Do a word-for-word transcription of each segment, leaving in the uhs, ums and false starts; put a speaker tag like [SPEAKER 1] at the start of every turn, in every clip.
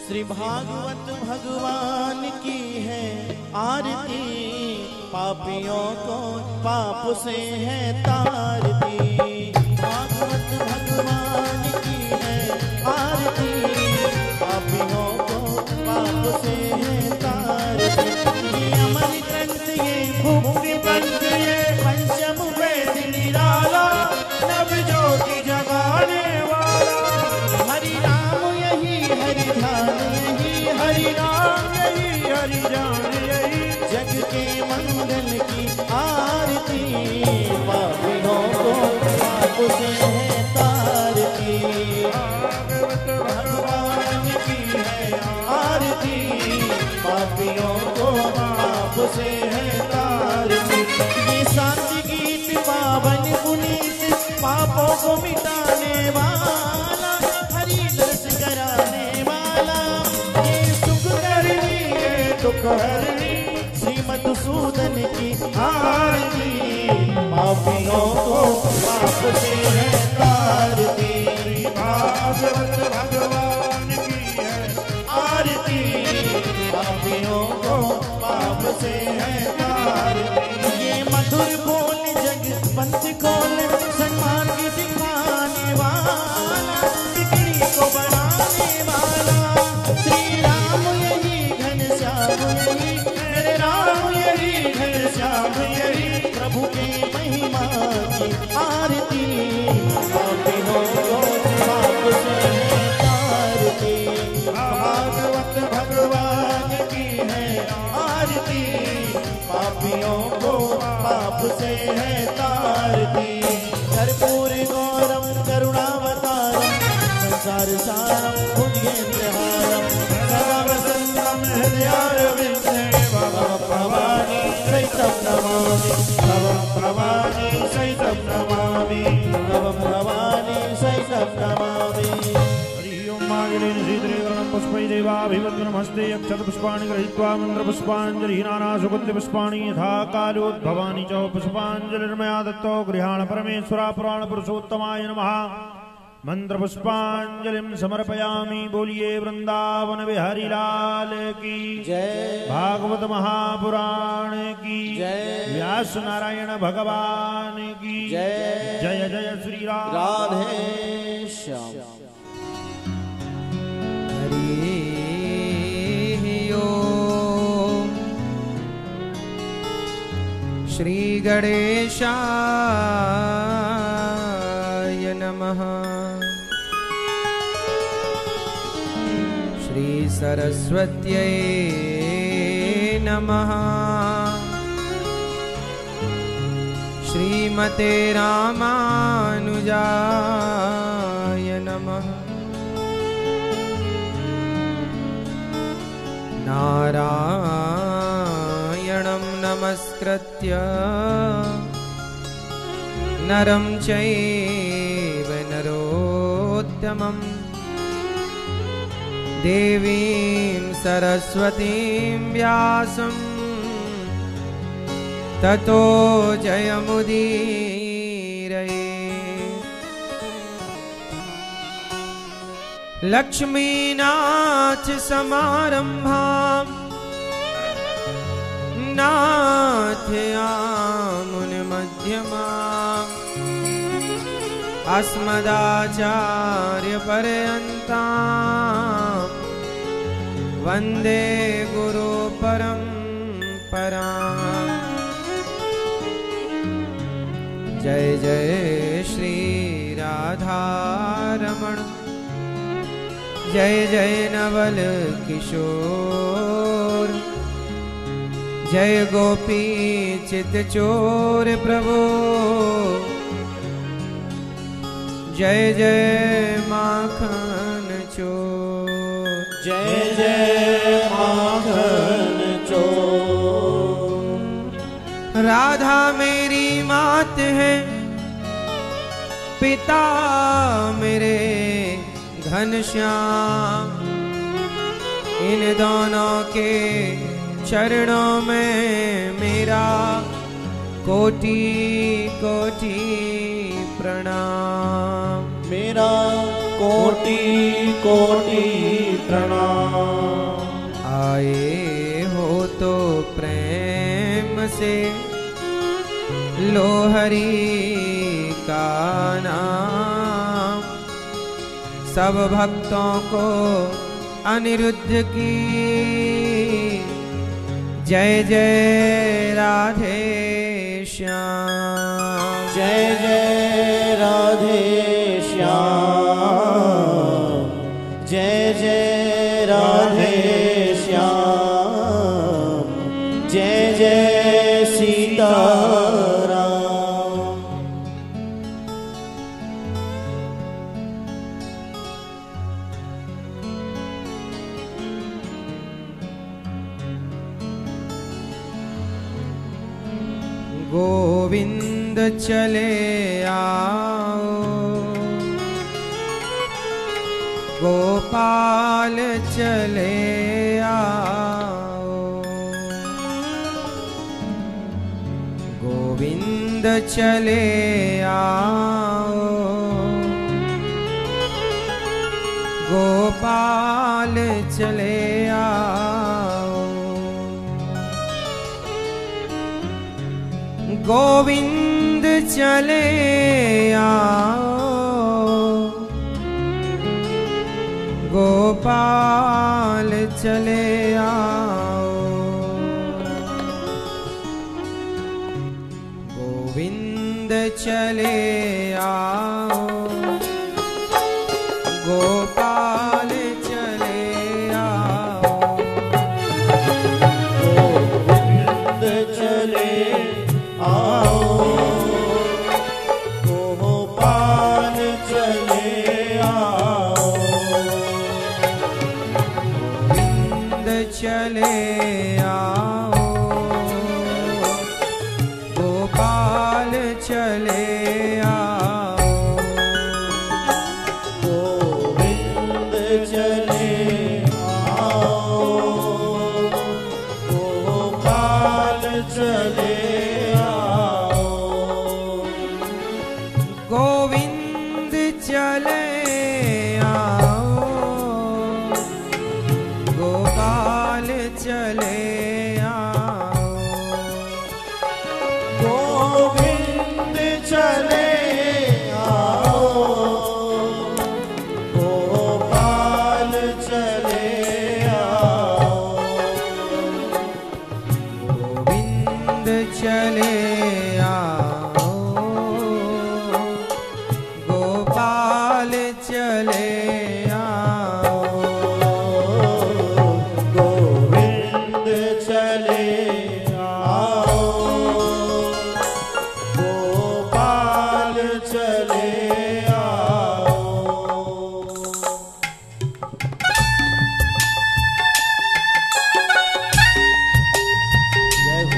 [SPEAKER 1] श्री भागवत भगवान की है आरती, पापियों को पाप से है तारती। भागवत भगवान की है आरती, पापियों को पाप से है तारती। ये अमर ग्रंथ ये भूमि पंथ ये पंचम वेद निराला, नव ज्योति जगाने वाला। हरि राम यही हरि ध्यान यही, हरि राम यही हरि जान यही, जग के मंगल की आरती। पापियों को पाप से है तारती, भागवत भगवान की है आरती, पापियों को पाप से है तारती। ये शांति गीत पावन पुनीत, पापों को मिटाने वाला, हरि दर्श कराने वाला। ये सुख करनी ये दुख हरनी, श्रीमधुसूदन की आरती। पापियों को पाप से है तारती, भागवत भगवान की है आरती, पापियों को पाप से है तारती। ये मधुर बोल जग पंथ खोल, सम्मान की सिखाने वाला, बिगड़ी को बढ़ाने वाला। श्री राम यही घनश्याम यही, मेरे राम यही घनश्याम यही, प्रभु के महिमा की आरती। पापियों को पाप से है तारती, भागवत भगवान की है आरती, पापियों को पाप से है तारती। कर्पूर गौरम करुणावतारम, संसार सारम भुजगेन्द्रहारम, सदा वसंतम हृदयारविंदे, भवं भवानी सहितं नमामि, भवं भवानी सहितं नमामि, भवं भवानी सहितं नमामि।
[SPEAKER 2] पुष्पै देवाभिवन्द्रमस्ते अक्षतपुष्पाणि गृहीत्वा मन्त्रपुष्पाञ्जलिः नानासुगन्धिपुष्पाणि यथा कालोद्भवानि च पुष्पाञ्जलिर्मया दत्तो गृहाण परमेश्वरा पुराणपुरुषोत्तमाय नमः। मंत्रपुष्पाञ्जलिं समर्पयामि। बोलिए वृंदावन बिहारी लाल की
[SPEAKER 1] जय,
[SPEAKER 2] भागवत महापुराण की
[SPEAKER 1] जय,
[SPEAKER 2] व्यास नारायण भगवान की
[SPEAKER 1] जय।
[SPEAKER 2] जय जय श्री राम
[SPEAKER 1] राधे श्याम।
[SPEAKER 3] हरि ओम। श्री गणेशाय नमः। श्री सरस्वत्यै नमः। श्रीमते रामानुजाय नमः। नारायणं नमस्कृत्य नरं चैव नरोत्तमं, देवीं सरस्वतीं व्यासं ततो जयमुदीरये। लक्ष्मीनाथ समारंभां नाथयामुनिमध्यमाम्, अस्मदाचार्यपर्यन्तां वन्दे गुरुपरम्पराम्। जय जय श्री राधारमण, जय जय नवल किशोर, जय गोपी चित चोर प्रभु, जय जय माखन चोर,
[SPEAKER 1] जय जय माखन चोर।
[SPEAKER 3] राधा मेरी मात है, पिता मेरे घनश्याम, इन दोनों के चरणों में मेरा कोटि कोटि प्रणाम।
[SPEAKER 1] मेरा कोटि कोटि प्रणाम।
[SPEAKER 3] आए हो तो प्रेम से लो हरि का नाम, सब भक्तों को अनिरुद्ध की जय जय राधे श्याम।
[SPEAKER 1] जय जय राधे श्याम, जय जय राधे श्याम, जय जय सीताराम।
[SPEAKER 3] गोविंद चले आओ, गोपाल चले आओ, गोविंद चले आओ, गोपाल चले आओ। गोविंद चले आओ, गोपाल चले आओ, गोविंद चले आओ, गोपाल चले आओ,
[SPEAKER 1] गोविंद चले आओ, गोपाल चले आओ,
[SPEAKER 3] गोविंद चले आओ, गोपाल चले आओ,
[SPEAKER 1] गोविंद चले आओ, गोपाल चले आओ,
[SPEAKER 3] गोविंद चले आओ, गोपाल चले आओ,
[SPEAKER 1] गोविंद चले आओ, गोपाल चले आओ,
[SPEAKER 3] गोविंद चले आओ, गोपाल चले आओ,
[SPEAKER 1] गोविंद चले आओ, गोपाल चले आओ। जय हो।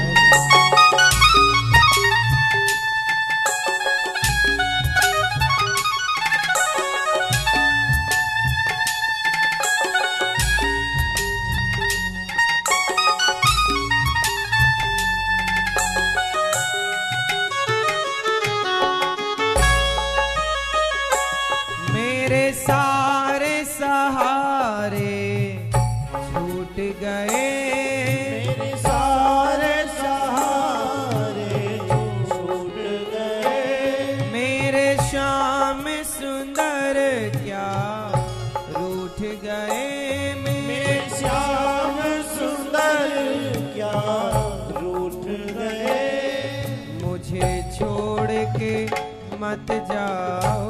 [SPEAKER 3] मेरे सारे सहारे छूट गए,
[SPEAKER 1] मेरे सारे सहारे छूट गए,
[SPEAKER 3] मेरे श्याम सुंदर क्या रूठ गए,
[SPEAKER 1] मेरे श्याम सुंदर क्या रूठ गए,
[SPEAKER 3] मुझे छोड़ के मत जाओ,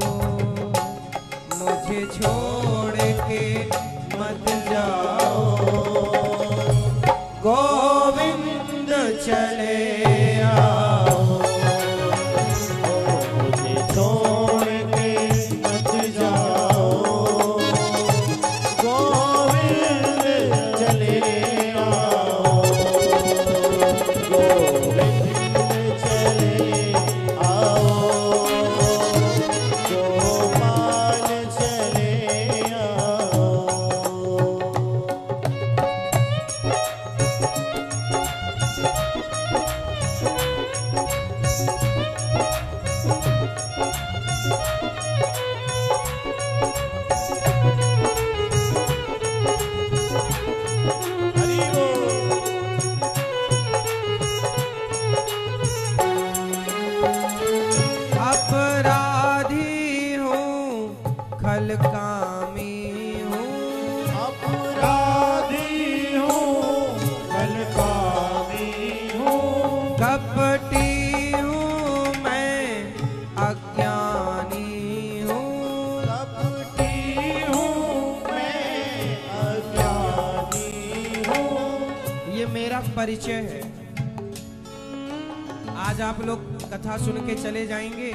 [SPEAKER 3] मुझे छोड़ के मत जाओ, गोविंद चले आओ,
[SPEAKER 1] मुझे छोड़ के मत जाओ, गोविंद चले आओ, गोविंद चले आओ, गोपाल चले आओ।
[SPEAKER 3] परिचय है। आज आप लोग कथा सुन के चले जाएंगे,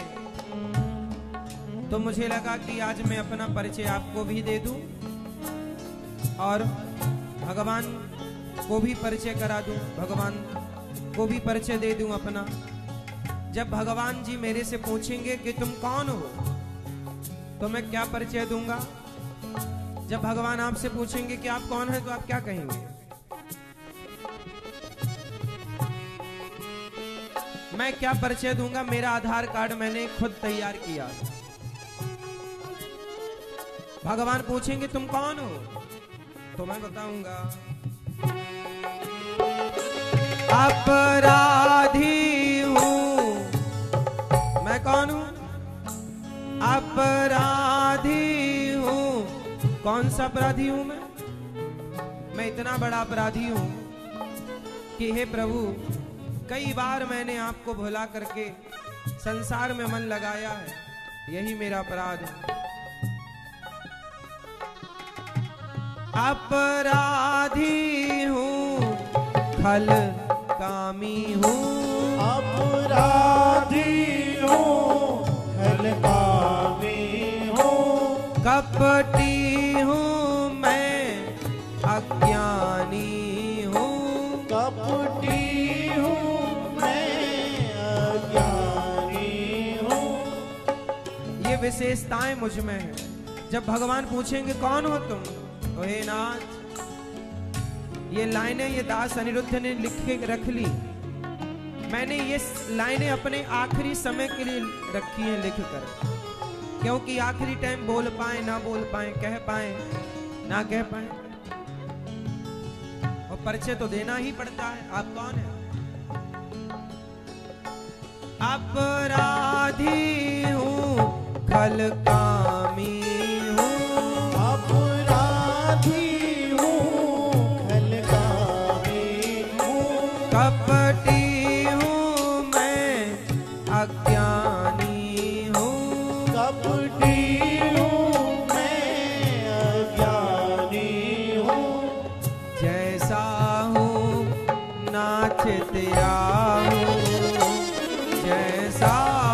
[SPEAKER 3] तो मुझे लगा कि आज मैं अपना परिचय आपको भी दे दूं और भगवान को भी परिचय करा दूं, भगवान को भी परिचय दे दूं अपना। जब भगवान जी मेरे से पूछेंगे कि तुम कौन हो, तो मैं क्या परिचय दूंगा? जब भगवान आपसे पूछेंगे कि आप कौन हैं, तो आप क्या कहेंगे? मैं क्या परिचय दूंगा? मेरा आधार कार्ड मैंने खुद तैयार किया। भगवान पूछेंगे तुम कौन हो, तो मैं बताऊंगा अपराधी हूं। मैं कौन हूं? अपराधी हूं। कौन सा अपराधी हूं मैं? मैं इतना बड़ा अपराधी हूं कि हे प्रभु, कई बार मैंने आपको भुला करके संसार में मन लगाया है, यही मेरा अपराध है। अपराधी हूँ, खल कामी हूँ।
[SPEAKER 1] अपराधी हूँ, खल कामी हूँ।
[SPEAKER 3] कपटी हूँ मैं, अज्ञानी हूँ।
[SPEAKER 1] कपटी
[SPEAKER 3] विशेषताएं मुझ में है। जब भगवान पूछेंगे कौन हो तुम, तो हे नाथ, ये लाइनें ये दास अनिरुद्ध ने लिख के रख ली। मैंने ये लाइनें अपने आखिरी समय के लिए रखी हैं लिख कर, क्योंकि आखिरी टाइम बोल पाए ना बोल पाए, कह पाए ना कह पाए, और परिचय तो देना ही पड़ता है। आप कौन है? अपराधी हूँ, खल कामी हूँ।
[SPEAKER 1] अपराधी हूँ, खल कामी हूँ।
[SPEAKER 3] कपटी हूँ मैं, अज्ञानी हूँ।
[SPEAKER 1] कपटी हूँ मैं, अज्ञानी हूँ।
[SPEAKER 3] जैसा हूँ नाथ तेरा हूँ, जैसा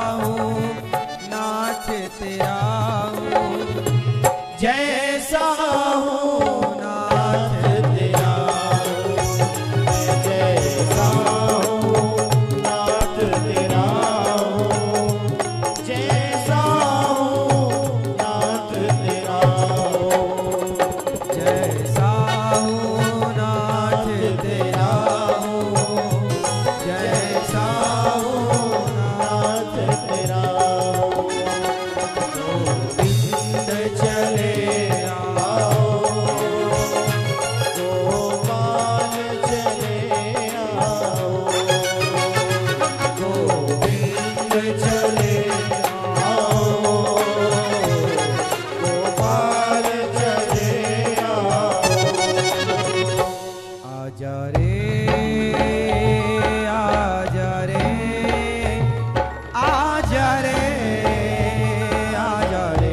[SPEAKER 3] तेरा हूँ।
[SPEAKER 1] जैसा हूँ नाथ तेरा हूँ। जैसा हूँ नाथ तेरा हूँ। जैसा हूँ नाथ तेरा हूँ।
[SPEAKER 3] जैसा हूँ नाथ तेरा हूँ। जैसा हूँ
[SPEAKER 1] नाथ तेरा हूँ।
[SPEAKER 3] चले आओ,
[SPEAKER 1] गोपाल चले आओ।
[SPEAKER 3] गोविंद चले
[SPEAKER 1] आओ, गोपाल चले आओ।
[SPEAKER 3] आजा रे, आजा रे, आजा रे, आजा रे,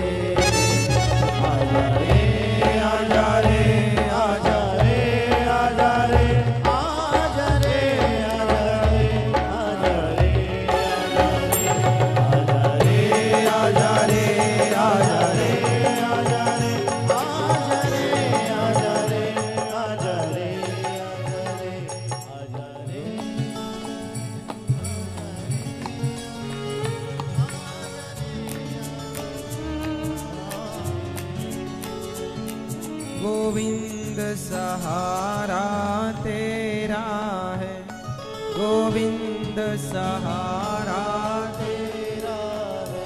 [SPEAKER 3] गोविंद सहारा तेरा है, गोविंद सहारा तेरा है।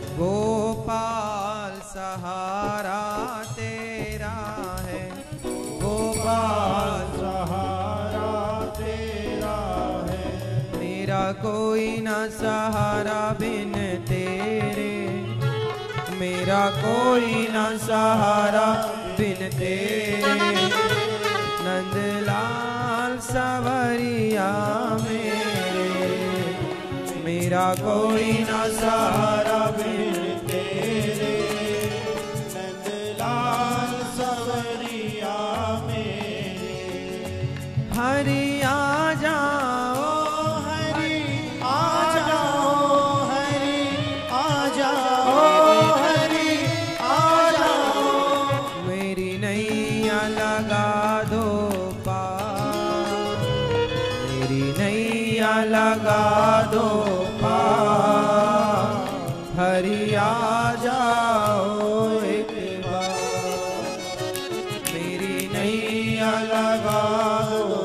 [SPEAKER 3] गोपाल सहारा तेरा है, गोपाल
[SPEAKER 1] सहारा तेरा है।
[SPEAKER 3] मेरा कोई न सहारा बिन तेरे, मेरा कोई न सहारा बिन तेरे। नंदलाल सवरिया मेरे, मेरा कोई न सहारा बिन
[SPEAKER 1] तेरे। नंदलाल सवरिया मेरे।
[SPEAKER 3] हरिया लगा दो पार, मेरी नैया लगा दो पार, हरि आ जाओ एक बार, मेरी नैया लगा दो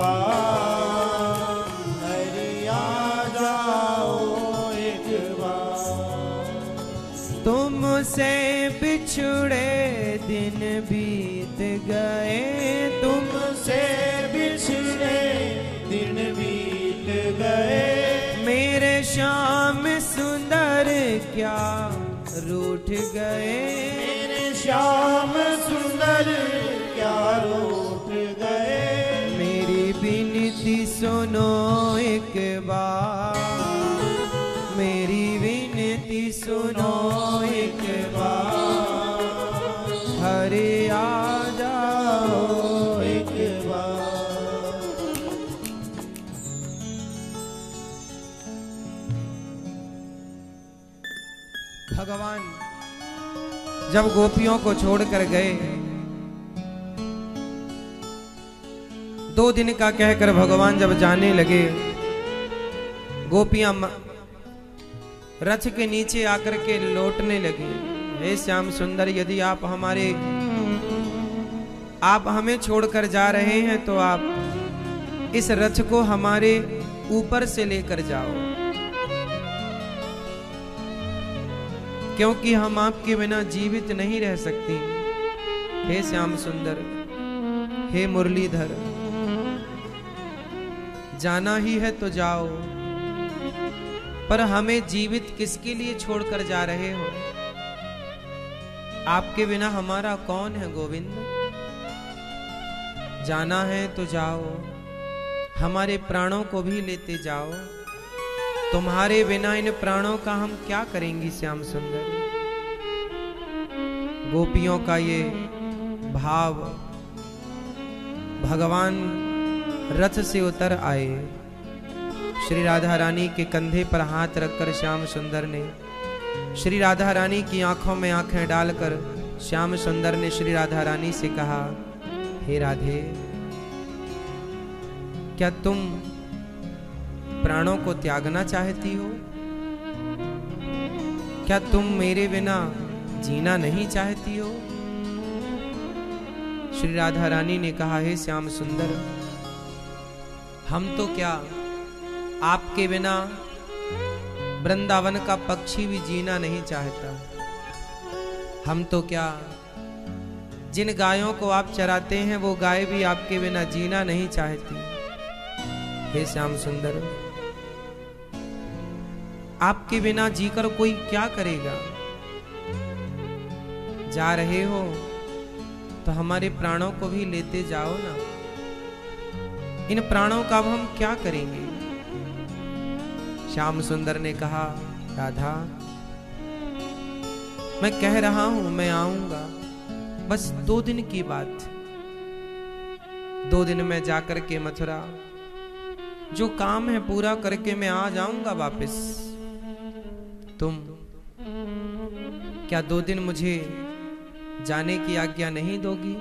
[SPEAKER 1] पार, हरि आ जाओ एक बार।
[SPEAKER 3] तुमसे बिछड़े दिन बीत गए,
[SPEAKER 1] तुमसे बिछड़े दिन बीत गए,
[SPEAKER 3] मेरे श्याम सुंदर क्या रूठ गए,
[SPEAKER 1] मेरे श्याम सुंदर क्या रूठ गए,
[SPEAKER 3] मेरी विनती सुनो एक बार, मेरी विनती सुनो एक बार, हरे आ जाओ एक बार। भगवान जब गोपियों को छोड़कर गए, दो दिन का कहकर भगवान जब जाने लगे, गोपियां रथ के नीचे आकर के लौटने लगी। हे श्याम सुंदर, यदि आप हमारे आप हमें छोड़कर जा रहे हैं तो आप इस रथ को हमारे ऊपर से लेकर जाओ, क्योंकि हम आपके बिना जीवित नहीं रह सकती। हे श्याम सुंदर, हे मुरलीधर, जाना ही है तो जाओ, पर हमें जीवित किसके लिए छोड़कर जा रहे हो? आपके बिना हमारा कौन है गोविंद? जाना है तो जाओ, हमारे प्राणों को भी लेते जाओ, तुम्हारे बिना इन प्राणों का हम क्या करेंगी श्याम सुंदर। गोपियों का ये भाव, भगवान रथ से उतर आए, श्री राधा रानी के कंधे पर हाथ रखकर श्याम सुंदर ने, श्री राधा रानी की आंखों में आंखें डालकर श्याम सुंदर ने श्री राधा रानी से कहा, हे राधे, क्या तुम प्राणों को त्यागना चाहती हो? क्या तुम मेरे बिना जीना नहीं चाहती हो? श्री राधा रानी ने कहा, हे श्याम सुंदर, हम तो क्या आपके बिना वृंदावन का पक्षी भी जीना नहीं चाहता। हम तो क्या जिन गायों को आप चराते हैं वो गाय भी आपके बिना जीना नहीं चाहती। हे श्याम सुंदर, आपके बिना जीकर कोई क्या करेगा? जा रहे हो तो हमारे प्राणों को भी लेते जाओ ना। इन प्राणों का अब हम क्या करेंगे? श्याम सुंदर ने कहा, राधा, मैं कह रहा हूं मैं आऊंगा, बस दो दिन की बात। दो दिन में जाकर के मथुरा जो काम है पूरा करके मैं आ जाऊंगा वापस। तुम क्या दो दिन मुझे जाने की आज्ञा नहीं दोगी?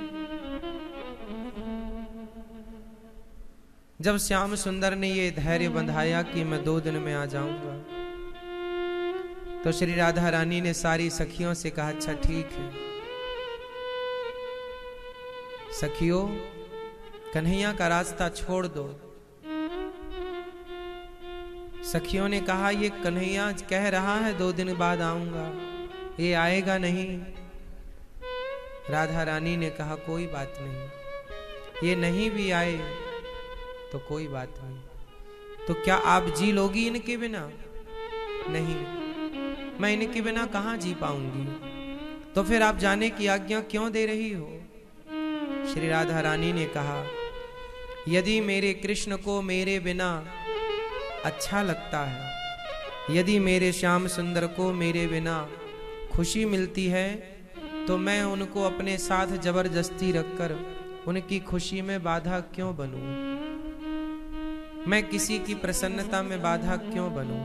[SPEAKER 3] जब श्याम सुंदर ने ये धैर्य बंधाया कि मैं दो दिन में आ जाऊंगा, तो श्री राधा रानी ने सारी सखियों से कहा, अच्छा ठीक है। सखियों, कन्हैया का रास्ता छोड़ दो। सखियों ने कहा, ये कन्हैया कह रहा है दो दिन बाद आऊंगा, ये आएगा नहीं। राधा रानी ने कहा, कोई बात नहीं, ये नहीं भी आए तो कोई बात नहीं। तो क्या आप जी लोगी इनके बिना? नहीं, मैं इनके बिना कहां जी पाऊंगी। तो फिर आप जाने की आज्ञा क्यों दे रही हो? श्री राधा रानी ने कहा, यदि मेरे कृष्ण को मेरे बिना अच्छा लगता है, यदि मेरे श्याम सुंदर को मेरे बिना खुशी मिलती है, तो मैं उनको अपने साथ जबरदस्ती रखकर उनकी खुशी में बाधा क्यों बनूं? मैं किसी की प्रसन्नता में बाधा क्यों बनूं?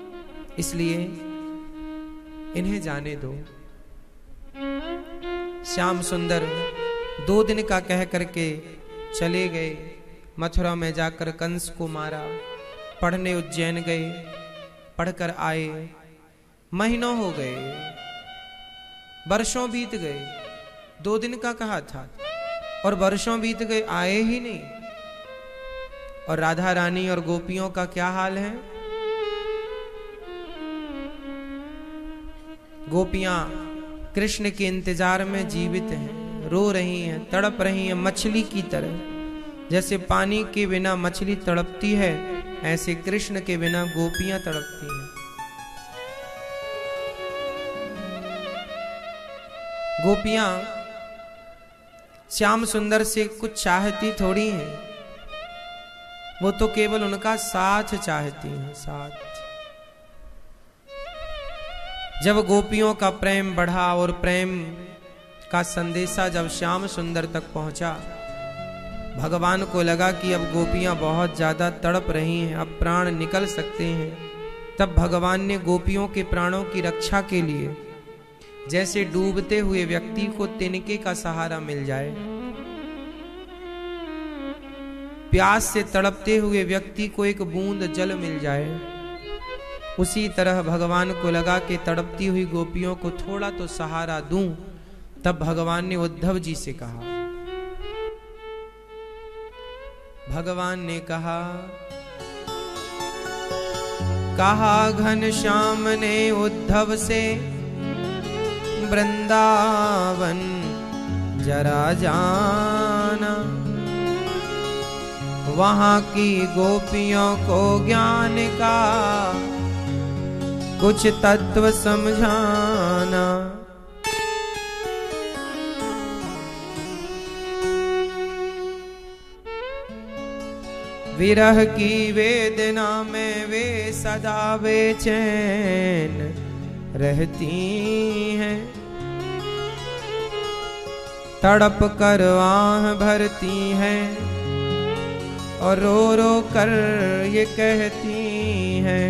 [SPEAKER 3] इसलिए इन्हें जाने दो। श्याम सुंदर दो दिन का कह करके चले गए। मथुरा में जाकर कंस को मारा, पढ़ने उज्जैन गए, पढ़कर आए। महीनों हो गए, वर्षों बीत गए। दो दिन का कहा था और वर्षों बीत गए, आए ही नहीं। और राधा रानी और गोपियों का क्या हाल है? गोपियां कृष्ण के इंतजार में जीवित हैं, रो रही हैं, तड़प रही हैं मछली की तरह। जैसे पानी के बिना मछली तड़पती है, ऐसे कृष्ण के बिना गोपियां तड़पती हैं। गोपियां श्याम सुंदर से कुछ चाहती थोड़ी हैं, वो तो केवल उनका साथ चाहती हैं, साथ। जब गोपियों का प्रेम बढ़ा और प्रेम का संदेशा जब श्याम सुंदर तक पहुंचा, भगवान को लगा कि अब गोपियां बहुत ज्यादा तड़प रही हैं, अब प्राण निकल सकते हैं। तब भगवान ने गोपियों के प्राणों की रक्षा के लिए, जैसे डूबते हुए व्यक्ति को तिनके का सहारा मिल जाए, प्यास से तड़पते हुए व्यक्ति को एक बूंद जल मिल जाए, उसी तरह भगवान को लगा कि तड़पती हुई गोपियों को थोड़ा तो सहारा दूं। तब भगवान ने उद्धव जी से कहा, भगवान ने कहा कहा घनश्याम ने उद्धव से, वृंदावन जरा जाना, वहां की गोपियों को ज्ञान का कुछ तत्व समझाना। विरह की वेदना में वे सदा बेचैन रहती हैं, तड़प कर आह भरती हैं और रो रो कर ये कहती हैं,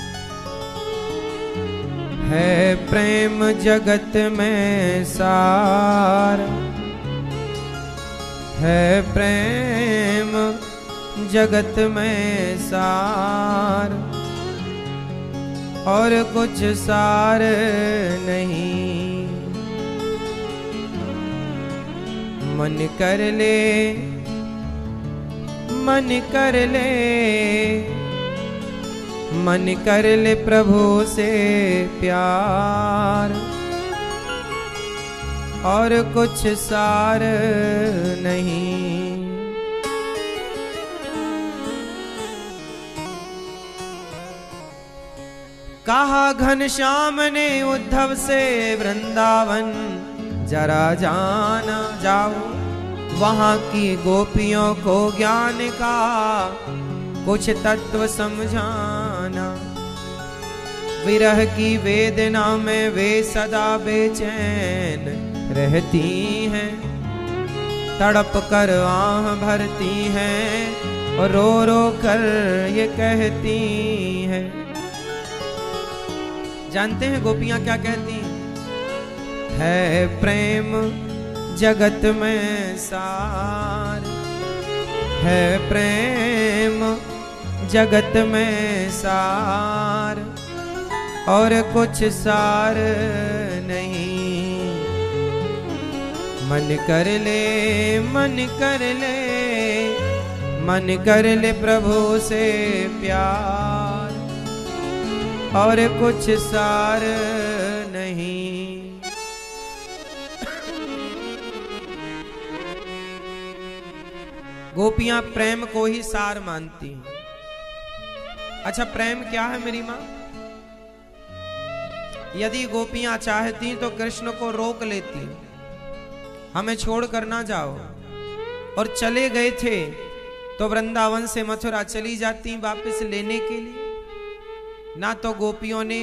[SPEAKER 3] है प्रेम जगत में सार, है प्रेम जगत में सार, और कुछ सार नहीं। मन कर ले, मन कर ले, मन कर ले प्रभु से प्यार, और कुछ सार नहीं। कहा घनश्याम ने उद्धव से, वृंदावन जरा जाना, जाओ वहां की गोपियों को ज्ञान का कुछ तत्व समझाना। विरह की वेदना में वे सदा बेचैन रहती हैं, तड़प कर आह भरती हैं और रो रो कर ये कहती हैं। जानते हैं गोपियां क्या कहती हैं? है प्रेम जगत में सार, है प्रेम जगत में सार, और कुछ सार नहीं। मन कर ले, मन कर ले, मन कर ले प्रभु से प्यार, और कुछ सार नहीं। गोपियां प्रेम को ही सार मानती हैं। अच्छा, प्रेम क्या है मेरी मां? यदि गोपियां चाहती तो कृष्ण को रोक लेती, हमें छोड़कर ना जाओ, और चले गए थे तो वृंदावन से मथुरा चली जाती वापस लेने के लिए। ना तो गोपियों ने,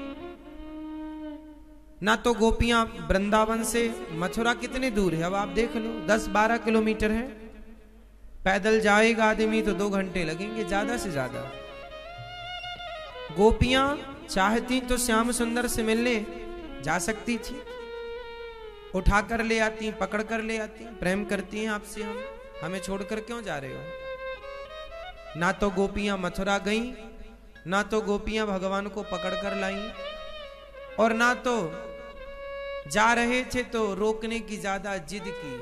[SPEAKER 3] ना तो गोपियां वृंदावन से मथुरा कितने दूर है अब आप देख लो, दस बारह किलोमीटर है। पैदल जाएगा आदमी तो दो घंटे लगेंगे ज्यादा से ज्यादा। गोपियां चाहती तो श्याम सुंदर से मिलने जा सकती थी, उठा कर ले आती, पकड़ कर ले आती, प्रेम करती हैं आपसे। हम हमें छोड़कर क्यों जा रहे हो? ना तो गोपियां मथुरा गईं, ना तो गोपियां भगवान को पकड़ कर लाईं, और ना तो जा रहे थे तो रोकने की ज्यादा जिद की।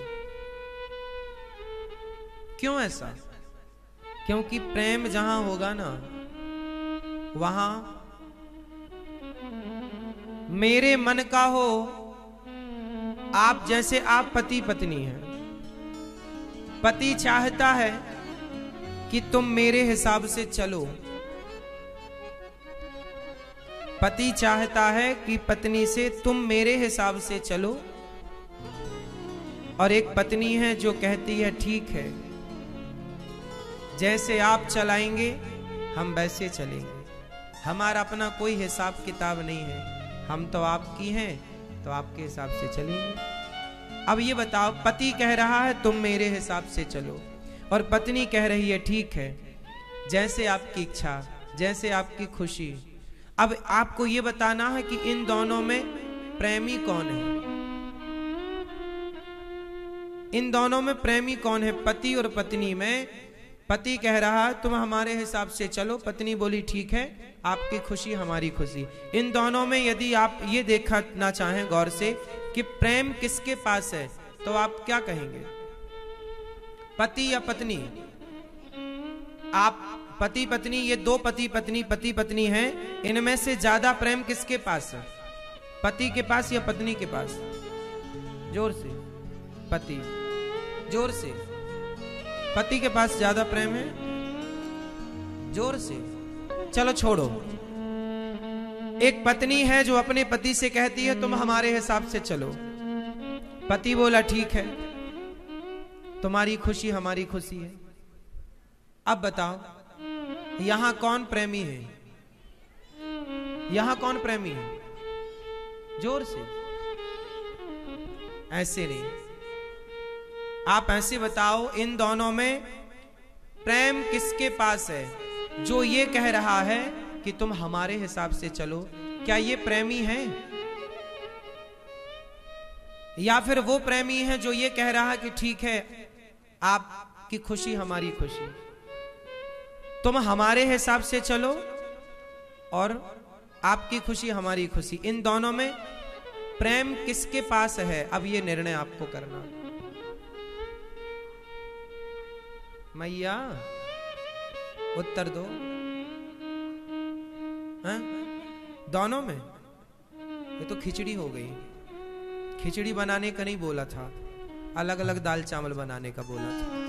[SPEAKER 3] क्यों ऐसा? क्योंकि प्रेम जहां होगा ना, वहां मेरे मन का हो। आप जैसे आप पति पत्नी हैं, पति चाहता है कि तुम मेरे हिसाब से चलो, पति चाहता है कि पत्नी से तुम मेरे हिसाब से चलो, और एक पत्नी है जो कहती है ठीक है, जैसे आप चलाएंगे हम वैसे चलेंगे, हमारा अपना कोई हिसाब किताब नहीं है, हम तो आपकी हैं तो आपके हिसाब से चलेंगे। अब ये बताओ, पति कह रहा है तुम मेरे हिसाब से चलो, और पत्नी कह रही है ठीक है, जैसे आपकी इच्छा, जैसे आपकी खुशी। अब आपको ये बताना है कि इन दोनों में प्रेमी कौन है, इन दोनों में प्रेमी कौन है? पति और पत्नी में पति कह रहा है तुम हमारे हिसाब से चलो, पत्नी बोली ठीक है, आपकी खुशी हमारी खुशी। इन दोनों में यदि आप ये देखना चाहें गौर से कि प्रेम किसके पास है, तो आप क्या कहेंगे? पति या पत्नी? आप पति पत्नी, ये दो पति पत्नी पति पत्नी हैं, इनमें से ज्यादा प्रेम किसके पास है? पति के पास या पत्नी के पास? जोर से। पति। जोर से। पति के पास ज्यादा प्रेम है? जोर से। चलो छोड़ो। एक पत्नी है जो अपने पति से कहती है तुम हमारे हिसाब से चलो, पति बोला ठीक है, तुम्हारी खुशी हमारी खुशी है। अब बताओ यहां कौन प्रेमी है? यहां कौन प्रेमी है? जोर से। ऐसे नहीं, आप ऐसे बताओ इन दोनों में प्रेम किसके पास है? जो ये कह रहा है कि तुम हमारे हिसाब से चलो, क्या ये प्रेमी है? या फिर वो प्रेमी है जो ये कह रहा है कि ठीक है, आपकी खुशी हमारी खुशी, तुम हमारे हिसाब से चलो और आपकी खुशी हमारी खुशी। इन दोनों में प्रेम किसके पास है? अब ये निर्णय आपको करना। मैया उत्तर दो। हैं? दोनों में? ये तो खिचड़ी हो गई। खिचड़ी बनाने का नहीं बोला था, अलग अलग दाल चावल बनाने का बोला था।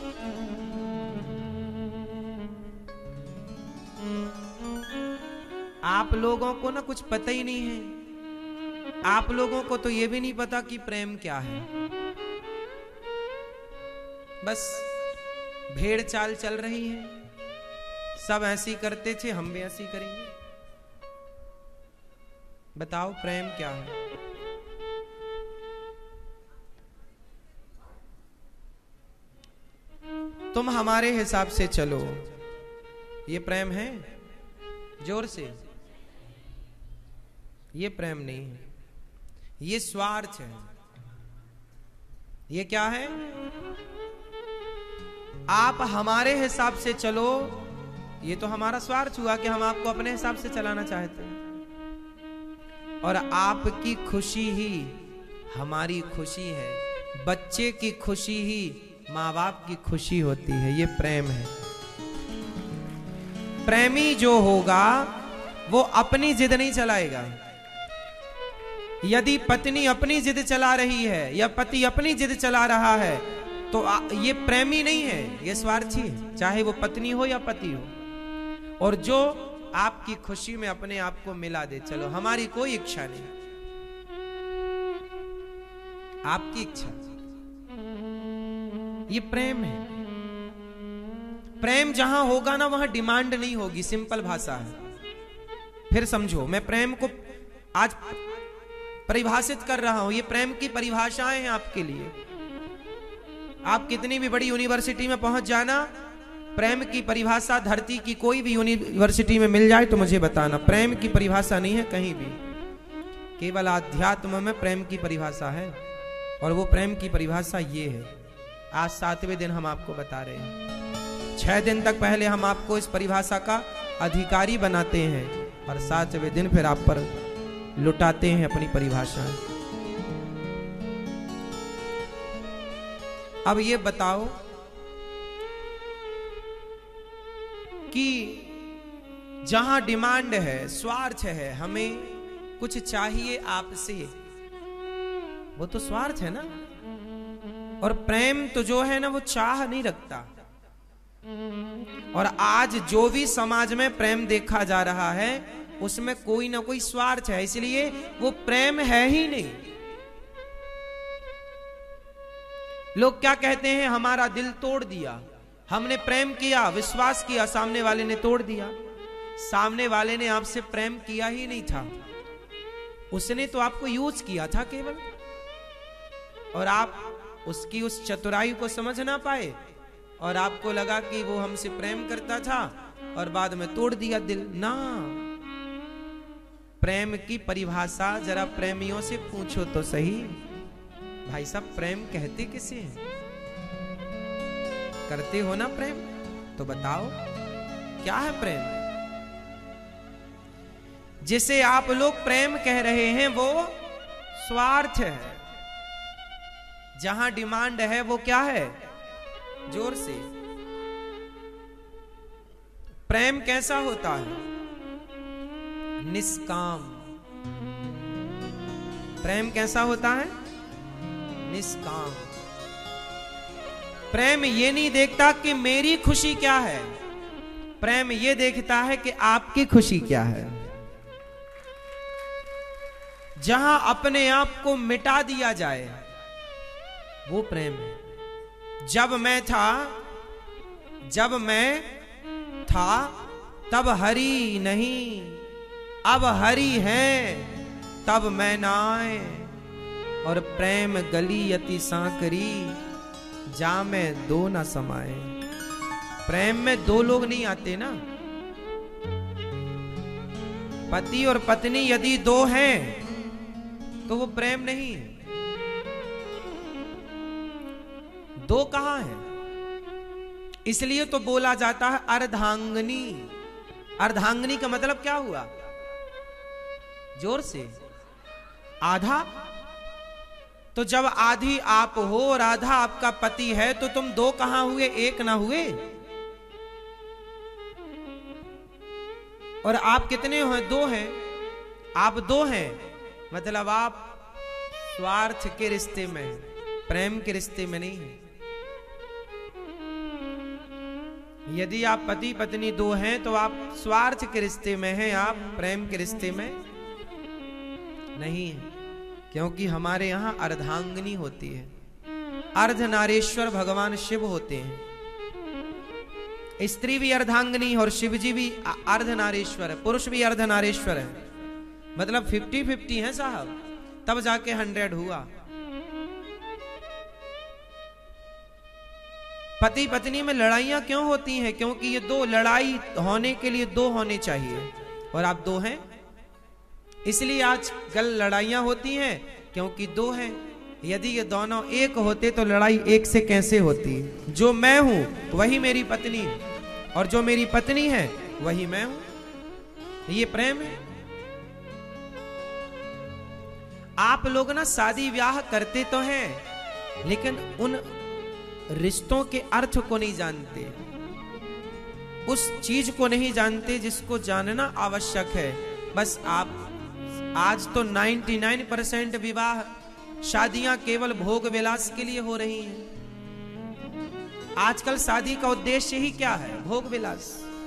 [SPEAKER 3] आप लोगों को ना कुछ पता ही नहीं है। आप लोगों को तो ये भी नहीं पता कि प्रेम क्या है। बस भेड़ चाल चल रही है, सब ऐसी करते थे, हम भी ऐसी करेंगे। बताओ प्रेम क्या है? तुम हमारे हिसाब से चलो, ये प्रेम है? जोर से। ये प्रेम नहीं है, ये स्वार्थ है। ये क्या है? आप हमारे हिसाब से चलो, ये तो हमारा स्वार्थ हुआ कि हम आपको अपने हिसाब से चलाना चाहते हैं, और आपकी खुशी ही हमारी खुशी है। बच्चे की खुशी ही माँ बाप की खुशी होती है। ये प्रेम है। प्रेमी जो होगा वो अपनी जिद नहीं चलाएगा। यदि पत्नी अपनी जिद चला रही है या पति अपनी जिद चला रहा है तो आ, ये प्रेमी नहीं है, ये स्वार्थी है, चाहे वो पत्नी हो या पति हो। और जो आपकी खुशी में अपने आप को मिला दे, चलो हमारी कोई इच्छा नहीं, आपकी इच्छा, ये प्रेम है। प्रेम जहां होगा ना वहां डिमांड नहीं होगी, सिंपल भाषा है। फिर समझो, मैं प्रेम को आज परिभाषित कर रहा हूं, ये प्रेम की परिभाषाएं हैं आपके लिए। आप कितनी भी बड़ी यूनिवर्सिटी में पहुंच जाना, प्रेम की परिभाषा धरती की कोई भी यूनिवर्सिटी में मिल जाए तो मुझे बताना, प्रेम की परिभाषा नहीं है कहीं भी, केवल आध्यात्म में प्रेम की परिभाषा है। और वो प्रेम की परिभाषा ये है। आज सातवें दिन हम आपको बता रहे हैं। छह दिन तक पहले हम आपको इस परिभाषा का अधिकारी बनाते हैं और सातवें दिन फिर आप पर लुटाते हैं अपनी परिभाषा। अब ये बताओ कि जहां डिमांड है, स्वार्थ है, हमें कुछ चाहिए आपसे, वो तो स्वार्थ है ना। और प्रेम तो जो है ना वो चाह नहीं रखता। और आज जो भी समाज में प्रेम देखा जा रहा है उसमें कोई ना कोई स्वार्थ है, इसलिए वो प्रेम है ही नहीं। लोग क्या कहते हैं, हमारा दिल तोड़ दिया, हमने प्रेम किया, विश्वास किया, सामने वाले ने तोड़ दिया। सामने वाले ने आपसे प्रेम किया ही नहीं था, उसने तो आपको यूज किया था केवल, और आप उसकी उस चतुराई को समझ ना पाए और आपको लगा कि वो हमसे प्रेम करता था और बाद में तोड़ दिया दिल ना। प्रेम की परिभाषा जरा प्रेमियों से पूछो तो सही, भाई साहब प्रेम कहते किसे हैं? करते हो ना प्रेम, तो बताओ क्या है प्रेम? जिसे आप लोग प्रेम कह रहे हैं वो स्वार्थ है। जहां डिमांड है वो क्या है? जोर से। प्रेम कैसा होता है? निष्काम। प्रेम कैसा होता है? निष्काम। प्रेम ये नहीं देखता कि मेरी खुशी क्या है, प्रेम ये देखता है कि आपकी खुशी क्या है। जहां अपने आप को मिटा दिया जाए वो प्रेम है। जब मैं था जब मैं था तब हरि नहीं, अब हरि है तब मैं ना आए। और प्रेम गली अति सांकरी, जा में दो ना समाए। प्रेम में दो लोग नहीं आते ना। पति और पत्नी यदि दो हैं तो वो प्रेम नहीं है। दो कहां है? इसलिए तो बोला जाता है अर्धांगिनी। अर्धांगिनी का मतलब क्या हुआ? जोर से। आधा। तो जब आधी आप हो और आधा आपका पति है तो तुम दो कहां हुए? एक ना हुए। और आप कितने हो? दो हैं। आप दो हैं मतलब आप स्वार्थ के रिश्ते में, प्रेम के रिश्ते में नहीं है। यदि आप पति पत्नी दो हैं तो आप स्वार्थ के रिश्ते में हैं, आप प्रेम के रिश्ते में नहीं है। क्योंकि हमारे यहां अर्धांगिनी होती है। अर्धनारीश्वर भगवान शिव होते हैं। स्त्री भी अर्धांगिनी और शिव जी भी अर्धनारीश्वर है, पुरुष भी अर्धनारीश्वर है। मतलब फिफ्टी फिफ्टी है साहब, तब जाके हंड्रेड हुआ। पति पत्नी में लड़ाइयां क्यों होती हैं? क्योंकि ये दो, लड़ाई होने के लिए दो होने चाहिए और आप दो हैं, इसलिए आजकल लड़ाइयां होती हैं क्योंकि दो हैं। यदि ये दोनों एक होते तो लड़ाई एक से कैसे होती? जो मैं हूं वही मेरी पत्नी और जो मेरी पत्नी है वही मैं हूं। ये प्रेम है। आप लोग ना शादी ब्याह करते तो हैं लेकिन उन रिश्तों के अर्थ को नहीं जानते, उस चीज को नहीं जानते जिसको जानना आवश्यक है। बस आप आज तो निन्यानवे परसेंट विवाह शादियां केवल भोग विलास के लिए हो रही हैं। आजकल शादी का उद्देश्य ही क्या है? भोग विलास।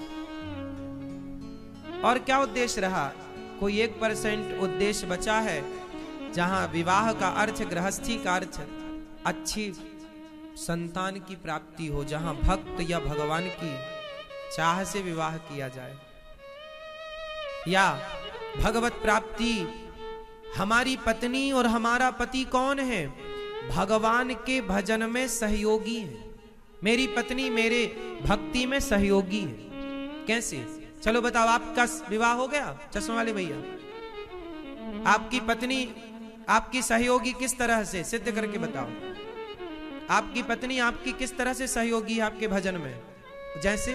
[SPEAKER 3] और क्या उद्देश्य रहा? कोई एक परसेंट उद्देश्य बचा है जहां विवाह का अर्थ, गृहस्थी का अर्थ अच्छी संतान की प्राप्ति हो, जहां भक्त या भगवान की चाह से विवाह किया जाए, या भगवत प्राप्ति। हमारी पत्नी और हमारा पति कौन है? भगवान के भजन में सहयोगी है। मेरी पत्नी मेरे भक्ति में सहयोगी है। कैसे? चलो बताओ। आपका विवाह हो गया चश्मा वाले भैया? आपकी पत्नी आपकी सहयोगी किस तरह से, सिद्ध करके बताओ। आपकी पत्नी आपकी किस तरह से सहयोगी है आपके भजन में? जैसे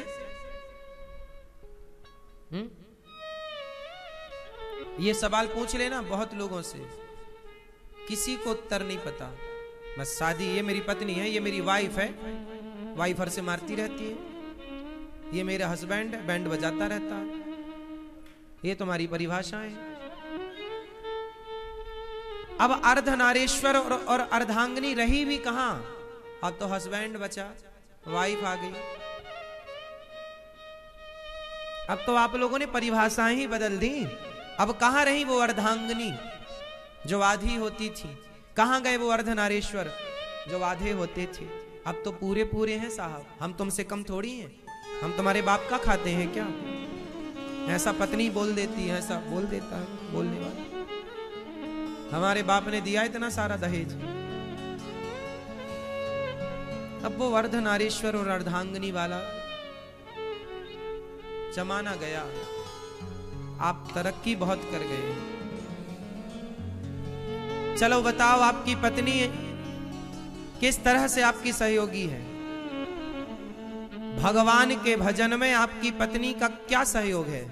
[SPEAKER 3] हुँ? ये सवाल पूछ लेना बहुत लोगों से, किसी को उत्तर नहीं पता। बस शादी, ये मेरी पत्नी है, ये मेरी वाइफ है, वाइफ हर से मारती रहती है, ये मेरा हस्बैंड है, बैंड बजाता रहता है। ये तुम्हारी परिभाषाएं। अब अर्धनारेश्वर और, और अर्धांगिनी रही भी कहां? अब तो हस्बैंड बचा, वाइफ आ गई। अब तो आप लोगों ने परिभाषाएं ही बदल दी। अब कहां रही वो अर्धांगिनी जो आधी होती थी? कहां गए वो अर्धनारेश्वर जो आधे होते थे? अब तो पूरे पूरे हैं साहब। हम तुमसे कम थोड़ी हैं, हम तुम्हारे बाप का खाते हैं क्या? ऐसा पत्नी बोल देती है, ऐसा बोल देता है बोलने वाला। हमारे बाप ने दिया इतना सारा दहेज। अब वो अर्धनारेश्वर और अर्धांगिनी वाला जमाना गया। आप तरक्की बहुत कर गए। चलो बताओ, आपकी पत्नी किस तरह से आपकी सहयोगी है? भगवान के भजन में आपकी पत्नी का क्या सहयोग है?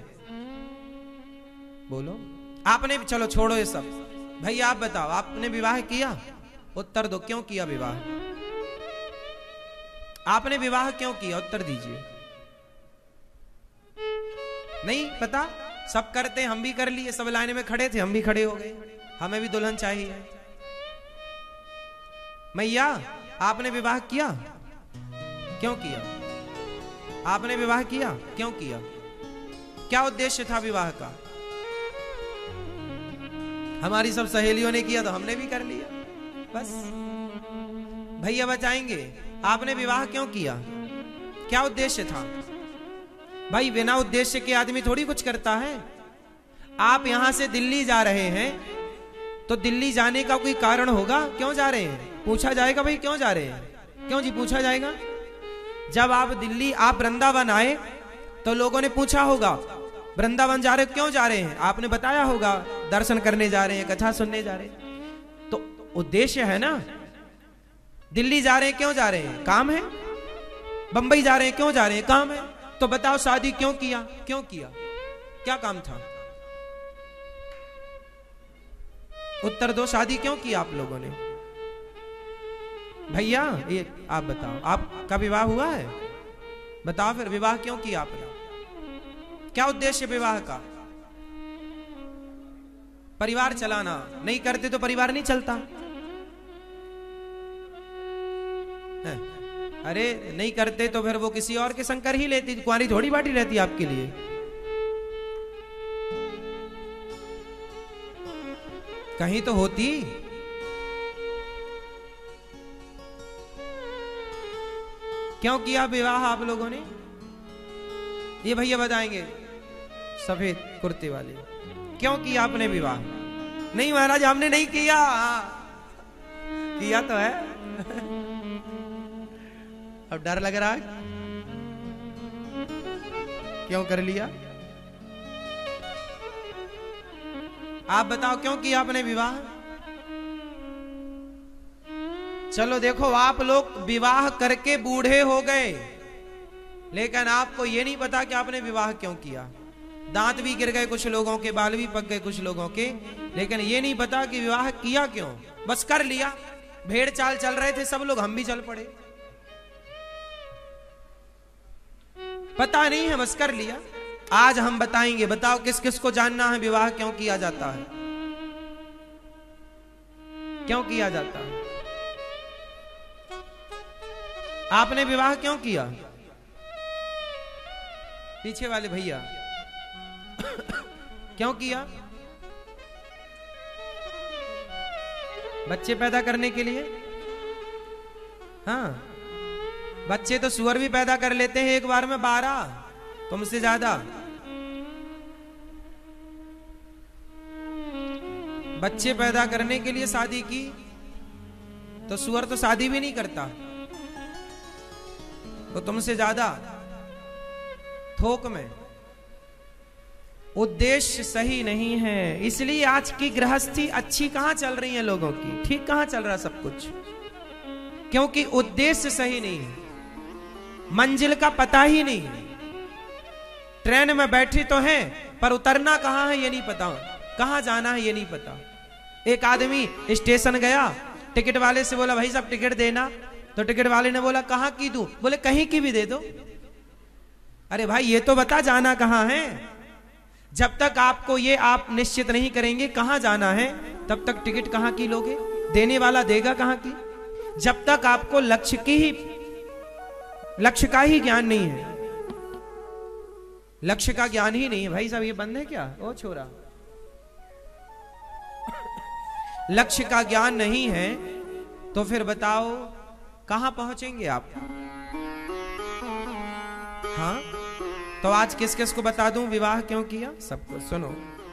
[SPEAKER 3] बोलो। आपने, चलो छोड़ो ये सब, भैया आप बताओ, आपने विवाह किया? उत्तर दो, क्यों किया विवाह? आपने विवाह क्यों किया? उत्तर दीजिए। नहीं पता? सब करते, हम भी कर लिए, सब लाइन में खड़े थे, हम भी खड़े हो गए, हमें भी दुल्हन चाहिए। मैया आपने विवाह किया? क्यों किया? आपने विवाह किया? क्यों किया? क्या उद्देश्य था विवाह का? हमारी सब सहेलियों ने किया तो हमने भी कर लिया, बस। भैया बचाएंगे, आपने विवाह क्यों किया? क्या उद्देश्य था? भाई बिना उद्देश्य के आदमी थोड़ी कुछ करता है। आप यहां से दिल्ली जा रहे हैं तो दिल्ली जाने का कोई कारण होगा, क्यों जा रहे हैं? पूछा जाएगा भाई क्यों जा रहे हैं? क्यों जी पूछा जाएगा? जब आप दिल्ली, आप वृंदावन आए तो लोगों ने पूछा होगा वृंदावन जा रहे क्यों जा रहे हैं? आपने बताया होगा दर्शन करने जा रहे हैं, कथा सुनने जा रहे हैं। तो उद्देश्य है ना। दिल्ली जा रहे हैं क्यों जा रहे हैं? काम है। बंबई जा रहे हैं क्यों जा रहे हैं? काम है। तो बताओ शादी क्यों किया? क्यों किया? क्या काम था? उत्तर दो, शादी क्यों किया आप लोगों ने? भैया ये आप बताओ, आपका विवाह हुआ है? बताओ फिर विवाह क्यों किया आपने? क्या उद्देश्य विवाह का? परिवार चलाना। नहीं करते तो परिवार नहीं चलता है। अरे नहीं करते तो फिर वो किसी और के संग कर ही लेती, कुंवारी थोड़ी बाटी रहती आपके लिए। कहीं तो होती। क्यों किया विवाह आप लोगों ने? ये भैया बताएंगे, सफेद कुर्ते वाले, क्यों किया आपने विवाह? नहीं महाराज हमने नहीं किया। किया तो है। अब डर लग रहा है, क्यों कर लिया? आप बताओ क्यों किया आपने विवाह? चलो देखो, आप लोग विवाह करके बूढ़े हो गए, लेकिन आपको यह नहीं पता कि आपने विवाह क्यों किया। दांत भी गिर गए कुछ लोगों के, बाल भी पक गए कुछ लोगों के, लेकिन ये नहीं पता कि विवाह किया क्यों। बस कर लिया, भेड़ चाल चल रहे थे सब लोग, हम भी चल पड़े। पता नहीं है, बस कर लिया। आज हम बताएंगे, बताओ किस किस को जानना है विवाह क्यों किया जाता है? क्यों किया जाता है? आपने विवाह क्यों किया? पीछे वाले भैया क्यों किया? बच्चे पैदा करने के लिए। हाँ, बच्चे तो सुअर भी पैदा कर लेते हैं एक बार में बारह, तुमसे ज्यादा। बच्चे पैदा करने के लिए शादी की, तो सुअर तो शादी भी नहीं करता, तो तुमसे ज्यादा थोक में। उद्देश्य सही नहीं है, इसलिए आज की गृहस्थी अच्छी कहां चल रही है लोगों की, ठीक कहां चल रहा सब कुछ, क्योंकि उद्देश्य सही नहीं है, मंजिल का पता ही नहीं है। ट्रेन में बैठे तो हैं पर उतरना कहां है ये नहीं पता, कहां जाना है ये नहीं पता। एक आदमी स्टेशन गया, टिकट वाले से बोला भाई साहब टिकट देना, तो टिकट वाले ने बोला कहां की दूं, बोले कहीं की भी दे दो। अरे भाई ये तो बता जाना कहां है। जब तक आपको ये आप निश्चित नहीं करेंगे कहां जाना है, तब तक टिकट कहां की लोगे, देने वाला देगा कहां की। जब तक आपको लक्ष्य की ही लक्ष्य का ही ज्ञान नहीं है, लक्ष्य का ज्ञान ही नहीं है। भाई साहब ये बंद है क्या, ओ छोरा, लक्ष्य का ज्ञान नहीं है तो फिर बताओ कहां पहुंचेंगे आप। हाँ तो आज किस किस को बता दूं विवाह क्यों किया, सबको सुनो।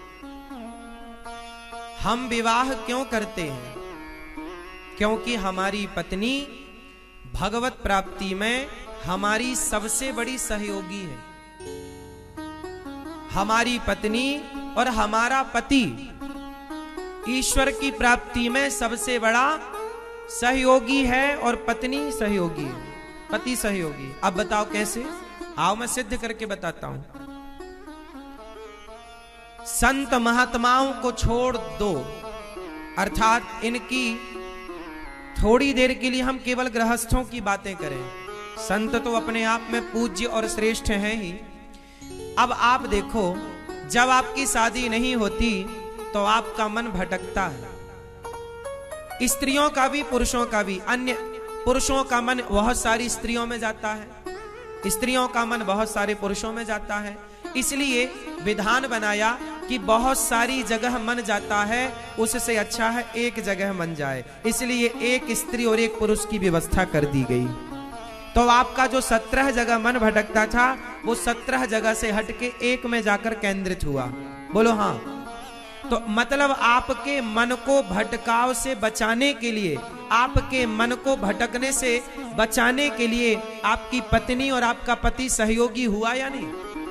[SPEAKER 3] हम विवाह क्यों करते हैं, क्योंकि हमारी पत्नी भगवत प्राप्ति में हमारी सबसे बड़ी सहयोगी है। हमारी पत्नी और हमारा पति ईश्वर की प्राप्ति में सबसे बड़ा सहयोगी है और पत्नी सहयोगी है, पति सहयोगी। अब बताओ कैसे, आओ मैं सिद्ध करके बताता हूं। संत महात्माओं को छोड़ दो, अर्थात इनकी थोड़ी देर के लिए हम केवल गृहस्थों की बातें करें। संत तो अपने आप में पूज्य और श्रेष्ठ हैं ही। अब आप देखो, जब आपकी शादी नहीं होती तो आपका मन भटकता है, स्त्रियों का भी पुरुषों का भी। अन्य पुरुषों का मन बहुत सारी स्त्रियों में जाता है, स्त्रियों का मन बहुत सारे पुरुषों में जाता है। इसलिए विधान बनाया कि बहुत सारी जगह मन जाता है, उससे अच्छा है एक जगह मन जाए। इसलिए एक स्त्री और एक पुरुष की व्यवस्था कर दी गई। तो आपका जो सत्रह जगह मन भटकता था वो सत्रह जगह से हटके एक में जाकर केंद्रित हुआ। बोलो हाँ। तो मतलब आपके मन को भटकाव से बचाने के लिए, आपके मन को भटकने से बचाने के लिए आपकी पत्नी और आपका पति सहयोगी हुआ या नहीं,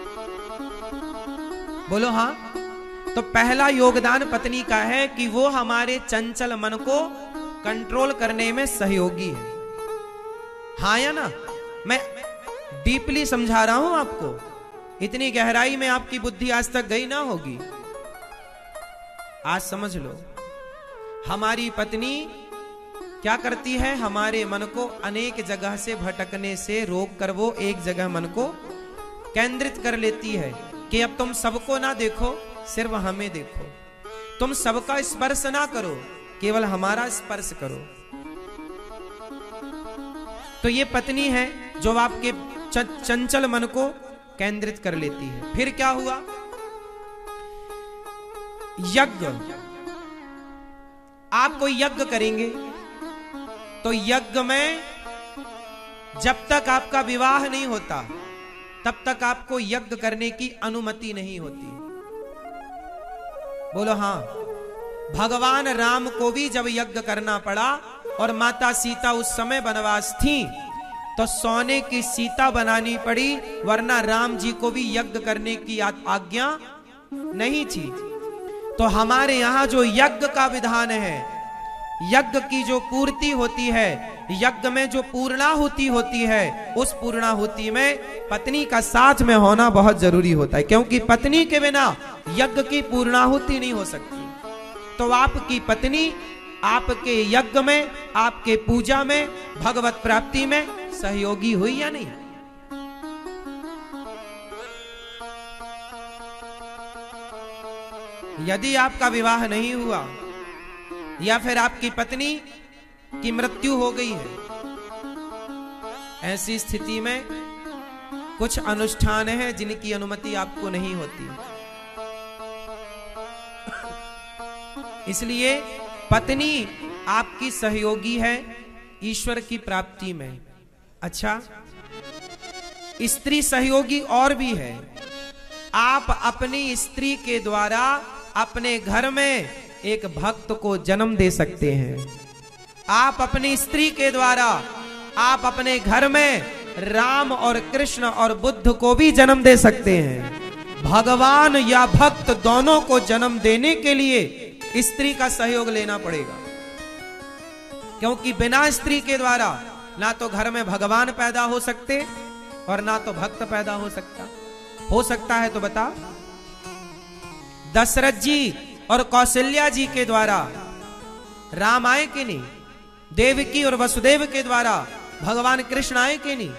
[SPEAKER 3] बोलो हाँ। तो पहला योगदान पत्नी का है कि वो हमारे चंचल मन को कंट्रोल करने में सहयोगी है, हाँ या ना। मैं डीपली समझा रहा हूं आपको, इतनी गहराई में आपकी बुद्धि आज तक गई ना होगी, आज समझ लो। हमारी पत्नी क्या करती है, हमारे मन को अनेक जगह से भटकने से रोक कर वो एक जगह मन को केंद्रित कर लेती है कि अब तुम सबको ना देखो, सिर्फ हमें देखो। तुम सबका स्पर्श ना करो, केवल हमारा स्पर्श करो। तो ये पत्नी है जो आपके चंचल मन को केंद्रित कर लेती है। फिर क्या हुआ, यज्ञ। आप कोई यज्ञ करेंगे तो यज्ञ में जब तक आपका विवाह नहीं होता तब तक आपको यज्ञ करने की अनुमति नहीं होती, बोलो हाँ। भगवान राम को भी जब यज्ञ करना पड़ा और माता सीता उस समय वनवास थी तो सोने की सीता बनानी पड़ी, वरना राम जी को भी यज्ञ करने की आज्ञा नहीं थी। तो हमारे यहां जो यज्ञ का विधान है, यज्ञ की जो पूर्ति होती है, यज्ञ में जो पूर्णाहुति होती है, उस पूर्णाहुति में पत्नी का साथ में होना बहुत जरूरी होता है, क्योंकि पत्नी के बिना यज्ञ की पूर्णाहुति नहीं हो सकती। तो आपकी पत्नी आपके यज्ञ में, आपके पूजा में, भगवत प्राप्ति में सहयोगी हुई या नहीं? यदि आपका विवाह नहीं हुआ या फिर आपकी पत्नी की मृत्यु हो गई है, ऐसी स्थिति में कुछ अनुष्ठान हैं जिनकी अनुमति आपको नहीं होती। इसलिए पत्नी आपकी सहयोगी है ईश्वर की प्राप्ति में। अच्छा, स्त्री सहयोगी और भी है। आप अपनी स्त्री के द्वारा अपने घर में एक भक्त को जन्म दे सकते हैं। आप अपनी स्त्री के द्वारा आप अपने घर में राम और कृष्ण और बुद्ध को भी जन्म दे सकते हैं। भगवान या भक्त दोनों को जन्म देने के लिए स्त्री का सहयोग लेना पड़ेगा, क्योंकि बिना स्त्री के द्वारा ना तो घर में भगवान पैदा हो सकते और ना तो भक्त पैदा हो सकता। हो सकता है तो बता। दशरथ जी और कौशल्या जी के द्वारा राम आए कि नहीं? देवकी और वसुदेव के द्वारा भगवान कृष्ण आए कि नहीं?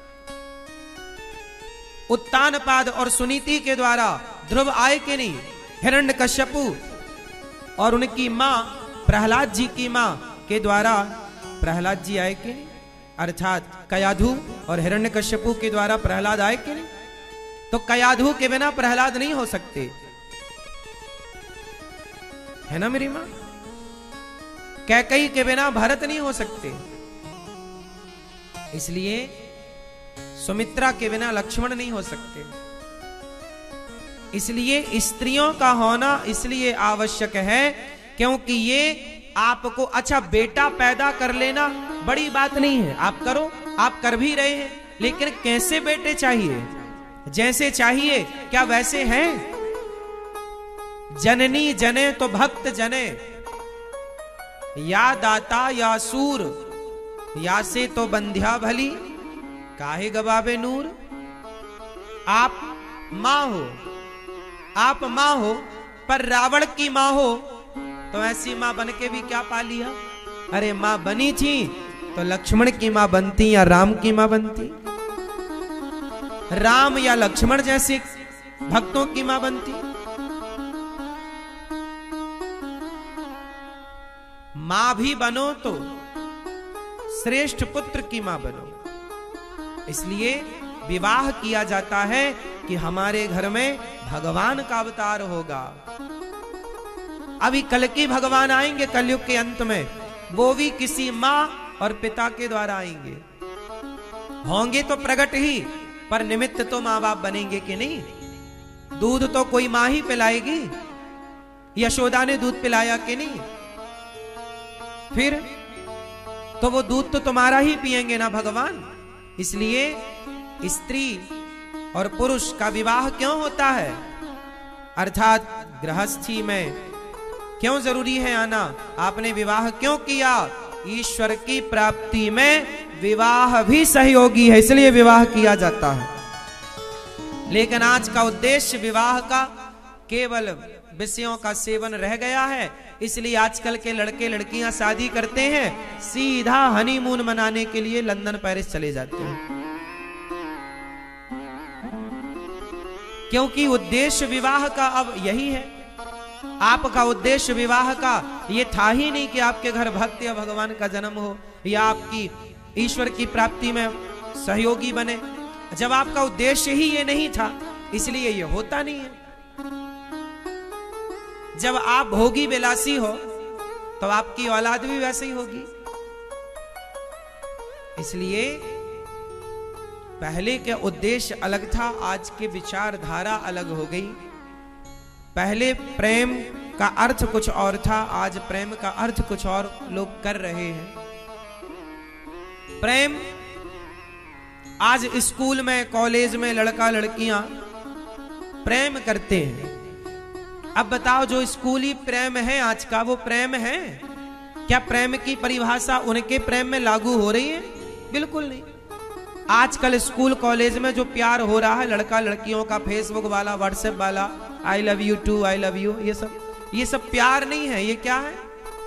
[SPEAKER 3] उत्तानपाद और सुनीति के द्वारा ध्रुव आए कि नहीं? हिरण्यकश्यपु और उनकी मां प्रहलाद जी की मां के द्वारा प्रहलाद जी आए कि नहीं? अर्थात कयाधु और हिरण्यकश्यपु के द्वारा प्रहलाद आए कि नहीं? तो कयाधु के बिना प्रहलाद नहीं हो सकते, है ना मेरी मां? कैकेयी के बिना भरत नहीं हो सकते, इसलिए सुमित्रा के बिना लक्ष्मण नहीं हो सकते। इसलिए स्त्रियों का होना इसलिए आवश्यक है क्योंकि ये आपको, अच्छा बेटा पैदा कर लेना बड़ी बात नहीं है, आप करो, आप कर भी रहे हैं, लेकिन कैसे बेटे चाहिए? जैसे चाहिए क्या वैसे हैं? जननी जने तो भक्त जने, या दाता या सूर, या से तो बंध्या भली, काहे गवावे नूर। आप मां हो, आप मां हो, पर रावण की मां हो तो ऐसी मां बन के भी क्या पा लिया? अरे मां बनी थी तो लक्ष्मण की मां बनती या राम की मां बनती? राम या लक्ष्मण जैसे भक्तों की मां बनती? मां भी बनो तो श्रेष्ठ पुत्र की मां बनो। इसलिए विवाह किया जाता है कि हमारे घर में भगवान का अवतार होगा। अभी कलकी भगवान आएंगे कलयुग के अंत में, वो भी किसी मां और पिता के द्वारा आएंगे, होंगे तो प्रकट ही, पर निमित्त तो मां बाप बनेंगे कि नहीं? दूध तो कोई मां ही पिलाएगी, यशोदा ने दूध पिलाया कि नहीं? फिर तो वो दूध तो तुम्हारा ही पिएंगे ना भगवान। इसलिए स्त्री और पुरुष का विवाह क्यों होता है, अर्थात गृहस्थी में क्यों जरूरी है आना? आपने विवाह क्यों किया? ईश्वर की प्राप्ति में विवाह भी सहयोगी है, इसलिए विवाह किया जाता है। लेकिन आज का उद्देश्य विवाह का केवल विषयों का सेवन रह गया है, इसलिए आजकल के लड़के लड़कियां शादी करते हैं, सीधा हनीमून मनाने के लिए लंदन पेरिस चले जाते हैं, क्योंकि उद्देश्य विवाह का अब यही है। आपका उद्देश्य विवाह का ये था ही नहीं कि आपके घर भक्त या भगवान का जन्म हो या आपकी ईश्वर की प्राप्ति में सहयोगी बने। जब आपका उद्देश्य ही ये नहीं था, इसलिए ये होता नहीं है। जब आप भोगी विलासी हो तो आपकी औलाद भी वैसे ही होगी। इसलिए पहले के उद्देश्य अलग था, आज के विचारधारा अलग हो गई। पहले प्रेम का अर्थ कुछ और था, आज प्रेम का अर्थ कुछ और लोग कर रहे हैं। प्रेम आज स्कूल में, कॉलेज में लड़का लड़कियां प्रेम करते हैं। अब बताओ, जो स्कूली प्रेम है आज का, वो प्रेम है क्या? प्रेम की परिभाषा उनके प्रेम में लागू हो रही है? बिल्कुल नहीं। आजकल स्कूल कॉलेज में जो प्यार हो रहा है लड़का लड़कियों का, फेसबुक वाला, व्हाट्सएप वाला, I love you too, I love you, ये सब ये सब प्यार नहीं है। ये क्या है?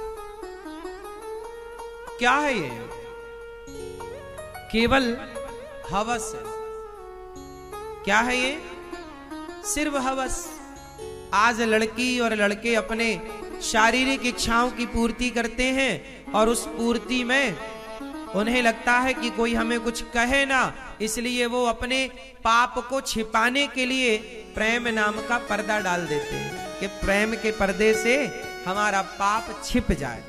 [SPEAKER 3] क्या है ये? केवल हवस है। क्या है ये? सिर्फ हवस। आज लड़की और लड़के अपने शारीरिक इच्छाओं की पूर्ति करते हैं और उस पूर्ति में उन्हें लगता है कि कोई हमें कुछ कहे ना, इसलिए वो अपने पाप को छिपाने के लिए प्रेम नाम का पर्दा डाल देते हैं कि प्रेम के पर्दे से हमारा पाप छिप जाए।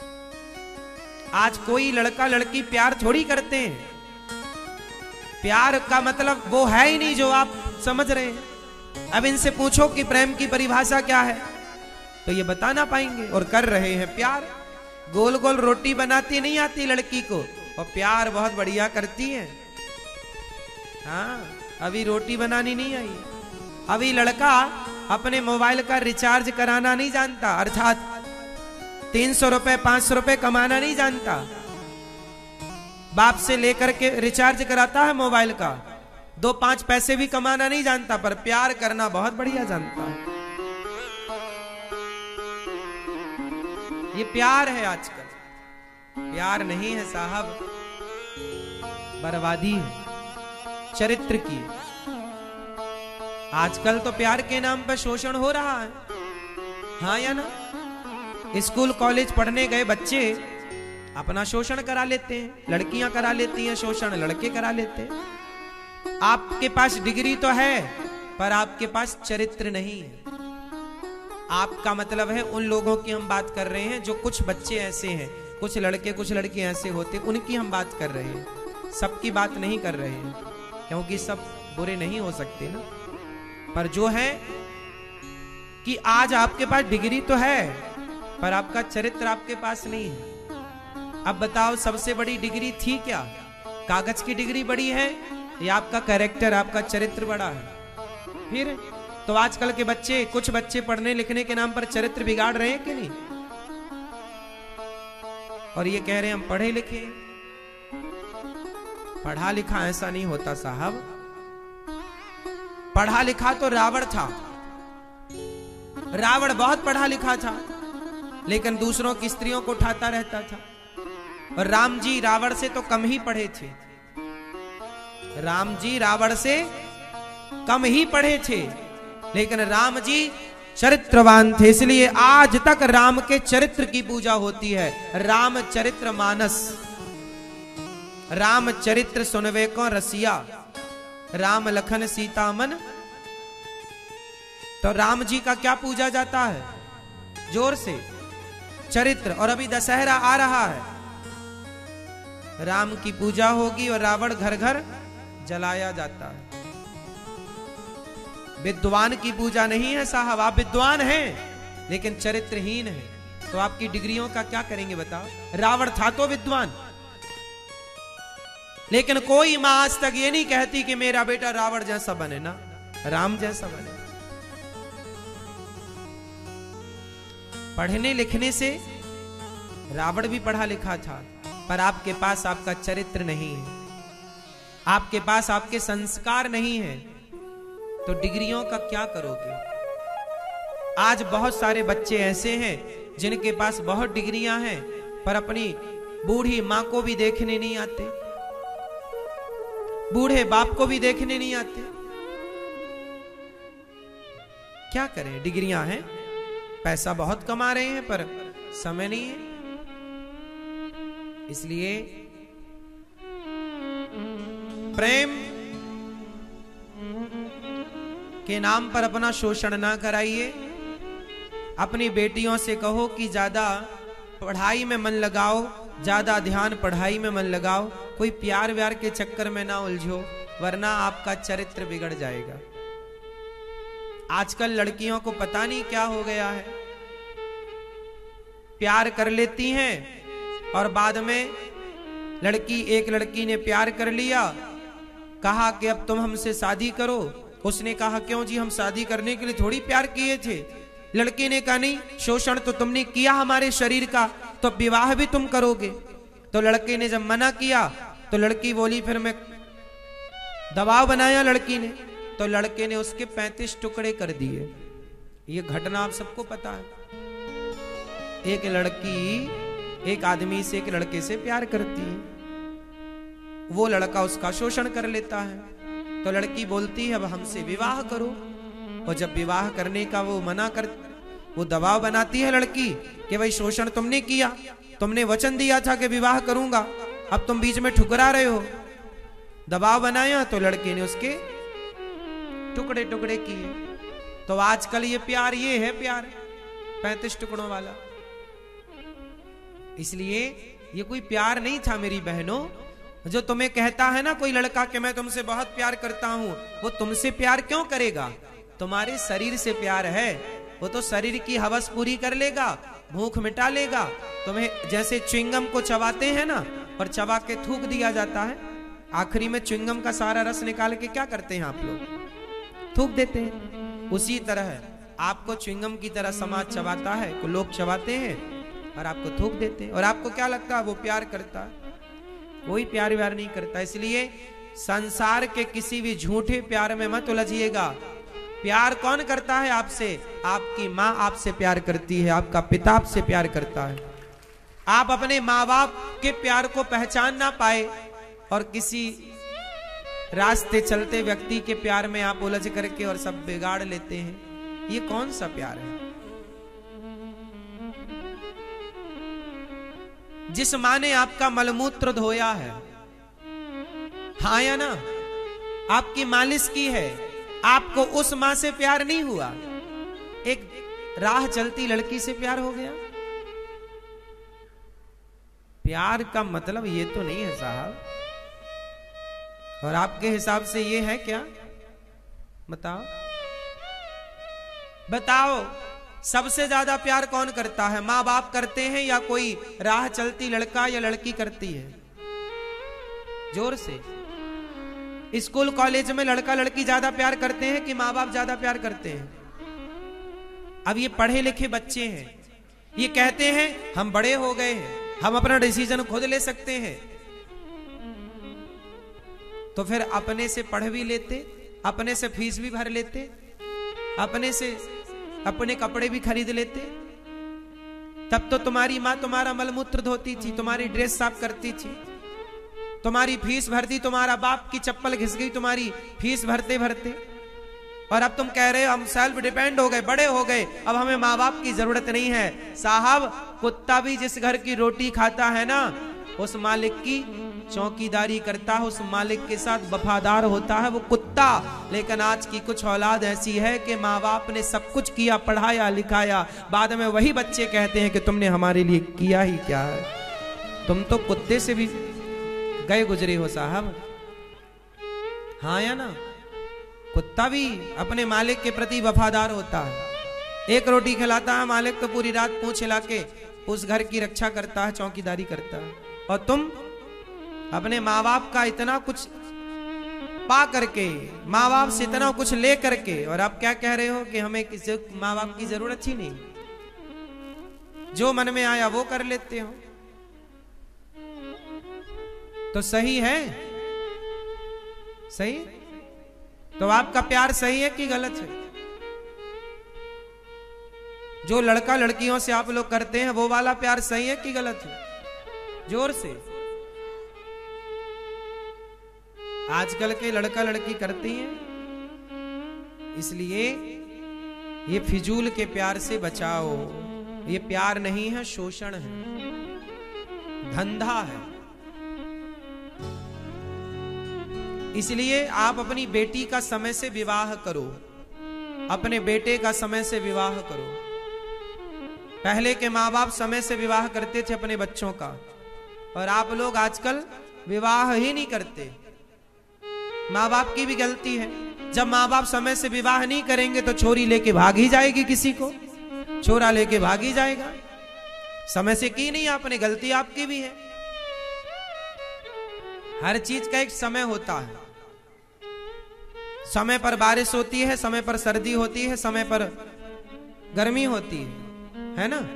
[SPEAKER 3] आज कोई लड़का लड़की प्यार थोड़ी करते हैं। प्यार का मतलब वो है ही नहीं जो आप समझ रहे हैं। अब इनसे पूछो कि प्रेम की परिभाषा क्या है, तो ये बता ना पाएंगे, और कर रहे हैं प्यार। गोल गोल रोटी बनाती नहीं आती लड़की को, और प्यार बहुत बढ़िया करती है। हाँ, अभी रोटी बनानी नहीं आई, अभी लड़का अपने मोबाइल का रिचार्ज कराना नहीं जानता, अर्थात तीन सौ रुपए पांच सौ रुपए कमाना नहीं जानता। बाप से लेकर के रिचार्ज कराता है मोबाइल का, दो पांच पैसे भी कमाना नहीं जानता, पर प्यार करना बहुत बढ़िया जानता है। ये प्यार है आजकल, प्यार नहीं है साहब, बर्बादी है चरित्र की। आजकल तो प्यार के नाम पर शोषण हो रहा है, हाँ या ना? स्कूल कॉलेज पढ़ने गए बच्चे अपना शोषण करा लेते हैं, लड़कियां करा लेती हैं शोषण, लड़के करा लेते हैं। आपके पास डिग्री तो है पर आपके पास चरित्र नहीं है। आपका मतलब है उन लोगों की हम बात कर रहे हैं जो कुछ बच्चे ऐसे हैं, कुछ लड़के कुछ लड़की ऐसे होते, उनकी हम बात कर रहे हैं, सबकी बात नहीं कर रहे हैं, क्योंकि सब बुरे नहीं हो सकते ना। पर जो है कि आज आपके पास डिग्री तो है पर आपका चरित्र आपके पास नहीं है। अब बताओ सबसे बड़ी डिग्री थी क्या? कागज की डिग्री बड़ी है या आपका कैरेक्टर, आपका चरित्र बड़ा है? फिर तो आजकल के बच्चे, कुछ बच्चे पढ़ने लिखने के नाम पर चरित्र बिगाड़ रहे हैं कि नहीं? और ये कह रहे हैं हम पढ़े लिखे। पढ़ा लिखा ऐसा नहीं होता साहब। पढ़ा लिखा तो रावण था, रावण बहुत पढ़ा लिखा था लेकिन दूसरों की स्त्रियों को उठाता रहता था। और राम जी रावण से तो कम ही पढ़े थे, राम जी रावण से कम ही पढ़े थे, लेकिन राम जी चरित्रवान थे, इसलिए आज तक राम के चरित्र की पूजा होती है। राम चरित्र मानस, राम चरित्र सुनवे को रसिया, राम लखन सीता मन। तो राम जी का क्या पूजा जाता है? जोर से चरित्र। और अभी दशहरा आ रहा है, राम की पूजा होगी और रावण घर घर जलाया जाता है। विद्वान की पूजा नहीं है साहब। आप विद्वान हैं लेकिन चरित्रहीन हैं, तो आपकी डिग्रियों का क्या करेंगे बताओ? रावण था तो विद्वान, लेकिन कोई मां आज तक ये नहीं कहती कि मेरा बेटा रावण जैसा बने ना, राम जैसा बने। पढ़ने लिखने से रावण भी पढ़ा लिखा था, पर आपके पास आपका चरित्र नहीं है, आपके पास आपके संस्कार नहीं है, तो डिग्रियों का क्या करोगे? आज बहुत सारे बच्चे ऐसे हैं जिनके पास बहुत डिग्रियां हैं पर अपनी बूढ़ी मां को भी देखने नहीं आते, बूढ़े बाप को भी देखने नहीं आते। क्या करें? डिग्रियां हैं, पैसा बहुत कमा रहे हैं पर समय नहीं है। इसलिए प्रेम के नाम पर अपना शोषण ना कराइए। अपनी बेटियों से कहो कि ज्यादा पढ़ाई में मन लगाओ, ज्यादा ध्यान पढ़ाई में मन लगाओ, कोई प्यार व्यार के चक्कर में ना उलझो, वरना आपका चरित्र बिगड़ जाएगा। आजकल लड़कियों को पता नहीं क्या हो गया है, प्यार कर लेती हैं और बाद में लड़की, एक लड़की ने प्यार कर लिया, कहा कि अब तुम हमसे शादी करो। उसने कहा क्यों जी, हम शादी करने के लिए थोड़ी प्यार किए थे। लड़की ने कहा नहीं, शोषण तो तुमने किया हमारे शरीर का, तो विवाह भी तुम करोगे। तो लड़के ने जब मना किया तो लड़की बोली फिर मैं, दबाव बनाया लड़की ने, तो लड़के ने उसके पैंतीस टुकड़े कर दिए। ये घटना आप सबको पता है। एक लड़की एक आदमी से, एक लड़के से प्यार करती है, वो लड़का उसका शोषण कर लेता है, तो लड़की बोलती है अब हमसे विवाह करो। और जब विवाह करने का वो मना कर, वो दबाव बनाती है लड़की कि भाई शोषण तुमने किया, तुमने वचन दिया था कि विवाह करूंगा, अब तुम बीच में ठुकरा रहे हो। दबाव बनाया तो लड़के ने उसके टुकड़े टुकड़े किए। तो आजकल ये प्यार, ये है प्यार पैंतीस टुकड़ों वाला। इसलिए ये कोई प्यार नहीं था मेरी बहनों। जो तुम्हें कहता है ना कोई लड़का कि मैं तुमसे बहुत प्यार करता हूं, वो तुमसे प्यार क्यों करेगा? तुम्हारे शरीर से प्यार है, वो तो शरीर की हवस पूरी कर लेगा, भूख मिटा लेगा। तुम्हें जैसे च्युइंगम को चबाते हैं ना, और चबा के थूक दिया जाता है, आखिरी में च्युइंगम का सारा रस निकाल के क्या करते हैं आप लोग? थूक देते हैं। उसी तरह आपको च्युइंगम की तरह समाज चबाता है, को लोग चबाते हैं और आपको थूक देते हैं, और आपको क्या लगता है वो प्यार करता है? कोई प्यार व्यार नहीं करता। इसलिए संसार के किसी भी झूठे प्यार में मत उलझिएगा। प्यार कौन करता है आपसे? आपकी माँ आपसे प्यार करती है, आपका पिता आपसे प्यार करता है। आप अपने माँ बाप के प्यार को पहचान ना पाए और किसी रास्ते चलते व्यक्ति के प्यार में आप उलझ करके और सब बिगाड़ लेते हैं, ये कौन सा प्यार है? जिस माँ ने आपका मलमूत्र धोया है, हाँ या ना, आपकी मालिश की है, आपको उस माँ से प्यार नहीं हुआ, एक राह चलती लड़की से प्यार हो गया? प्यार का मतलब ये तो नहीं है साहब। और आपके हिसाब से ये है क्या? बताओ बताओ, सबसे ज्यादा प्यार कौन करता है? माँ बाप करते हैं या कोई राह चलती लड़का या लड़की करती है? जोर से। स्कूल कॉलेज में लड़का लड़की ज्यादा प्यार करते हैं कि माँ बाप ज्यादा प्यार करते हैं? अब ये पढ़े लिखे बच्चे हैं, ये कहते हैं हम बड़े हो गए हैं, हम अपना डिसीजन खुद ले सकते हैं, तो फिर अपने से पढ़ भी लेते, अपने से फीस भी भर लेते, अपने से अपने कपड़े भी खरीद लेते। तब तो तुम्हारी माँ तुम्हारा मलमूत्र धोती थी, तुम्हारी ड्रेस साफ करती थी, तुम्हारी फीस भरती, तुम्हारा बाप की चप्पल घिस गई तुम्हारी फीस भरते भरते। और अब तुम कह रहे हो हम सेल्फ डिपेंड हो गए, बड़े हो गए, अब हमें माँ बाप की जरूरत नहीं है। साहब, कुत्ता भी जिस घर की रोटी खाता है ना, उस मालिक की चौकीदारी करता है, उस मालिक के साथ वफादार होता है वो कुत्ता। लेकिन आज की कुछ औलाद ऐसी है कि माँ बाप ने सब कुछ किया, पढ़ाया लिखाया, बाद में वही बच्चे कहते हैं कि तुमने हमारे लिए किया ही क्या है, तुम तो कुत्ते से भी गए गुजरे हो साहब। हाँ या ना? कुत्ता भी अपने मालिक के प्रति वफादार होता है। एक रोटी खिलाता है मालिक तो पूरी रात पूंछ हिला के उस घर की रक्षा करता है, चौकीदारी करता है। और तुम अपने माँ बाप का इतना कुछ पा करके, माँ बाप से इतना कुछ ले करके, और आप क्या कह रहे हो कि हमें किसी माँ बाप की जरूरत ही नहीं, जो मन में आया वो कर लेते हो। तो सही है? सही? तो आपका प्यार सही है कि गलत है? जो लड़का लड़कियों से आप लोग करते हैं वो वाला प्यार सही है कि गलत है? जोर से। आजकल के लड़का लड़की करती हैं, इसलिए ये फिजूल के प्यार से बचाओ। ये प्यार नहीं है, शोषण है, धंधा है। इसलिए आप अपनी बेटी का समय से विवाह करो, अपने बेटे का समय से विवाह करो। पहले के माँ बाप समय से विवाह करते थे अपने बच्चों का, और आप लोग आजकल विवाह ही नहीं करते। माँ बाप की भी गलती है। जब माँ बाप समय से विवाह नहीं करेंगे तो छोरी लेके भाग ही जाएगी, किसी को छोरा लेके भाग ही जाएगा। समय से की नहीं आपने, गलती आपकी भी है। हर चीज का एक समय होता है। समय पर बारिश होती है, समय पर सर्दी होती है, समय पर गर्मी होती है, है ना?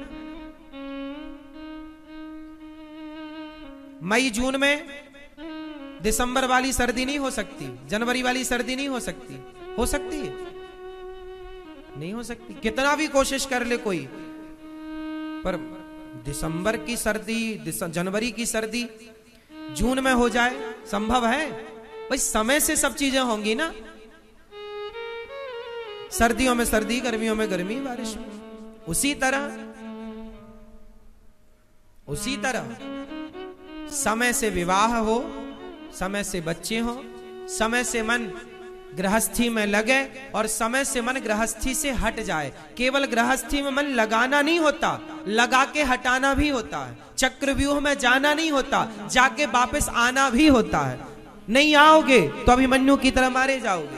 [SPEAKER 3] मई जून में दिसंबर वाली सर्दी नहीं हो सकती, जनवरी वाली सर्दी नहीं हो सकती। हो सकती है? नहीं हो सकती। कितना भी कोशिश कर ले कोई, पर दिसंबर की सर्दी, जनवरी की सर्दी जून में हो जाए, संभव है? भाई समय से सब चीजें होंगी ना। सर्दियों में सर्दी, गर्मियों में गर्मी, बारिश में। उसी तरह उसी तरह समय से विवाह हो, समय से बच्चे हो, समय से मन गृहस्थी में लगे, और समय से मन गृहस्थी से हट जाए। केवल गृहस्थी में मन लगाना नहीं होता, लगा के हटाना भी होता है। चक्रव्यूह में जाना नहीं होता, जाके वापस आना भी होता है। नहीं आओगे तो अभिमन्यु की तरह मारे जाओगे।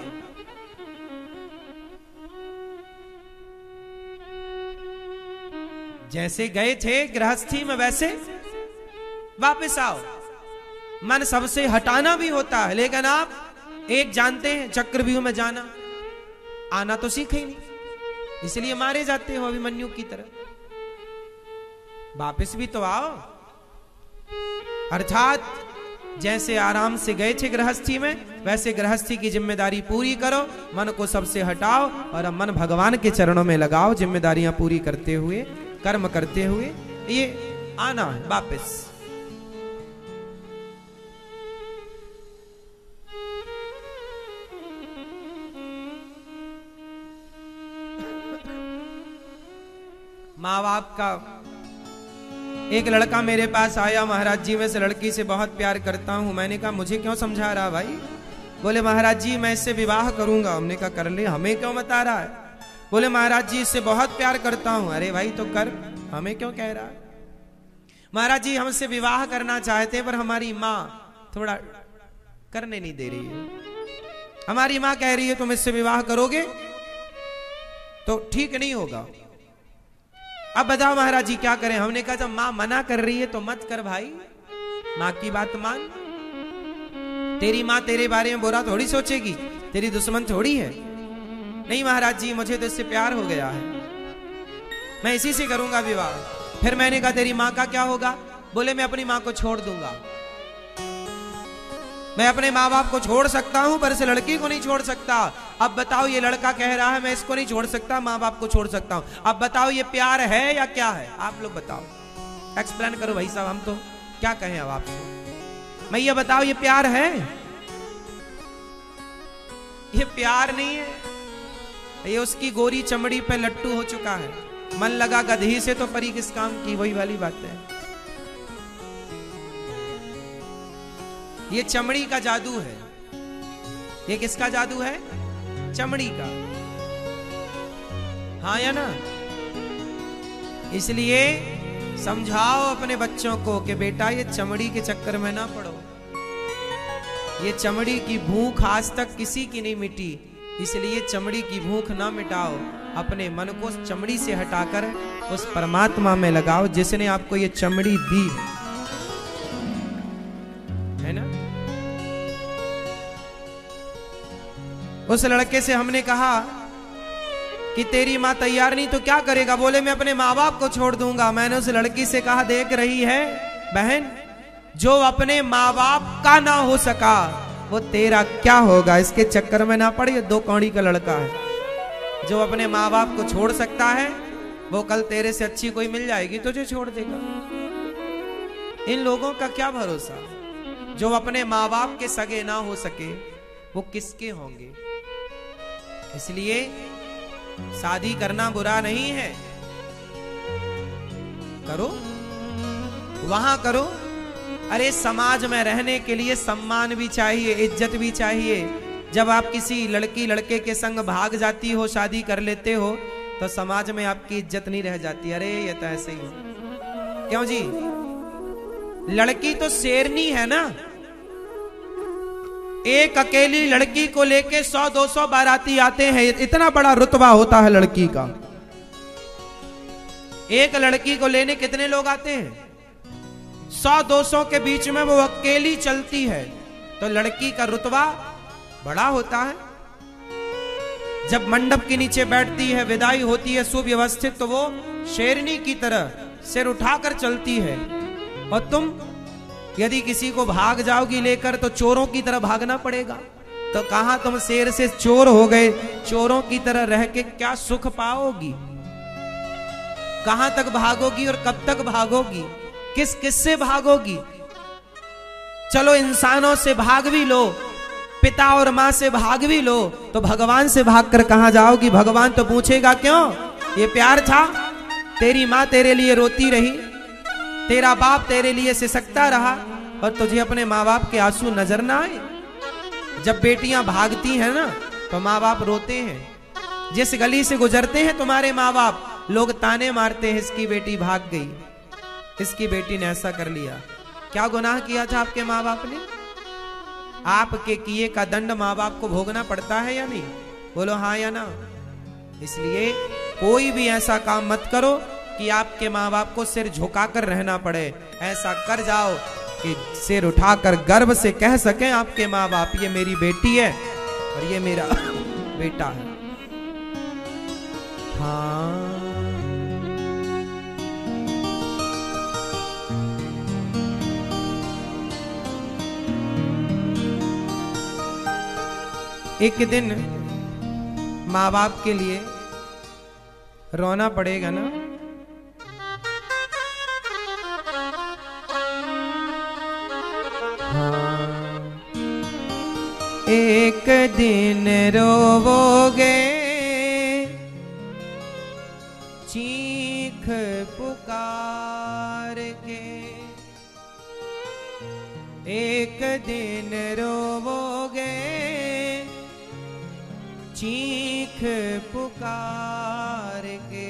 [SPEAKER 3] जैसे गए थे गृहस्थी में वैसे वापस आओ। मन सबसे हटाना भी होता है, लेकिन आप एक जानते हैं चक्रव्यूह में जाना, आना तो सीखे ही नहीं, इसलिए मारे जाते हो अभिमन्यु की तरह। वापस भी तो आओ। अर्थात जैसे आराम से गए थे गृहस्थी में, वैसे गृहस्थी की जिम्मेदारी पूरी करो, मन को सबसे हटाओ और अब मन भगवान के चरणों में लगाओ, जिम्मेदारियां पूरी करते हुए, कर्म करते हुए ये आना है वापस। माँ बाप का एक लड़का मेरे पास आया, महाराज जी मैं इस लड़की से बहुत प्यार करता हूं। मैंने कहा मुझे क्यों समझा रहा भाई? बोले महाराज जी मैं इससे विवाह करूंगा। हमने कहा कर ले, हमें क्यों बता रहा है? बोले महाराज जी इससे बहुत प्यार करता हूं। अरे भाई तो कर, हमें क्यों कह रहा है? महाराज जी हमसे विवाह करना चाहते हैं पर हमारी माँ थोड़ा करने नहीं दे रही है। हमारी माँ कह रही है तुम इससे विवाह करोगे तो ठीक नहीं होगा। अब बताओ महाराज जी क्या करें? हमने कहा जब माँ मना कर रही है तो मत कर भाई, माँ की बात मान। तेरी माँ तेरे बारे में बुरा थोड़ी सोचेगी, तेरी दुश्मन थोड़ी है। नहीं महाराज जी मुझे तो इससे प्यार हो गया है, मैं इसी से करूंगा विवाह। फिर मैंने कहा तेरी माँ का क्या होगा? बोले मैं अपनी माँ को छोड़ दूंगा। मैं अपने माँ बाप को छोड़ सकता हूं पर इस लड़की को नहीं छोड़ सकता। अब बताओ ये लड़का कह रहा है मैं इसको नहीं छोड़ सकता, माँ बाप को छोड़ सकता हूं। अब बताओ ये प्यार है या क्या है? आप लोग बताओ, एक्सप्लेन करो भाई साहब, हम तो क्या कहें अब आपसे। मैं ये बताओ ये प्यार है? ये प्यार नहीं है, ये उसकी गोरी चमड़ी पे लट्टू हो चुका है। मन लगा गधी से तो परी किस काम की, वही वाली बात है। ये चमड़ी का जादू है। ये किसका जादू है? चमड़ी का, हाँ या ना? इसलिए समझाओ अपने बच्चों को कि बेटा ये चमड़ी के चक्कर में ना पड़ो। ये चमड़ी की भूख आज तक किसी की नहीं मिटी, इसलिए चमड़ी की भूख ना मिटाओ। अपने मन को चमड़ी से हटाकर उस परमात्मा में लगाओ जिसने आपको ये चमड़ी दी है ना। उस लड़के से हमने कहा कि तेरी माँ तैयार नहीं तो क्या करेगा? बोले मैं अपने माँ बाप को छोड़ दूंगा। मैंने उस लड़की से कहा देख रही है बहन, जो अपने माँ बाप का ना हो सका वो तेरा क्या होगा? इसके चक्कर में ना पड़, ये दो कौड़ी का लड़का है। जो अपने माँ बाप को छोड़ सकता है वो कल तेरे से अच्छी कोई मिल जाएगी तुझे छोड़ देगा। इन लोगों का क्या भरोसा? जो अपने माँ बाप के सगे ना हो सके वो किसके होंगे? इसलिए शादी करना बुरा नहीं है, करो वहां करो। अरे समाज में रहने के लिए सम्मान भी चाहिए, इज्जत भी चाहिए। जब आप किसी लड़की लड़के के संग भाग जाती हो, शादी कर लेते हो, तो समाज में आपकी इज्जत नहीं रह जाती। अरे ये तो ऐसे ही है। क्यों जी? लड़की तो शेरनी है ना। एक अकेली लड़की को लेके सौ दो सौ बाराती आते हैं, इतना बड़ा रुतबा होता है लड़की का। एक लड़की को लेने कितने लोग आते हैं? सौ दो सौ के बीच में वो अकेली चलती है, तो लड़की का रुतबा बड़ा होता है। जब मंडप के नीचे बैठती है, विदाई होती है सुव्यवस्थित, तो वो शेरनी की तरह सिर उठाकर चलती है। और तुम यदि किसी को भाग जाओगी लेकर तो चोरों की तरह भागना पड़ेगा। तो कहां तुम शेर से चोर हो गए, चोरों की तरह रह के क्या सुख पाओगी? कहां तक भागोगी और कब तक भागोगी? किस किस से भागोगी? चलो इंसानों से भाग भी लो, पिता और माँ से भाग भी लो, तो भगवान से भागकर कहां जाओगी? भगवान तो पूछेगा क्यों ये प्यार था? तेरी माँ तेरे लिए रोती रही, तेरा बाप तेरे लिए सिसकता रहा, और तुझे अपने माँ बाप के आंसू नजर ना आए? जब बेटियां भागती हैं ना तो माँ बाप रोते हैं। जिस गली से गुजरते हैं तुम्हारे माँ बाप, लोग ताने मारते हैं, इसकी बेटी भाग गई, इसकी बेटी ने ऐसा कर लिया। क्या गुनाह किया था आपके माँ बाप ने? आपके किए का दंड माँ बाप को भोगना पड़ता है या नहीं? बोलो हाँ या ना। इसलिए कोई भी ऐसा काम मत करो कि आपके माँ बाप को सिर झुकाकर रहना पड़े। ऐसा कर जाओ कि सिर उठाकर गर्व से कह सकें आपके माँ बाप, ये मेरी बेटी है और ये मेरा बेटा है। हाँ एक दिन माँ बाप के लिए रोना पड़ेगा ना। हाँ एक दिन रोवोगे चीख पुकार के, एक दिन रोवोगे चीख पुकार के,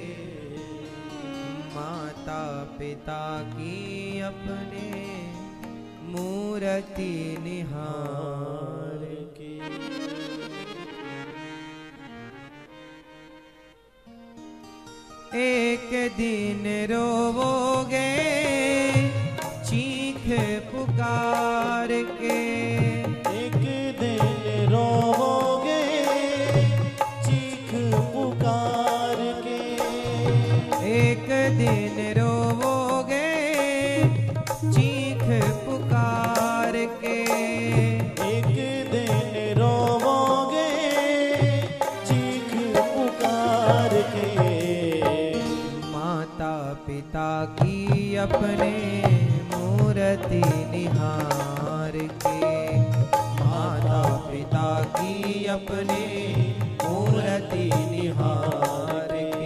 [SPEAKER 3] माता पिता की अपने मूर्ति निहार के। एक दिन रोवोगे चीख पुकार के,
[SPEAKER 1] एक दिन रोवोगे चीख पुकार के,
[SPEAKER 3] एक दिन रोवोगे चीख पुकार के,
[SPEAKER 1] एक दिन रोवोगे चीख पुकार के,
[SPEAKER 3] माता पिता की अपने मूर्ति निहार के, माता पिता की अपने मूर्ति निहार के।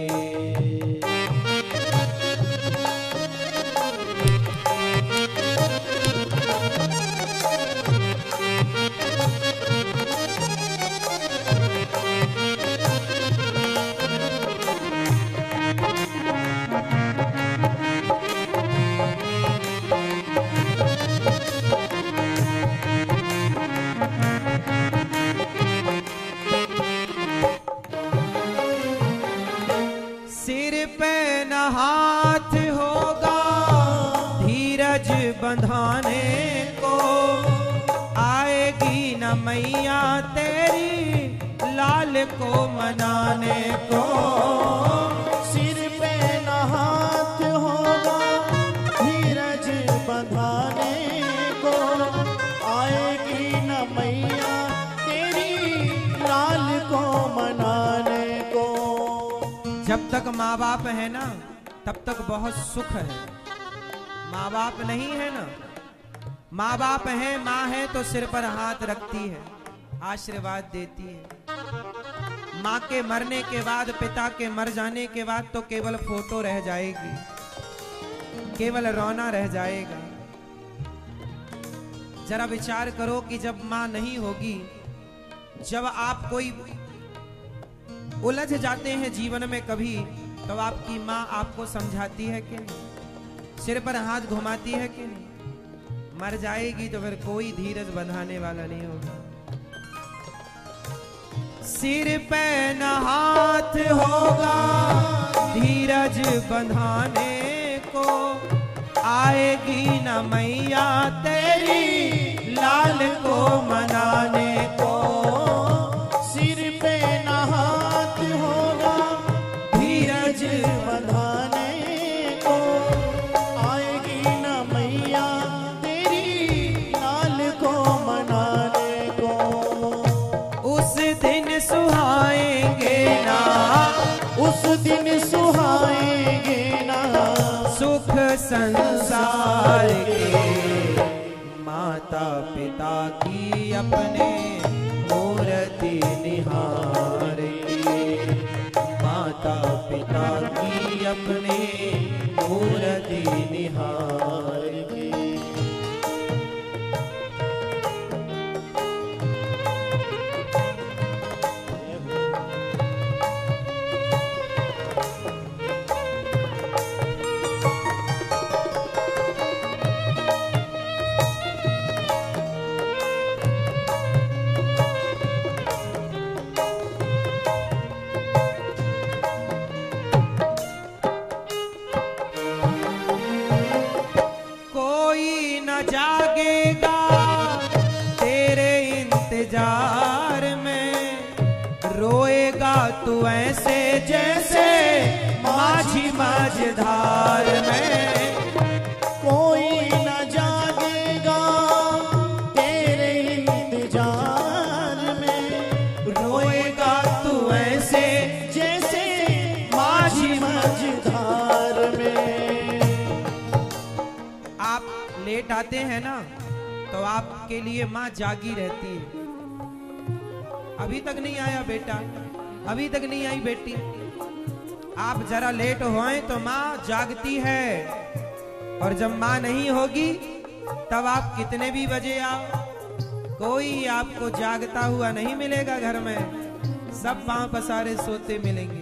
[SPEAKER 3] सिर पे न हाथ होगा धीरज बंधाने को, आएगी न मैया तेरी लाल को मनाने को।
[SPEAKER 1] सिर पे न हाथ होगा धीरज बंधाने को, आएगी न मैया तेरी लाल को मनाने को।
[SPEAKER 3] जब तक माँ बाप है ना तब तक बहुत सुख है, माँ बाप नहीं है ना, माँ बाप है, माँ है तो सिर पर हाथ रखती है, आशीर्वाद देती है। माँ के मरने के बाद, पिता के मर जाने के बाद तो केवल फोटो रह जाएगी, केवल रोना रह जाएगा। जरा विचार करो कि जब माँ नहीं होगी, जब आप कोई उलझ जाते हैं जीवन में कभी, तो आपकी माँ आपको समझाती है कि नहीं, सिर पर हाथ घुमाती है कि नहीं। मर जाएगी तो फिर कोई धीरज बंधाने वाला नहीं होगा। सिर पे न हाथ होगा धीरज बंधाने को, आएगी न मैया तेरी लाल को मनाने को।
[SPEAKER 1] सिर पे न हाथ होगा धीरज बंधाने को, आएगी न मैया तेरी लाल को मनाने को।
[SPEAKER 3] उस दिन सुहाएंगे ना,
[SPEAKER 1] उस दिन सुहाएंगे ना
[SPEAKER 3] सुख संसार के, माता पिता की अपने मूर्ति निहार के, माता पिता की अपने मूर्ति निहार के। जैसे माझी मझधार में।
[SPEAKER 1] कोई न जागेगा तेरे इंतजार में,
[SPEAKER 3] रोएगा तू ऐसे
[SPEAKER 1] जैसे माझी मझधार में।
[SPEAKER 3] आप लेट आते हैं ना तो आपके लिए माँ जागी रहती है। अभी तक नहीं आया बेटा, अभी तक नहीं आई बेटी, आप जरा लेट होएं तो माँ जागती है। और जब माँ नहीं होगी तब आप कितने भी बजे आओ, कोई आपको जागता हुआ नहीं मिलेगा घर में, सब पांव पसारे सोते मिलेंगे।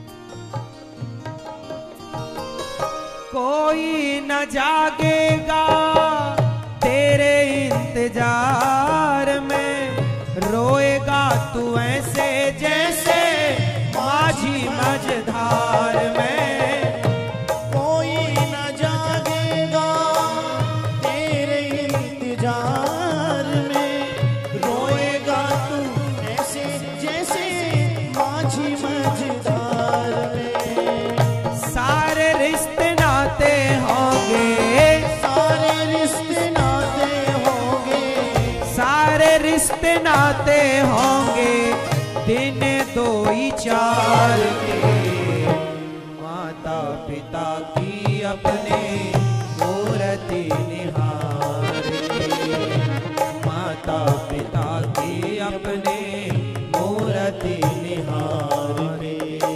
[SPEAKER 3] कोई न जागेगा तेरे इंतजार में, रोएगा तू ऐसे जैसे माझी मझधार में।
[SPEAKER 1] कोई न जागेगा तेरे इंतजार में, रोएगा तू ऐसे जैसे माझी मझधार में।
[SPEAKER 3] सारे रिश्ते नाते होंगे,
[SPEAKER 1] सारे रिश्ते नाते होंगे,
[SPEAKER 3] सारे रिश्ते नाते होंगे, दिन दो ही चार के। माता पिता की अपने मूर्ति निहार के, माता पिता की अपने मूर्ति निहार के।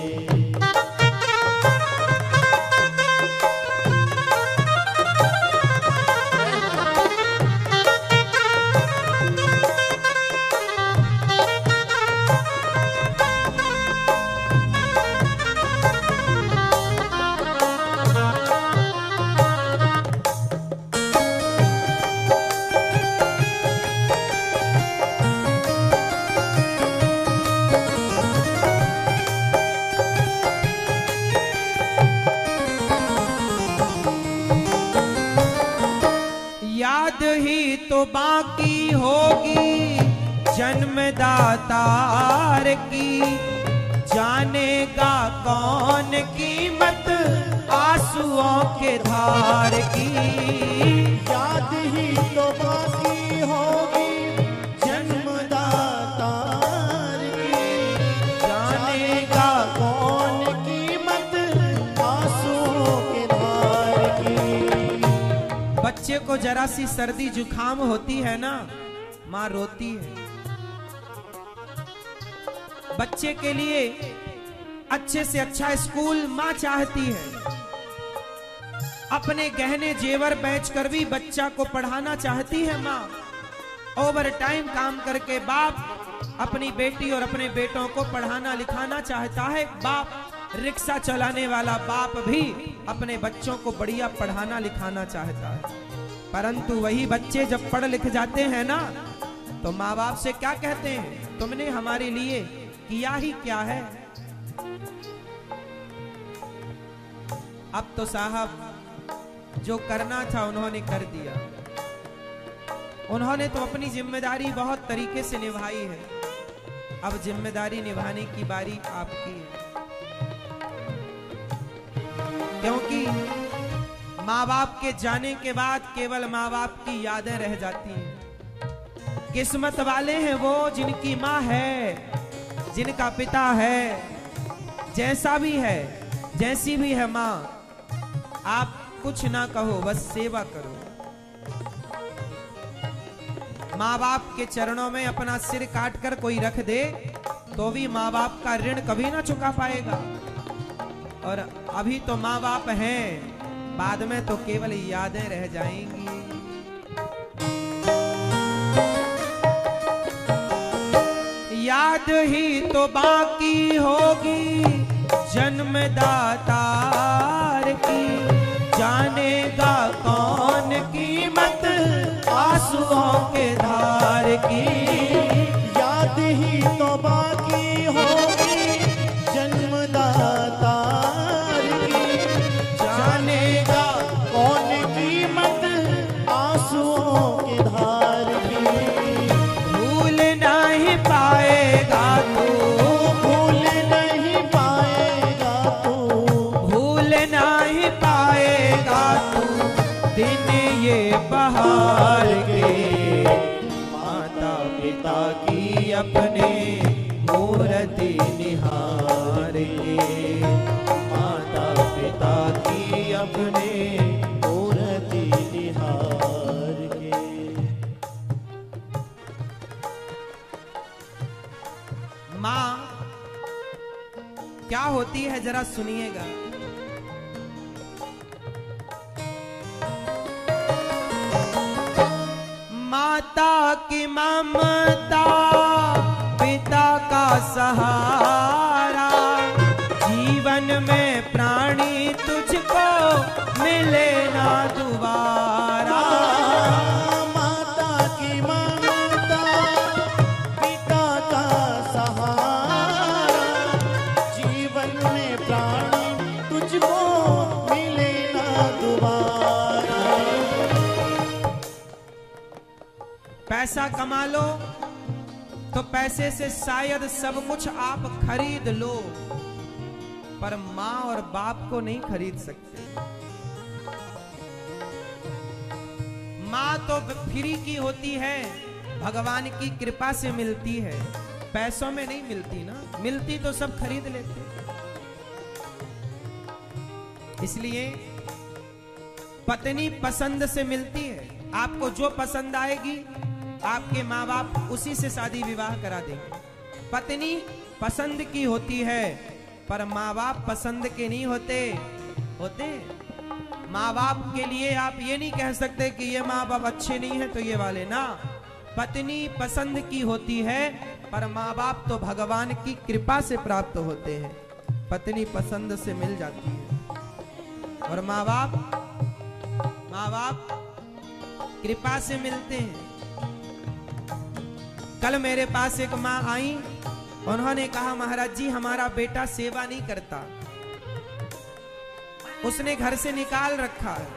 [SPEAKER 3] याद ही तो बाकी होगी जन्मदातार की, जानेगा कौन कीमत आंसुओं के धार की।
[SPEAKER 1] याद ही तो बाकी होगी जन्मदातार की, जानेगा कौन कीमत आंसुओं के धार की।
[SPEAKER 3] बच्चे को जरा सी सर्दी जुकाम होती है ना, माँ रोती है। बच्चे के लिए अच्छे से अच्छा स्कूल माँ चाहती है। अपने गहने जेवर बेचकर भी बच्चा को पढ़ाना चाहती है माँ। ओवर टाइम काम करके बाप अपनी बेटी और अपने बेटों को पढ़ाना लिखाना चाहता है। बाप रिक्शा चलाने वाला बाप भी अपने बच्चों को बढ़िया पढ़ाना लिखाना चाहता है। परंतु वही बच्चे जब पढ़ लिख जाते हैं ना तो माँ बाप से क्या कहते हैं, तुमने हमारे लिए किया ही क्या है। अब तो साहब जो करना था उन्होंने कर दिया। उन्होंने तो अपनी जिम्मेदारी बहुत तरीके से निभाई है। अब जिम्मेदारी निभाने की बारी आपकी है, क्योंकि माँ बाप के जाने के बाद केवल माँ बाप की यादें रह जाती हैं। किस्मत वाले हैं वो जिनकी माँ है, जिनका पिता है, जैसा भी है, जैसी भी है माँ। आप कुछ ना कहो, बस सेवा करो। माँ बाप के चरणों में अपना सिर काट कर कोई रख दे तो भी माँ बाप का ऋण कभी ना चुका पाएगा। और अभी तो माँ बाप हैं, बाद में तो केवल यादें रह जाएंगी। याद ही तो बाकी होगी जन्मदातार की, जानेगा कौन कीमत आंसुओं के धार की।
[SPEAKER 1] याद ही तो बाकी होगी जन्मदातार की, जानेगा कौन कीमत आंसुओं के धार की।
[SPEAKER 3] भूल नहीं पाएगा तू,
[SPEAKER 1] भूल नहीं पाएगा
[SPEAKER 3] की अपने मूर्ति निहारेंगे,
[SPEAKER 1] माता पिता की अपने मूर्ति निहार के।
[SPEAKER 3] माँ क्या होती है जरा सुनिएगा। माता की ममता, पिता का सहारा, जीवन में प्राणी तुझको मिले ना दोबारा।
[SPEAKER 1] माता की ममता, पिता का सहारा, जीवन में प्राणी तुझको मिले ना दोबारा।
[SPEAKER 3] पैसा कमा लो तो पैसे से शायद सब कुछ आप खरीद लो, पर माँ और बाप को नहीं खरीद सकते। माँ तो फ्री की होती है, भगवान की कृपा से मिलती है, पैसों में नहीं मिलती ना, मिलती तो सब खरीद लेते। इसलिए पत्नी पसंद से मिलती है, आपको जो पसंद आएगी आपके माँ बाप उसी से शादी विवाह करा देंगे। पत्नी पसंद की होती है, पर माँ बाप पसंद के नहीं होते होते माँ बाप के लिए आप ये नहीं कह सकते कि ये माँ बाप अच्छे नहीं है तो ये वाले ना। पत्नी पसंद की होती है, पर माँ बाप तो भगवान की कृपा से प्राप्त होते हैं। पत्नी पसंद से मिल जाती है और माँ बाप माँ बाप कृपा से मिलते हैं। कल मेरे पास एक माँ आई, उन्होंने कहा महाराज जी हमारा बेटा सेवा नहीं करता, उसने घर से निकाल रखा है।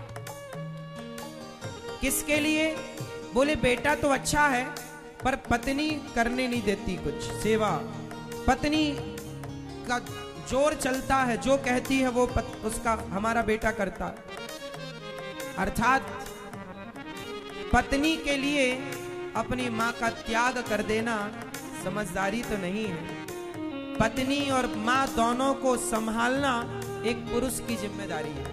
[SPEAKER 3] किसके लिए? बोले बेटा तो अच्छा है पर पत्नी करने नहीं देती कुछ सेवा। पत्नी का जोर चलता है, जो कहती है वो पत, उसका हमारा बेटा करता है। अर्थात पत्नी के लिए अपनी माँ का त्याग कर देना समझदारी तो नहीं है। पत्नी और माँ दोनों को संभालना एक पुरुष की जिम्मेदारी है।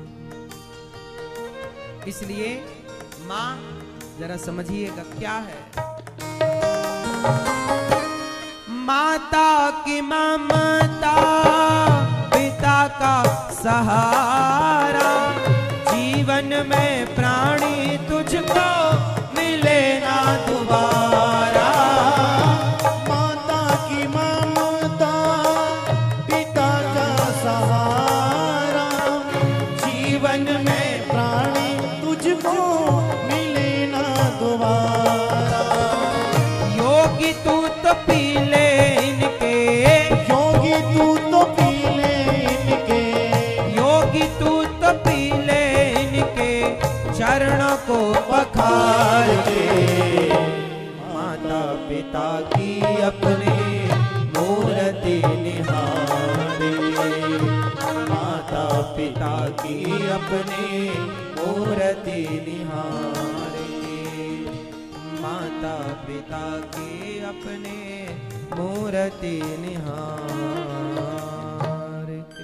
[SPEAKER 3] इसलिए माँ जरा समझिएगा क्या है। माता की ममता, पिता का सहारा, जीवन में प्राणी तुझको मिले ना दोबारा।
[SPEAKER 1] माता की ममता, पिता का सहारा, जीवन में प्राणी तुझको मिले ना दोबारा।
[SPEAKER 3] योगी तू तो पी ले इनके,
[SPEAKER 1] योगी तू तो पी ले इनके,
[SPEAKER 3] योगी तू तो पी ले इनके चरणों को पखार के। माता पिता की अपने मूर्ति निहारे, माता पिता की अपने मूर्ति निहारे, माता पिता की अपने मूर्ति निहार के।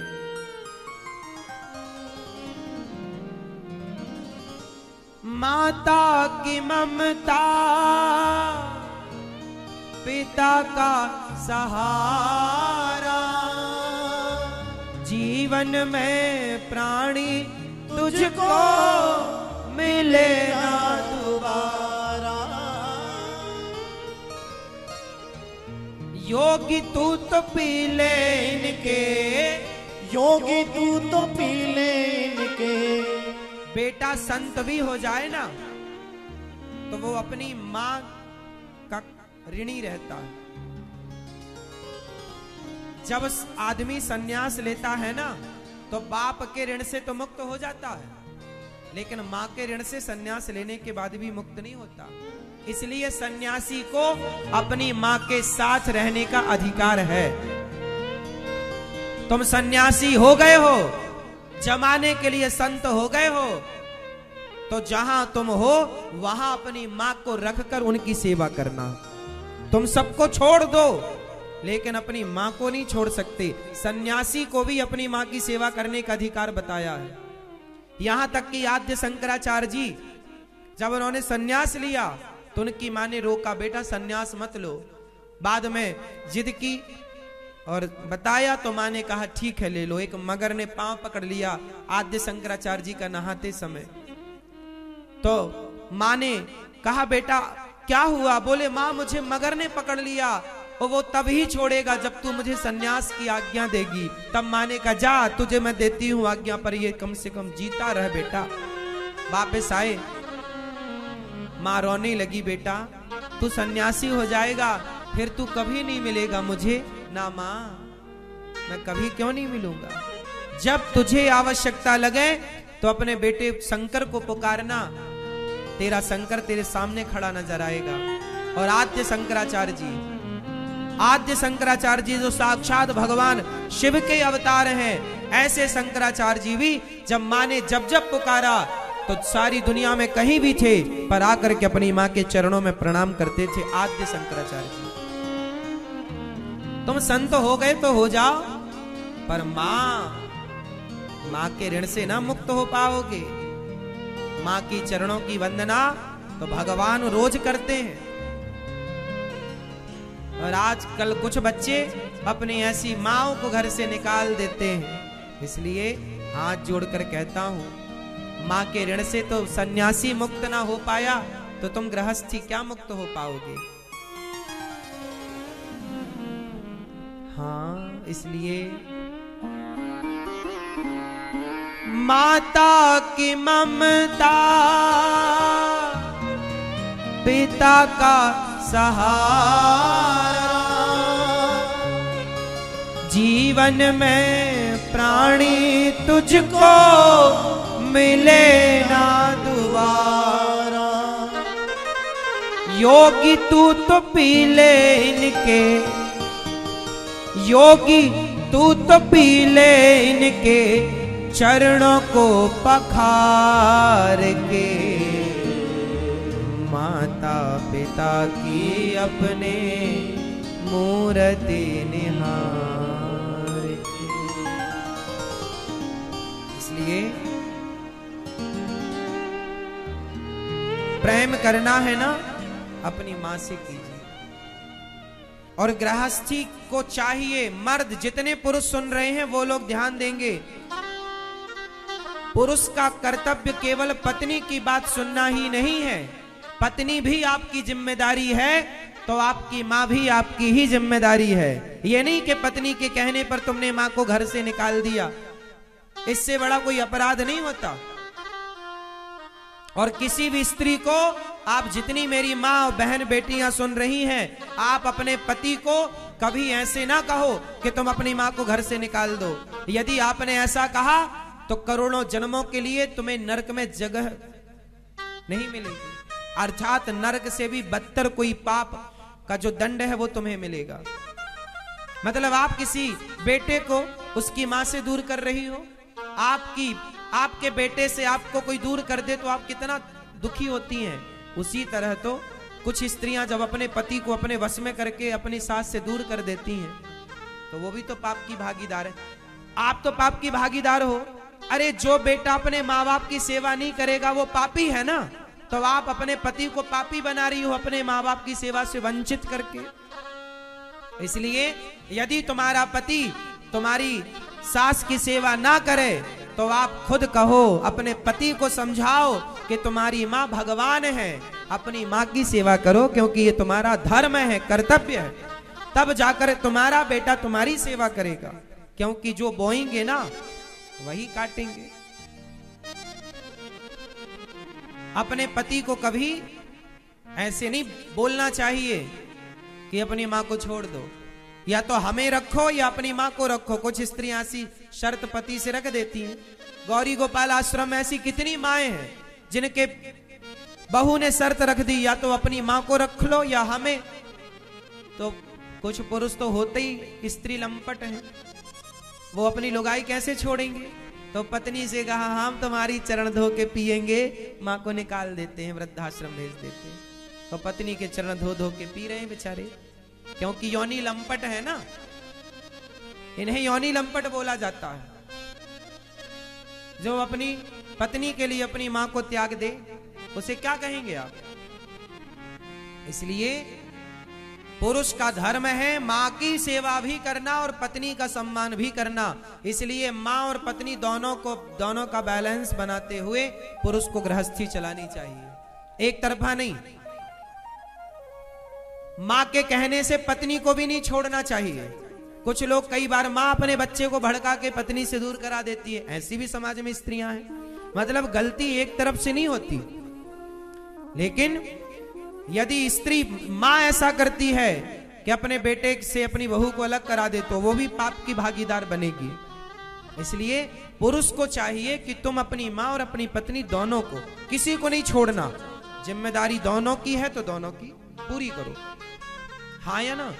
[SPEAKER 3] माता की ममता, पिता का सहारा, जीवन में प्राणी तुझको मिले ना दोबारा। योगी तू तो पी ले इनके,
[SPEAKER 1] योगी तू तो पी ले इनके।
[SPEAKER 3] बेटा संत भी हो जाए ना तो वो अपनी माँ का ऋणी रहता है। जब आदमी सन्यास लेता है ना तो बाप के ऋण से तो मुक्त हो जाता है, लेकिन माँ के ऋण से सन्यास लेने के बाद भी मुक्त नहीं होता। इसलिए सन्यासी को अपनी माँ के साथ रहने का अधिकार है। तुम सन्यासी हो गए हो, जमाने के लिए संत हो गए हो, तो जहां तुम हो वहां अपनी मां को रखकर उनकी सेवा करना। तुम सबको छोड़ दो, लेकिन अपनी मां को नहीं छोड़ सकते। सन्यासी को भी अपनी मां की सेवा करने का अधिकार बताया है। यहां तक कि आद्य शंकराचार्य जी जब उन्होंने सन्यास लिया तो उनकी मां ने रोका, बेटा सन्यास मत लो। बाद में जिद की और बताया तो मां ने कहा ठीक है ले लो। एक मगर ने पांव पकड़ लिया आद्य शंकराचार्य जी का नहाते समय, तो मां ने कहा बेटा क्या हुआ? बोले मां मुझे मगर ने पकड़ लिया और वो तब ही छोड़ेगा जब तू मुझे सन्यास की आज्ञा देगी। तब मां ने कहा जा तुझे मैं देती हूं आज्ञा, पर ये कम से कम जीता रह बेटा। वापस आए, मां रोने लगी, बेटा तू सन्यासी हो जाएगा फिर तू कभी नहीं मिलेगा मुझे। ना मां, मैं कभी क्यों नहीं मिलूंगा। जब तुझे आवश्यकता लगे तो अपने बेटे शंकर को पुकारना, तेरा शंकर तेरे सामने खड़ा नजर आएगा। और आद्य शंकराचार्य जी, आद्य शंकराचार्य जी जो साक्षात भगवान शिव के अवतार हैं, ऐसे शंकराचार्य जी भी जब मां ने जब जब पुकारा तो सारी दुनिया में कहीं भी थे पर आकर के अपनी मां के चरणों में प्रणाम करते थे। आद्य शंकराचार्य जी, तुम संत हो गए तो हो जाओ, पर मां मां के ऋण से ना मुक्त हो पाओगे। मां की चरणों की वंदना तो भगवान रोज करते हैं। और आजकल कुछ बच्चे अपनी ऐसी माओं को घर से निकाल देते हैं। इसलिए हाथ जोड़कर कहता हूं, मां के ऋण से तो सन्यासी मुक्त ना हो पाया तो तुम गृहस्थी क्या मुक्त हो पाओगे। हाँ, इसलिए माता की ममता पिता का सहारा, जीवन में प्राणी तुझको मिले ना दोबारा। योगी तू तो पी ले इनके, योगी तू तो पी ले इनके चरणों को पखार के। माता पिता की अपने मूर्ति निहार के। इसलिए प्रेम करना है ना अपनी मां से कीजिए। और गृहस्थी को चाहिए, मर्द जितने पुरुष सुन रहे हैं वो लोग ध्यान देंगे, पुरुष का कर्तव्य केवल पत्नी की बात सुनना ही नहीं है। पत्नी भी आपकी जिम्मेदारी है तो आपकी मां भी आपकी ही जिम्मेदारी है। ये नहीं कि पत्नी के कहने पर तुमने मां को घर से निकाल दिया, इससे बड़ा कोई अपराध नहीं होता। और किसी भी स्त्री को, आप जितनी मेरी माँ और बहन बेटियां सुन रही हैं, आप अपने पति को कभी ऐसे ना कहो कि तुम अपनी माँ को घर से निकाल दो। यदि आपने ऐसा कहा तो करोड़ों जन्मों के लिए तुम्हें नरक में जगह नहीं मिलेगी, अर्थात नरक से भी बदतर कोई पाप का जो दंड है वो तुम्हें मिलेगा। मतलब आप किसी बेटे को उसकी माँ से दूर कर रही हो, आपकी आपके बेटे से आपको कोई दूर कर दे तो आप कितना दुखी होती हैं। उसी तरह तो कुछ स्त्रियां जब अपने पति को अपने वश में करके अपनी सास से दूर कर देती हैं तो वो भी तो पाप की भागीदार है। आप तो पाप की भागीदार हो। अरे जो बेटा अपने माँ बाप की सेवा नहीं करेगा वो पापी है ना, तो आप अपने पति को पापी बना रही हो अपने माँ बाप की सेवा से वंचित करके। इसलिए यदि तुम्हारा पति तुम्हारी सास की सेवा ना करे तो आप खुद कहो, अपने पति को समझाओ कि तुम्हारी माँ भगवान है, अपनी माँ की सेवा करो क्योंकि ये तुम्हारा धर्म है, कर्तव्य है। तब जाकर तुम्हारा बेटा तुम्हारी सेवा करेगा, क्योंकि जो बोएंगे ना वही काटेंगे। अपने पति को कभी ऐसे नहीं बोलना चाहिए कि अपनी माँ को छोड़ दो, या तो हमें रखो या अपनी माँ को रखो। कुछ स्त्रियां ऐसी शर्त पति से रख देती हैं। गौरी गोपाल आश्रम में ऐसी कितनी माएं हैं जिनके बहू ने शर्त रख दी, या तो अपनी माँ को रख लो या हमें। तो कुछ पुरुष तो होते ही स्त्री लंपट हैं, वो अपनी लुगाई कैसे छोड़ेंगे। तो पत्नी से कहा हम तुम्हारी चरण धो के पिएंगे, माँ को निकाल देते हैं, वृद्धाश्रम भेज देते हैं। तो पत्नी के चरण धो धो के पी रहे हैं बेचारे, क्योंकि योनि लंपट है ना, इन्हें योनि लंपट बोला जाता है। जो अपनी पत्नी के लिए अपनी मां को त्याग दे उसे क्या कहेंगे आप? इसलिए पुरुष का धर्म है मां की सेवा भी करना और पत्नी का सम्मान भी करना। इसलिए मां और पत्नी दोनों को दोनों का बैलेंस बनाते हुए पुरुष को गृहस्थी चलानी चाहिए, एक तरफा नहीं। मां के कहने से पत्नी को भी नहीं छोड़ना चाहिए। कुछ लोग कई बार मां अपने बच्चे को भड़का के पत्नी से दूर करा देती है, ऐसी भी समाज में स्त्रियां हैं। मतलब गलती एक तरफ से नहीं होती, लेकिन यदि स्त्री मां ऐसा करती है कि अपने बेटे से अपनी बहू को अलग करा दे तो वो भी पाप की भागीदार बनेगी। इसलिए पुरुष को चाहिए कि तुम अपनी मां और अपनी पत्नी दोनों को, किसी को नहीं छोड़ना। जिम्मेदारी दोनों की है तो दोनों की पूरी करो, हाँ या ना?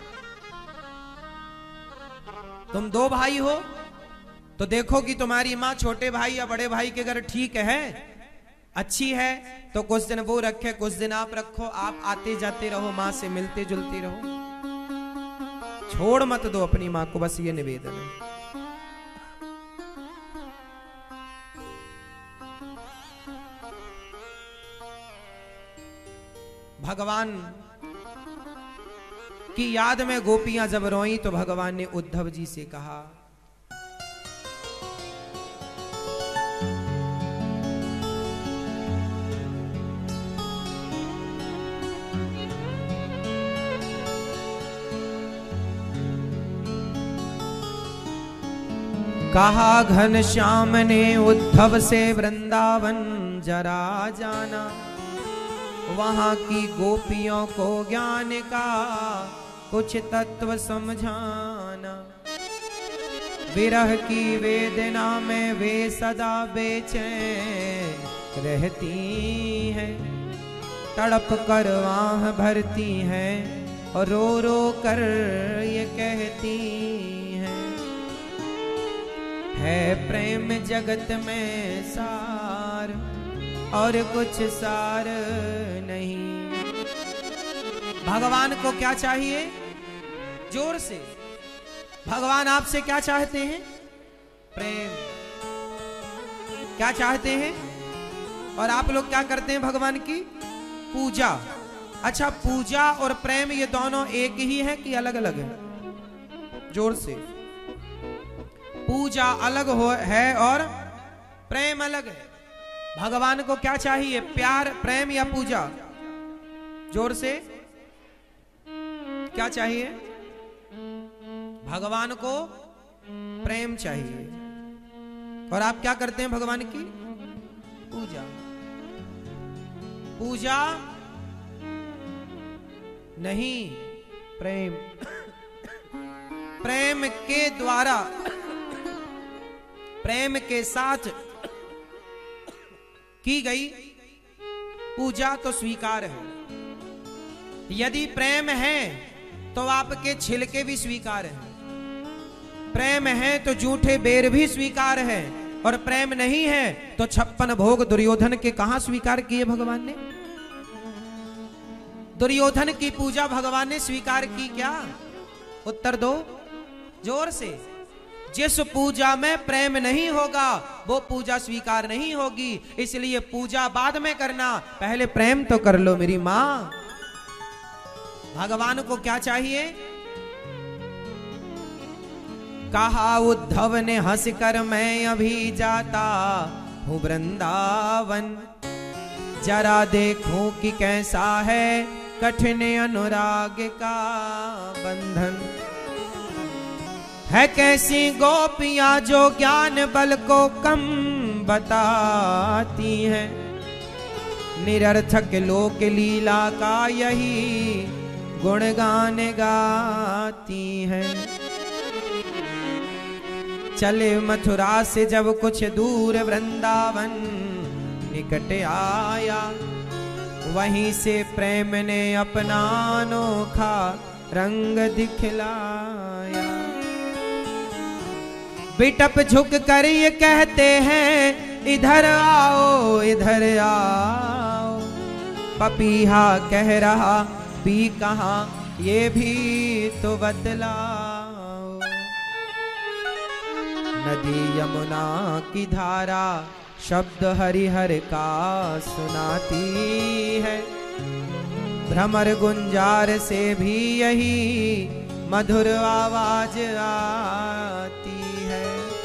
[SPEAKER 3] तुम दो भाई हो तो देखो कि तुम्हारी मां छोटे भाई या बड़े भाई के घर ठीक है, अच्छी है, तो कुछ दिन वो रखे, कुछ दिन आप रखो, आप आते जाते रहो, मां से मिलते जुलते रहो, छोड़ मत दो अपनी मां को, बस ये निवेदन है। भगवान की याद में गोपियां जब रोई तो भगवान ने उद्धव जी से कहा, कहा घनश्याम ने उद्धव से वृंदावन जरा जाना, वहां की गोपियों को ज्ञान का कुछ तत्व समझाना। विरह की वेदना में वे सदा बेचैन रहती हैं, तड़प कर आह भरती हैं और रो रो कर ये कहती हैं, है प्रेम जगत में सार और कुछ सार नहीं। भगवान को क्या चाहिए? जोर से, भगवान आपसे क्या चाहते हैं? प्रेम। क्या चाहते हैं? और आप लोग क्या करते हैं? भगवान की पूजा। अच्छा, पूजा और प्रेम ये दोनों एक ही है कि अलग अलग है? जोर से। पूजा अलग हो है और प्रेम अलग है। भगवान को क्या चाहिए? प्यार, प्रेम या पूजा? जोर से। क्या चाहिए? भगवान को प्रेम चाहिए। और आप क्या करते हैं भगवान की? पूजा। पूजा नहीं, प्रेम। प्रेम के द्वारा, प्रेम के साथ की गई पूजा तो स्वीकार है। यदि प्रेम है तो आपके छिलके भी स्वीकार हैं, प्रेम है तो जूठे बेर भी स्वीकार है, और प्रेम नहीं है तो छप्पन भोग दुर्योधन के कहां स्वीकार किए भगवान ने? दुर्योधन की पूजा भगवान ने स्वीकार की क्या? उत्तर दो जोर से। जिस पूजा में प्रेम नहीं होगा वो पूजा स्वीकार नहीं होगी। इसलिए पूजा बाद में करना, पहले प्रेम तो कर लो मेरी मां। भगवान को क्या चाहिए? कहा उद्धव ने हंसकर, मैं अभी जाता हूं वृंदावन, जरा देखूं कि कैसा है कठिन अनुराग का बंधन। है कैसी गोपियां जो ज्ञान बल को कम बताती हैं, निरर्थक लोक लीला का यही गुणगान गाती हैं। चले मथुरा से जब कुछ दूर वृंदावन निकट आया, वहीं से प्रेम ने अपना अनोखा रंग दिखलाया। बिटप झुक कर ये कहते हैं, इधर आओ इधर आओ, पपीहा कह रहा पी कहाँ ये भी तो बतलाओ। नदी यमुना की धारा शब्द हरिहर का सुनाती है, भ्रमर गुंजार से भी यही मधुर आवाज आती है।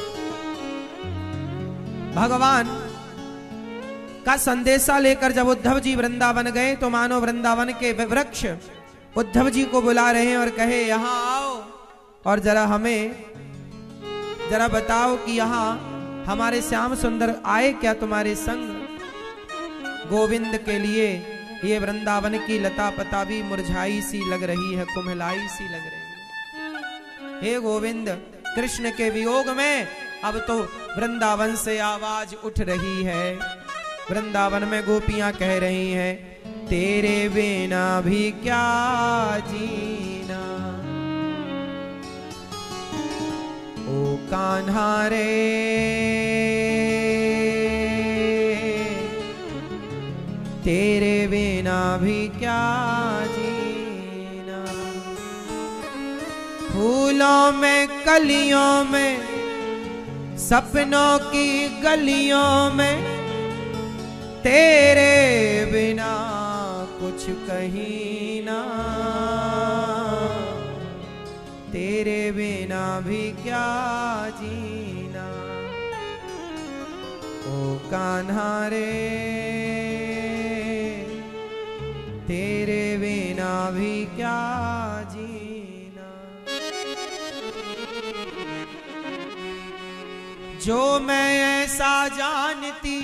[SPEAKER 3] भगवान का संदेशा लेकर जब उद्धव जी वृंदावन गए तो मानो वृंदावन के वृक्ष उद्धव जी को बुला रहे हैं और कहे यहां आओ और जरा हमें जरा बताओ कि यहां हमारे श्याम सुंदर आए क्या तुम्हारे संग। गोविंद के लिए ये वृंदावन की लता पता भी मुरझाई सी लग रही है, कुम्हलाई सी लग रही है। हे गोविंद, कृष्ण के वियोग में अब तो वृंदावन से आवाज उठ रही है। वृंदावन में गोपियां कह रही हैं तेरे बिना भी क्या जीना। ओ कान्हा रे तेरे बिना भी क्या जीना। फूलों में कलियों में सपनों की गलियों में तेरे बिना कुछ कहीं ना। तेरे बिना भी क्या जीना। ओ कान्हा रे तेरे बिना भी क्या जीना। जो मैं ऐसा जानती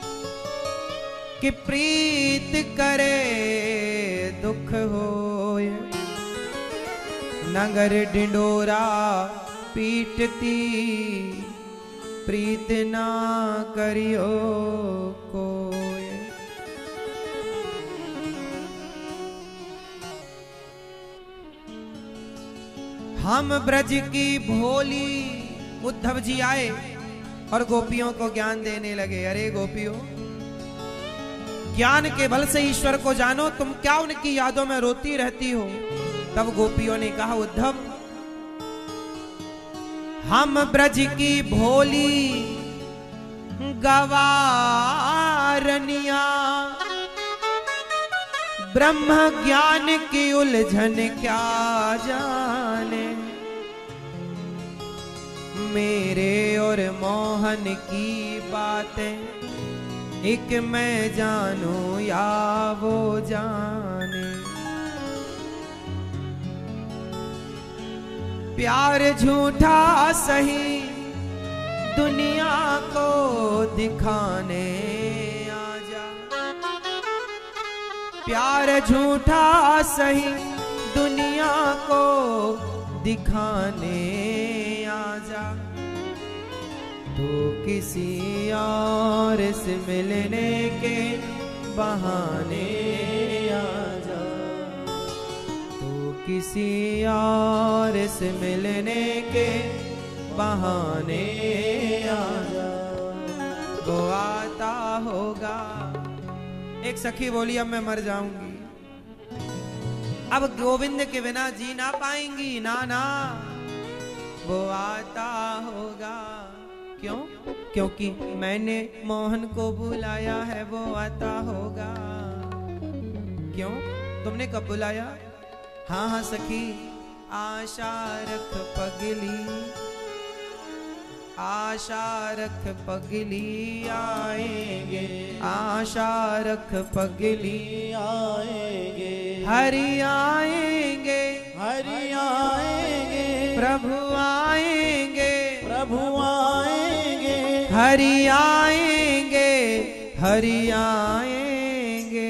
[SPEAKER 3] कि प्रीत करे दुख होए, नगर ढिंडोरा पीटती प्रीत ना करियो कोय। हम ब्रज की भोली। उद्धव जी आए और गोपियों को ज्ञान देने लगे। अरे गोपियों, ज्ञान के बल से ईश्वर को जानो, तुम क्या उनकी यादों में रोती रहती हो। तब गोपियों ने कहा उद्धव, हम ब्रज की भोली गवारनिया ब्रह्म ज्ञान की उलझन क्या जाने। मेरे और मोहन की बातें एक मैं जानूं या वो जाने। प्यार झूठा सही दुनिया को दिखाने आजा। प्यार झूठा सही दुनिया को दिखाने आजा। तो किसी और से मिलने के बहाने आजा। तो किसी और से मिलने के बहाने आजा। वो आता होगा। एक सखी बोली अब मैं मर जाऊंगी, अब गोविंद के बिना जी ना पाएंगी। ना ना, वो आता होगा। क्यों? क्योंकि मैंने मोहन को बुलाया है, वो आता होगा। क्यों? तुमने कब बुलाया? हाँ हाँ सखी, आशा रख पगली, आशा रख पगली आएंगे। आशा रख पगली
[SPEAKER 1] आएंगे,
[SPEAKER 3] हरि आएंगे,
[SPEAKER 1] हरि आएंगे,
[SPEAKER 3] प्रभु आएंगे,
[SPEAKER 1] प्रभु आएंगे,
[SPEAKER 3] हरि आएंगे, हरि आएंगे।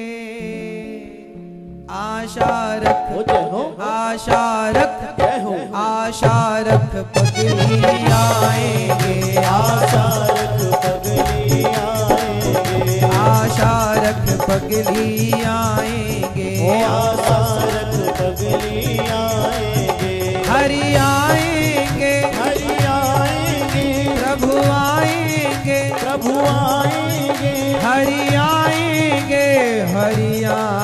[SPEAKER 3] आशा रख, आशा रख, आशा रख पगली आएंगे।
[SPEAKER 1] आशा रख पगली आएंगे,
[SPEAKER 3] आशा रख पगली आएंगे।
[SPEAKER 1] आशा रख पगली आएंगे,
[SPEAKER 3] हरि आएंगे,
[SPEAKER 1] हरि आएंगे,
[SPEAKER 3] प्रभु आएंगे,
[SPEAKER 1] प्रभु आएंगे,
[SPEAKER 3] हरि आएंगे, हरि आएंगे।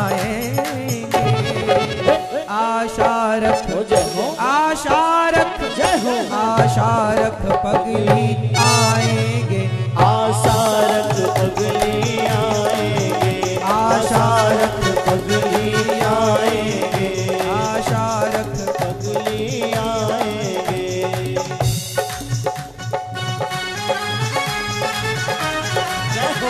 [SPEAKER 3] रख
[SPEAKER 1] हो जय हो
[SPEAKER 3] आशा रख
[SPEAKER 1] जय हो
[SPEAKER 3] आशा रख पगली आएंगे
[SPEAKER 1] आशा रख पगली आएंगे
[SPEAKER 3] आशा
[SPEAKER 1] रख पगली आएंगे
[SPEAKER 3] आशा रख
[SPEAKER 1] पगली आएंगे जय हो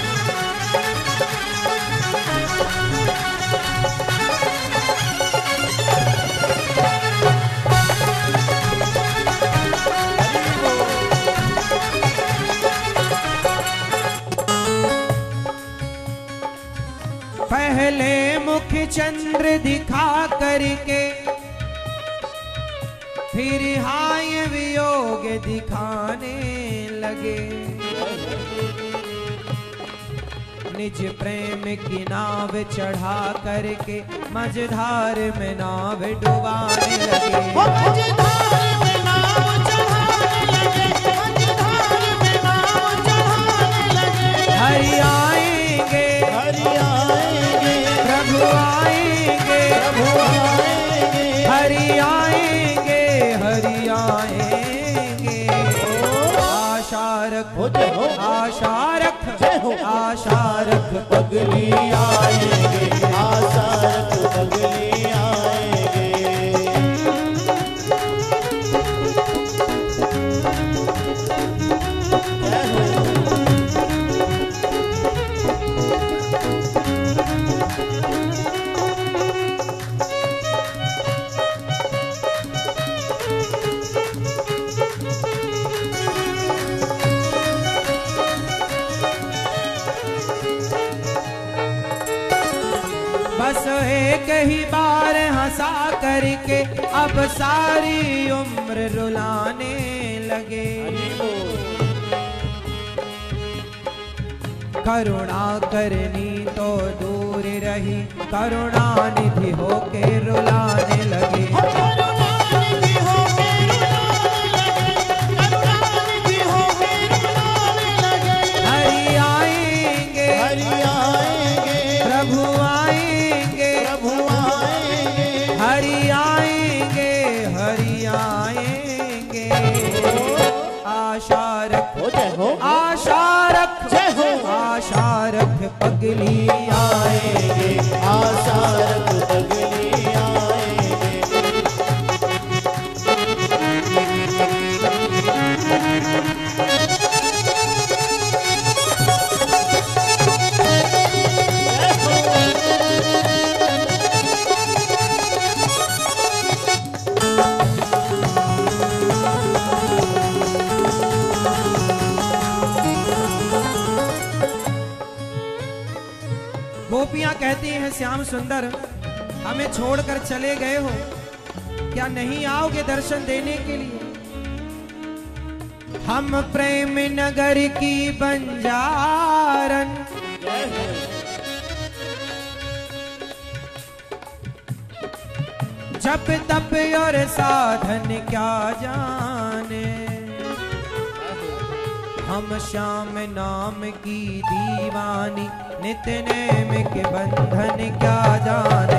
[SPEAKER 3] पहले मुख चंद्र दिखा करके फिर हाय वियोग दिखाने लगे निज प्रेम की नाव चढ़ा करके मझधार में नाव डुबाने लगे
[SPEAKER 1] मझधार में नाव चढ़ाने लगे मझधार में नाव चढ़ाने लगे
[SPEAKER 3] हरि आएंगे
[SPEAKER 1] हरि आएंगे
[SPEAKER 3] प्रभु आएंगे
[SPEAKER 1] प्रभु आएंगे
[SPEAKER 3] हरि आएंगे हरि आएंगे आशा रख
[SPEAKER 1] हो जय हो
[SPEAKER 3] आशा रख
[SPEAKER 1] जय हो
[SPEAKER 3] आशा रख पगली
[SPEAKER 1] आएंगे आशा रख पगली आएंगे जय हो
[SPEAKER 3] बस एक ही बार हंसा करके अब सारी उम्र रुलाने लगे करुणा करनी तो दूर रही करुणा निधि होके रुलाने लगे
[SPEAKER 1] करुणानिधि होके रुलाने लगे करुणानिधि होके रुलाने लगे
[SPEAKER 3] हरि आएंगे
[SPEAKER 1] हरि आएंगे
[SPEAKER 3] प्रभु आएंगे
[SPEAKER 1] प्रभु आएंगे
[SPEAKER 3] हरि आएंगे हरि आएंगे आशा रख
[SPEAKER 1] हो जय हो
[SPEAKER 3] आशा रख
[SPEAKER 1] जय हो
[SPEAKER 3] आशा रख पगली
[SPEAKER 1] आएंगे आशा रख पगली आएंगे
[SPEAKER 3] गोपियां कहती हैं श्याम सुंदर हमें छोड़कर चले गए हो क्या नहीं आओगे दर्शन देने के लिए हम प्रेम नगर की बंजारन जप तप और साधन क्या जाने हम श्याम नाम की दीवानी नित्य नेम के बंधन क्या जाने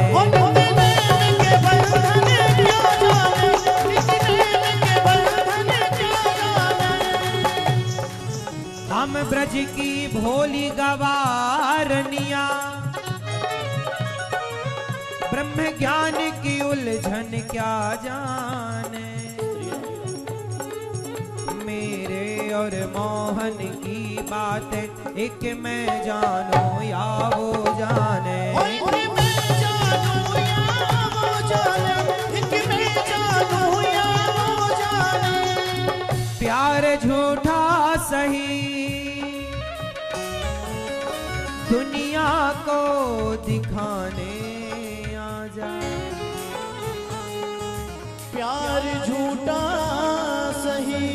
[SPEAKER 3] हम ब्रज की भोली गवारनिया ब्रह्म ज्ञान की उलझन क्या जाने मेरे और मोहन की बातें एक मैं जानू या वो जाने प्यार झूठा सही दुनिया को दिखाने आ जा
[SPEAKER 1] प्यार झूठा सही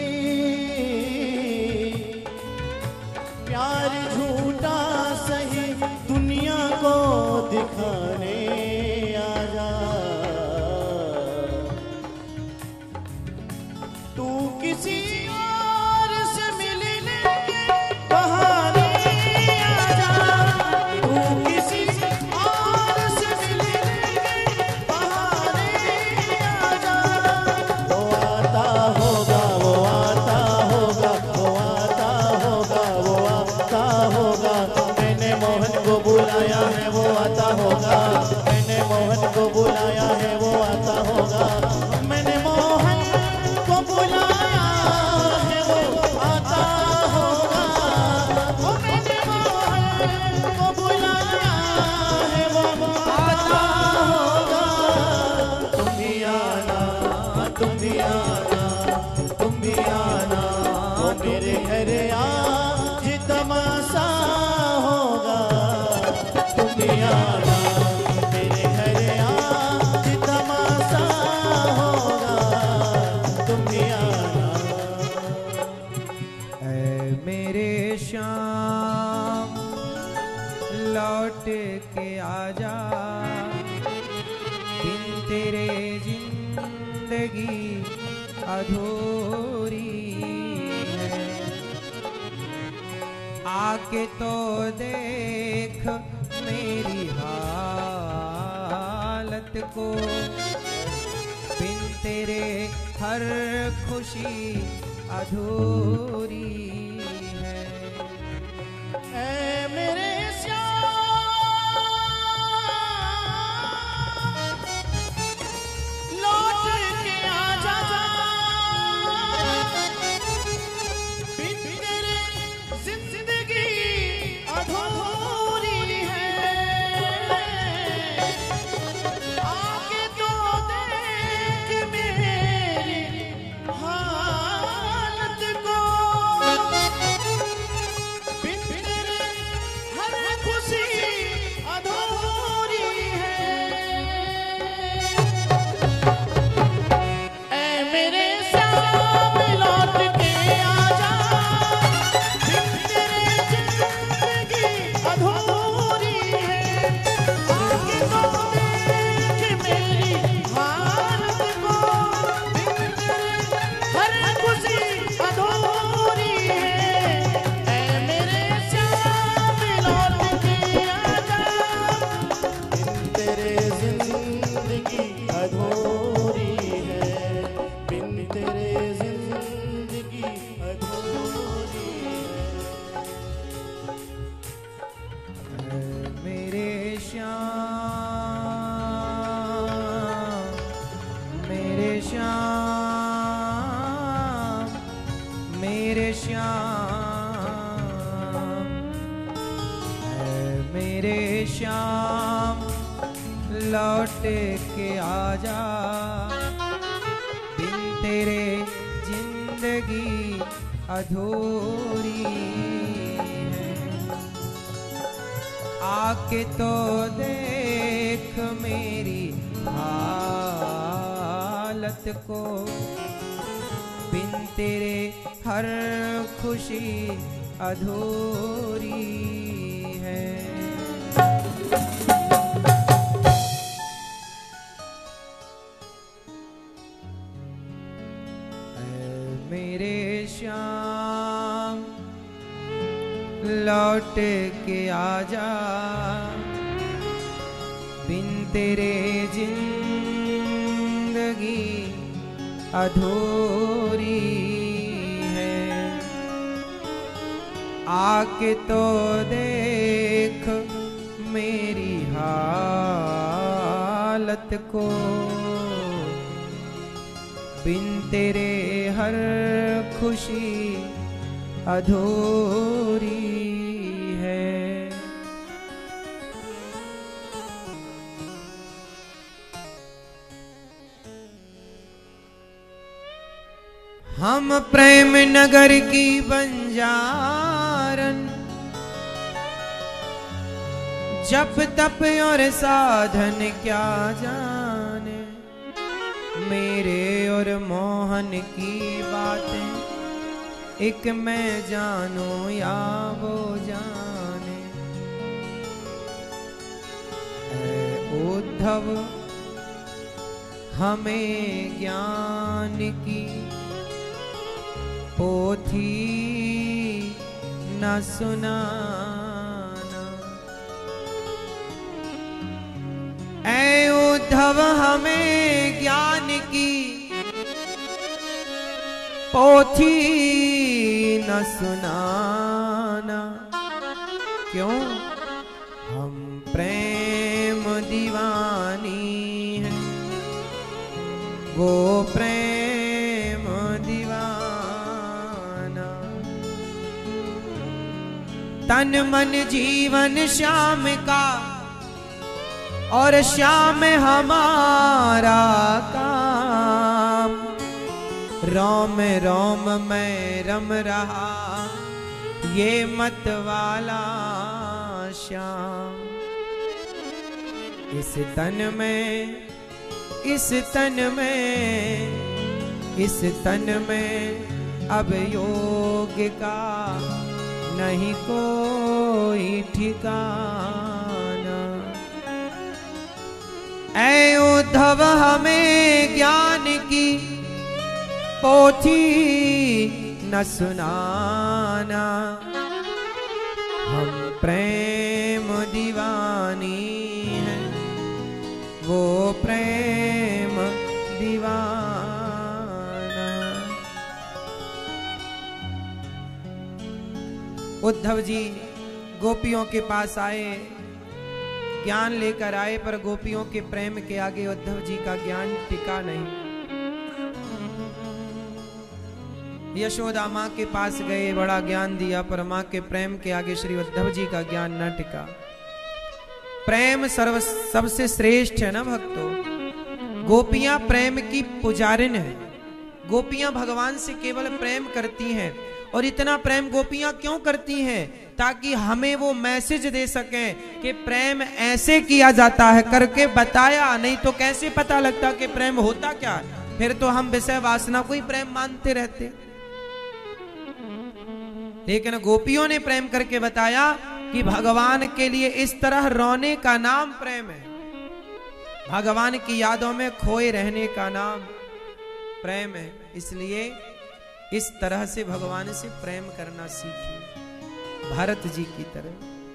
[SPEAKER 1] प्यार झूठा सही दुनिया को दिखाने आ जा तू किसी और से मिलने के बहाने आ जा तू किसी और से मिलने के बहाने बुलाया है वो आता होगा। मैंने मोहन को बुलाया है वो आता होगा। ओ मैंने मोहन को बुलाया है वो आता होगा। तुम भी आना, तुम भी आना, तुम भी आना, ओ मेरे घर आज तमाशा होगा। तुम भी आना मेरे घर आज तमाशा होगा। तुम भी आना।
[SPEAKER 3] ऐ मेरे श्याम लौट के आजा, बिन तेरे जिंदगी अधूरी है। आके तो देख मेरी हालत को, बिन तेरे हर खुशी अधूरी है।
[SPEAKER 1] ऐ मेरे श्याम लौट के आजा, बिन तेरे जिंदगी अधूरी है। आके तो देख मेरी हालत को, बिन तेरे हर खुशी अधूरी है। ऐ मेरे श्याम लौट के आजा, बिन तेरे जिंदगी अधूरी है। आके तो देख मेरी हालत को, बिन तेरे हर खुशी अधूरी है। ऐ मेरे श्याम लौट के आजा, बिन तेरे जिंदगी अधूरी है। बिन तेरे जिंदगी अधूरी है।
[SPEAKER 3] मेरे श्याम, मेरे श्याम, मेरे श्याम, ऐ मेरे श्याम लौट के आजा, बिन तेरे जिंदगी अधूरी है। आके तो देख मेरी हालत को, बिन तेरे हर खुशी अधूरी है। ऐ मेरे श्याम लौट के आजा, बिन तेरे जिंदगी अधूरी है। आके तो देख मेरी हालत को, बिन तेरे हर खुशी अधूरी है। हम प्रेम नगर की बंजारन, जप तप और साधन क्या जाने। मेरे और मोहन की बातें एक मैं जानूं या वो जाने। ऐ उद्धव हमें ज्ञान की पोथी न सुनाना। ऐ उद्धव हमें ज्ञान की पोथी न सुनाना। क्यों हम प्रेम दीवानी वो प्रेम दीवाना। तन मन जीवन श्याम का और श्याम हमारा काम। रोम रोम में रम रहा ये मत वाला श्याम। इस तन में इस तन में इस तन में अब योग का नहीं कोई ठिकाना। ऐ उद्धव हमें ज्ञान की पोथी न सुनाना। हम प्रेम दीवानी हैं वो प्रेम दीवाना। उद्धव जी गोपियों के पास आए, ज्ञान लेकर आए, पर गोपियों के प्रेम के आगे उद्धव जी का ज्ञान टिका नहीं। यशोदा माँ के पास गए, बड़ा ज्ञान दिया, पर माँ के प्रेम के आगे श्री उद्धव जी का ज्ञान न टिका। प्रेम सर्व सबसे श्रेष्ठ है ना भक्तों। गोपियां प्रेम की पुजारिन है। गोपियां भगवान से केवल प्रेम करती हैं। और इतना प्रेम गोपियां क्यों करती हैं? ताकि हमें वो मैसेज दे सकें कि प्रेम ऐसे किया जाता है, करके बताया। नहीं तो कैसे पता लगता कि प्रेम होता क्या? फिर तो हम विषय वासना को ही प्रेम मानते रहते। लेकिन गोपियों ने प्रेम करके बताया कि भगवान के लिए इस तरह रोने का नाम प्रेम है। भगवान की यादों में खोए रहने का नाम प्रेम है। इसलिए इस तरह से भगवान से प्रेम करना सीखिए, भरत जी की तरह।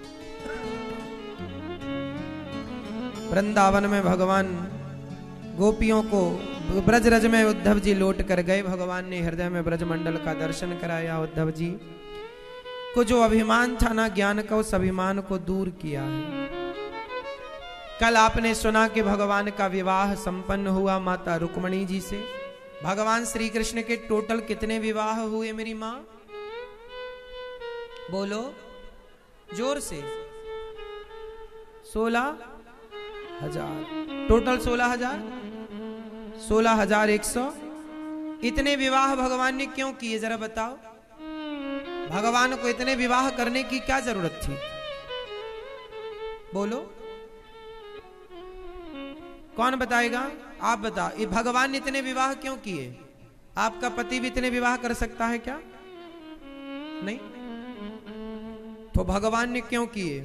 [SPEAKER 3] वृंदावन में भगवान गोपियों को ब्रज रज में उद्धव जी लौट कर गए। भगवान ने हृदय में ब्रज मंडल का दर्शन कराया। उद्धव जी को जो अभिमान था ना ज्ञान का, उस अभिमान को दूर किया है। कल आपने सुना कि भगवान का विवाह संपन्न हुआ माता रुक्मणी जी से। भगवान श्री कृष्ण के टोटल कितने विवाह हुए मेरी माँ? बोलो जोर से। सोलह हजार टोटल, सोलह हजार सोलह हजार एक सौ। इतने विवाह भगवान ने क्यों किए जरा बताओ? भगवान को इतने विवाह करने की क्या जरूरत थी? बोलो, कौन बताएगा? आप बताओ, ये भगवान ने इतने विवाह क्यों किए? आपका पति भी इतने विवाह कर सकता है क्या? नहीं। तो भगवान ने क्यों किए?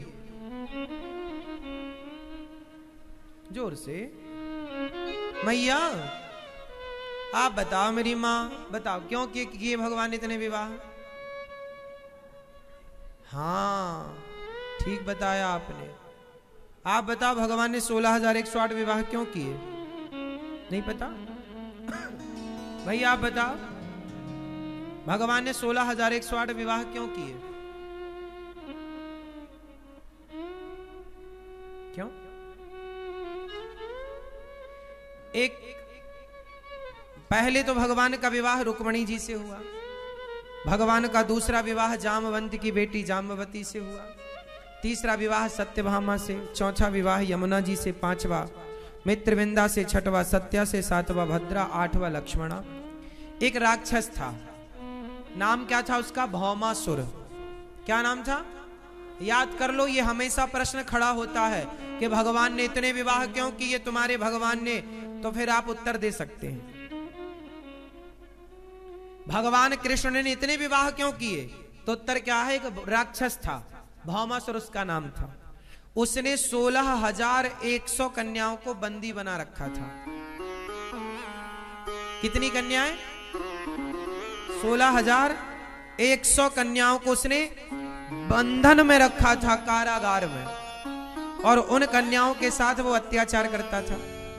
[SPEAKER 3] जोर से मैया आप बताओ, मेरी माँ बताओ, क्यों किए भगवान ने इतने विवाह? हाँ ठीक बताया आपने। आप बताओ, भगवान ने सोलह हजार एक सौ आठ विवाह क्यों किए? नहीं पता? भाई आप बताओ, भगवान ने सोलह हजार एक सौ आठ विवाह क्यों किए? क्यों? एक पहले तो भगवान का विवाह रुक्मणी जी से हुआ। भगवान का दूसरा विवाह जामवंत की बेटी जाम्बवती से हुआ। तीसरा विवाह सत्यभामा से। चौथा विवाह यमुना जी से। पांचवा मित्रविंदा से। छठवा सत्या से। सातवां भद्रा। आठवां लक्ष्मणा। एक राक्षस था, नाम क्या था उसका? भौमासुर। क्या नाम था? याद कर लो, ये हमेशा प्रश्न खड़ा होता है कि भगवान ने इतने विवाह क्यों किए तुम्हारे भगवान ने? तो फिर आप उत्तर दे सकते हैं। भगवान कृष्ण ने इतने विवाह क्यों किए? तो उत्तर क्या है? एक राक्षस था, भौमासुर उसका नाम था। उसने सोलह हजार एक सौ कन्याओं को बंदी बना रखा था। कितनी कन्याएं? सोलह हजार एक सौ कन्याओं को उसने बंधन में रखा था, कारागार में। और उन कन्याओं के साथ वो अत्याचार करता था,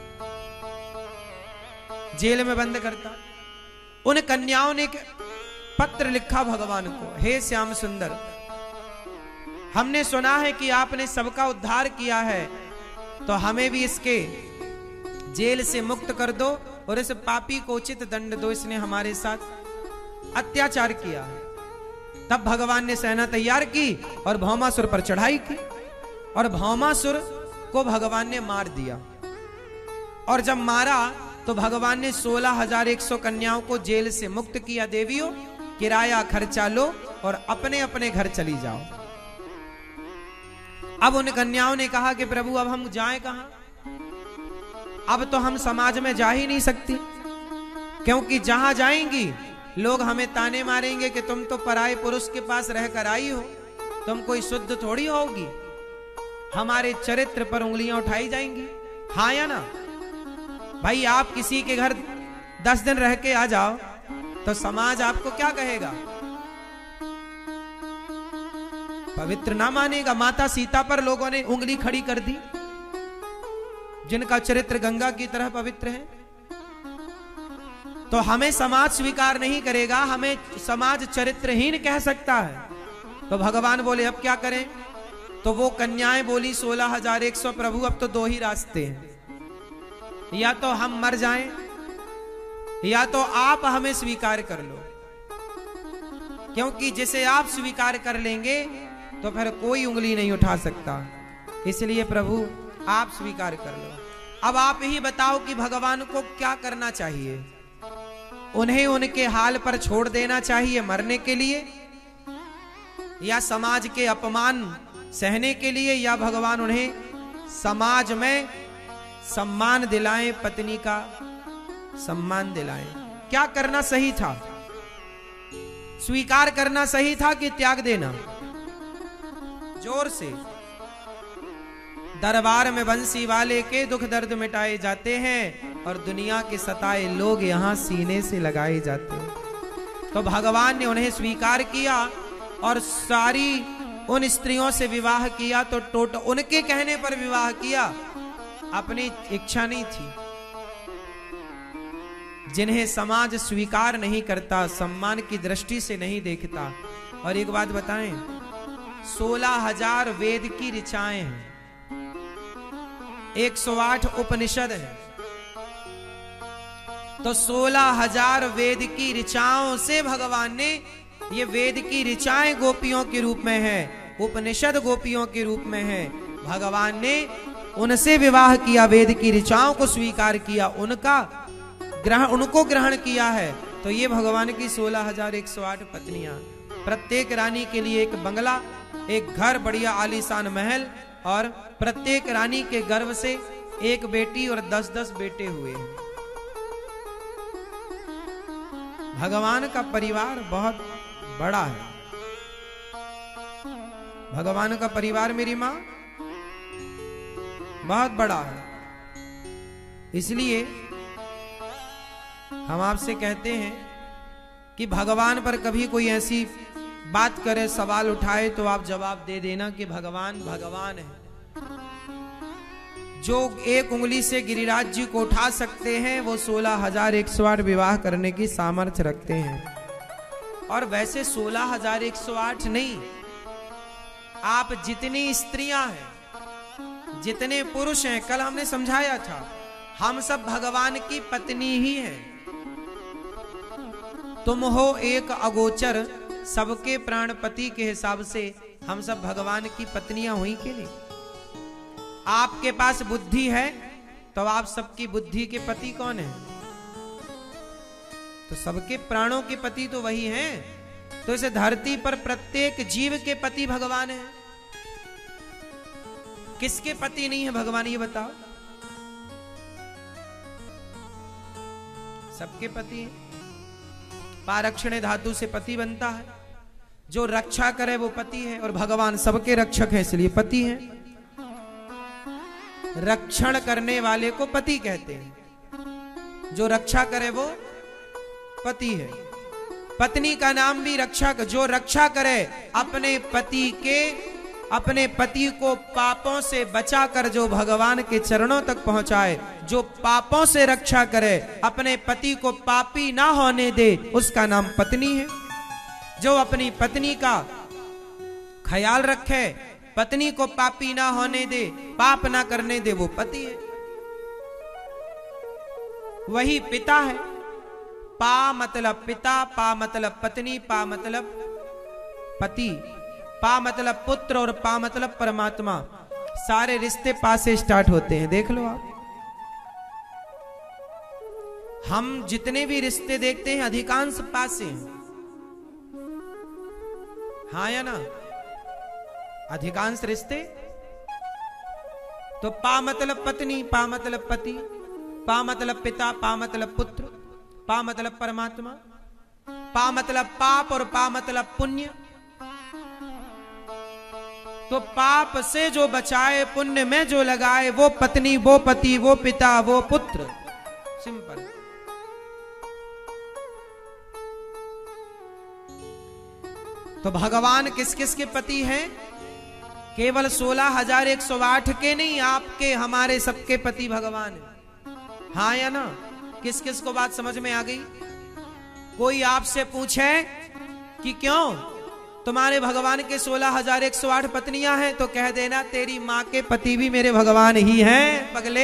[SPEAKER 3] जेल में बंद करता। उन कन्याओं ने पत्र लिखा भगवान को, हे श्याम सुंदर, हमने सुना है कि आपने सबका उद्धार किया है, तो हमें भी इसके जेल से मुक्त कर दो और इस पापी को उचित दंड दो, इसने हमारे साथ अत्याचार किया है। तब भगवान ने सेना तैयार की और भौमासुर पर चढ़ाई की और भौमासुर को भगवान ने मार दिया। और जब मारा तो भगवान ने सोलह हजार एक सौ कन्याओं को जेल से मुक्त किया। देवियों, किराया खर्चा लो और अपने अपने घर चली जाओ। अब उन कन्याओं ने कहा कि प्रभु अब हम जाएं कहां? अब तो हम समाज में जा ही नहीं सकती, क्योंकि जहां जाएंगी लोग हमें ताने मारेंगे कि तुम तो पराये पुरुष के पास रहकर आई हो, तुम कोई शुद्ध थोड़ी होगी। हमारे चरित्र पर उंगलियां उठाई जाएंगी। हाँ या ना भाई? आप किसी के घर दस दिन रह के आ जाओ तो समाज आपको क्या कहेगा? पवित्र ना मानेगा। माता सीता पर लोगों ने उंगली खड़ी कर दी, जिनका चरित्र गंगा की तरह पवित्र है। तो हमें समाज स्वीकार नहीं करेगा, हमें समाज चरित्रहीन कह सकता है। तो भगवान बोले अब क्या करें? तो वो कन्याएं बोली सोलह हजार एक सौ, प्रभु अब तो दो ही रास्ते हैं, या तो हम मर जाएं या तो आप हमें स्वीकार कर लो, क्योंकि जिसे आप स्वीकार कर लेंगे तो फिर कोई उंगली नहीं उठा सकता। इसलिए प्रभु आप स्वीकार कर लो। अब आप ही बताओ कि भगवान को क्या करना चाहिए? उन्हें उनके हाल पर छोड़ देना चाहिए मरने के लिए, या समाज के अपमान सहने के लिए, या भगवान उन्हें समाज में सम्मान दिलाएं, पत्नी का सम्मान दिलाएं? क्या करना सही था? स्वीकार करना सही था कि त्याग देना? जोर से। दरबार में बंसी वाले के दुख दर्द मिटाए जाते हैं और दुनिया के सताए लोग यहां सीने से लगाए जाते हैं। तो भगवान ने उन्हें स्वीकार किया और सारी उन स्त्रियों से विवाह किया। तो टोटल उनके कहने पर विवाह किया, अपनी इच्छा नहीं थी। जिन्हें समाज स्वीकार नहीं करता, सम्मान की दृष्टि से नहीं देखता। और एक बात बताएं, सोलह हजार वेद की ऋचाएं हैं, एक सौ आठ उपनिषद है। तो सोलह हजार वेद की ऋचाओं से भगवान ने, ये वेद की ऋचाएं गोपियों के रूप में है, उपनिषद गोपियों के रूप में है। भगवान ने उनसे विवाह किया, वेद की ऋचाओं को स्वीकार किया, उनका ग्रहण उनको ग्रहण किया है। तो ये भगवान की सोलह हजार एक सौ आठ पत्नियां, प्रत्येक रानी के लिए एक बंगला, एक घर, बढ़िया आलीशान महल, और प्रत्येक रानी के गर्भ से एक बेटी और दस दस बेटे हुए। भगवान का परिवार बहुत बड़ा है। भगवान का परिवार मेरी मां बहुत बड़ा है। इसलिए हम आपसे कहते हैं कि भगवान पर कभी कोई ऐसी बात करे, सवाल उठाए, तो आप जवाब दे देना कि भगवान भगवान है। जो एक उंगली से गिरिराज जी को उठा सकते हैं, वो सोलह हजार एक सौ आठ विवाह करने की सामर्थ्य रखते हैं। और वैसे सोलह हजार एक सौ आठ नहीं, आप जितनी स्त्रियां हैं, जितने पुरुष हैं, कल हमने समझाया था, हम सब भगवान की पत्नी ही हैं। तुम हो एक अगोचर, सबके प्राणपति के हिसाब से हम सब भगवान की पत्नियां हुई कि नहीं? आपके पास बुद्धि है तो आप सबकी बुद्धि के पति कौन है? तो सबके प्राणों के पति तो वही हैं। तो इस धरती पर प्रत्येक जीव के पति भगवान है। किसके पति नहीं है भगवान, ये बताओ? सबके पति हैं। पारक्षण धातु से पति बनता है, जो रक्षा करे वो पति है। और भगवान सबके रक्षक है, इसलिए पति है। रक्षण करने वाले को पति कहते हैं, जो रक्षा करे वो पति है। पत्नी का नाम भी रक्षक, जो रक्षा करे अपने पति के, अपने पति को पापों से बचाकर जो भगवान के चरणों तक पहुंचाए, जो पापों से रक्षा करे, अपने पति को पापी ना होने दे, उसका नाम पत्नी है। जो अपनी पत्नी का ख्याल रखे, पत्नी को पापी ना होने दे, पाप ना करने दे, वो पति है। वही पिता है। पा मतलब पिता, पा मतलब पत्नी, पा मतलब पति, पा मतलब पुत्र और पा मतलब परमात्मा। सारे रिश्ते पा से स्टार्ट होते हैं, देख लो आप। हम जितने भी रिश्ते देखते हैं अधिकांश पा से हैं। हाँ या ना? अधिकांश रिश्ते तो पा मतलब पत्नी, पा मतलब पति, पा मतलब पिता, पा मतलब पुत्र, पा मतलब परमात्मा, पा मतलब पाप और पा मतलब पुण्य। तो पाप से जो बचाए, पुण्य में जो लगाए, वो पत्नी, वो पति, वो पिता, वो पुत्र। सिंपल। तो भगवान किस किस के पति हैं? केवल सोलह हजार एक सौ आठ के नहीं, आपके हमारे सबके पति भगवान है। हाँ या ना? किस किस को बात समझ में आ गई? कोई आपसे पूछे कि क्यों तुम्हारे भगवान के सोलह हजार एक सौ आठ पत्नियां हैं, तो कह देना तेरी मां के पति भी मेरे भगवान ही हैं पगले।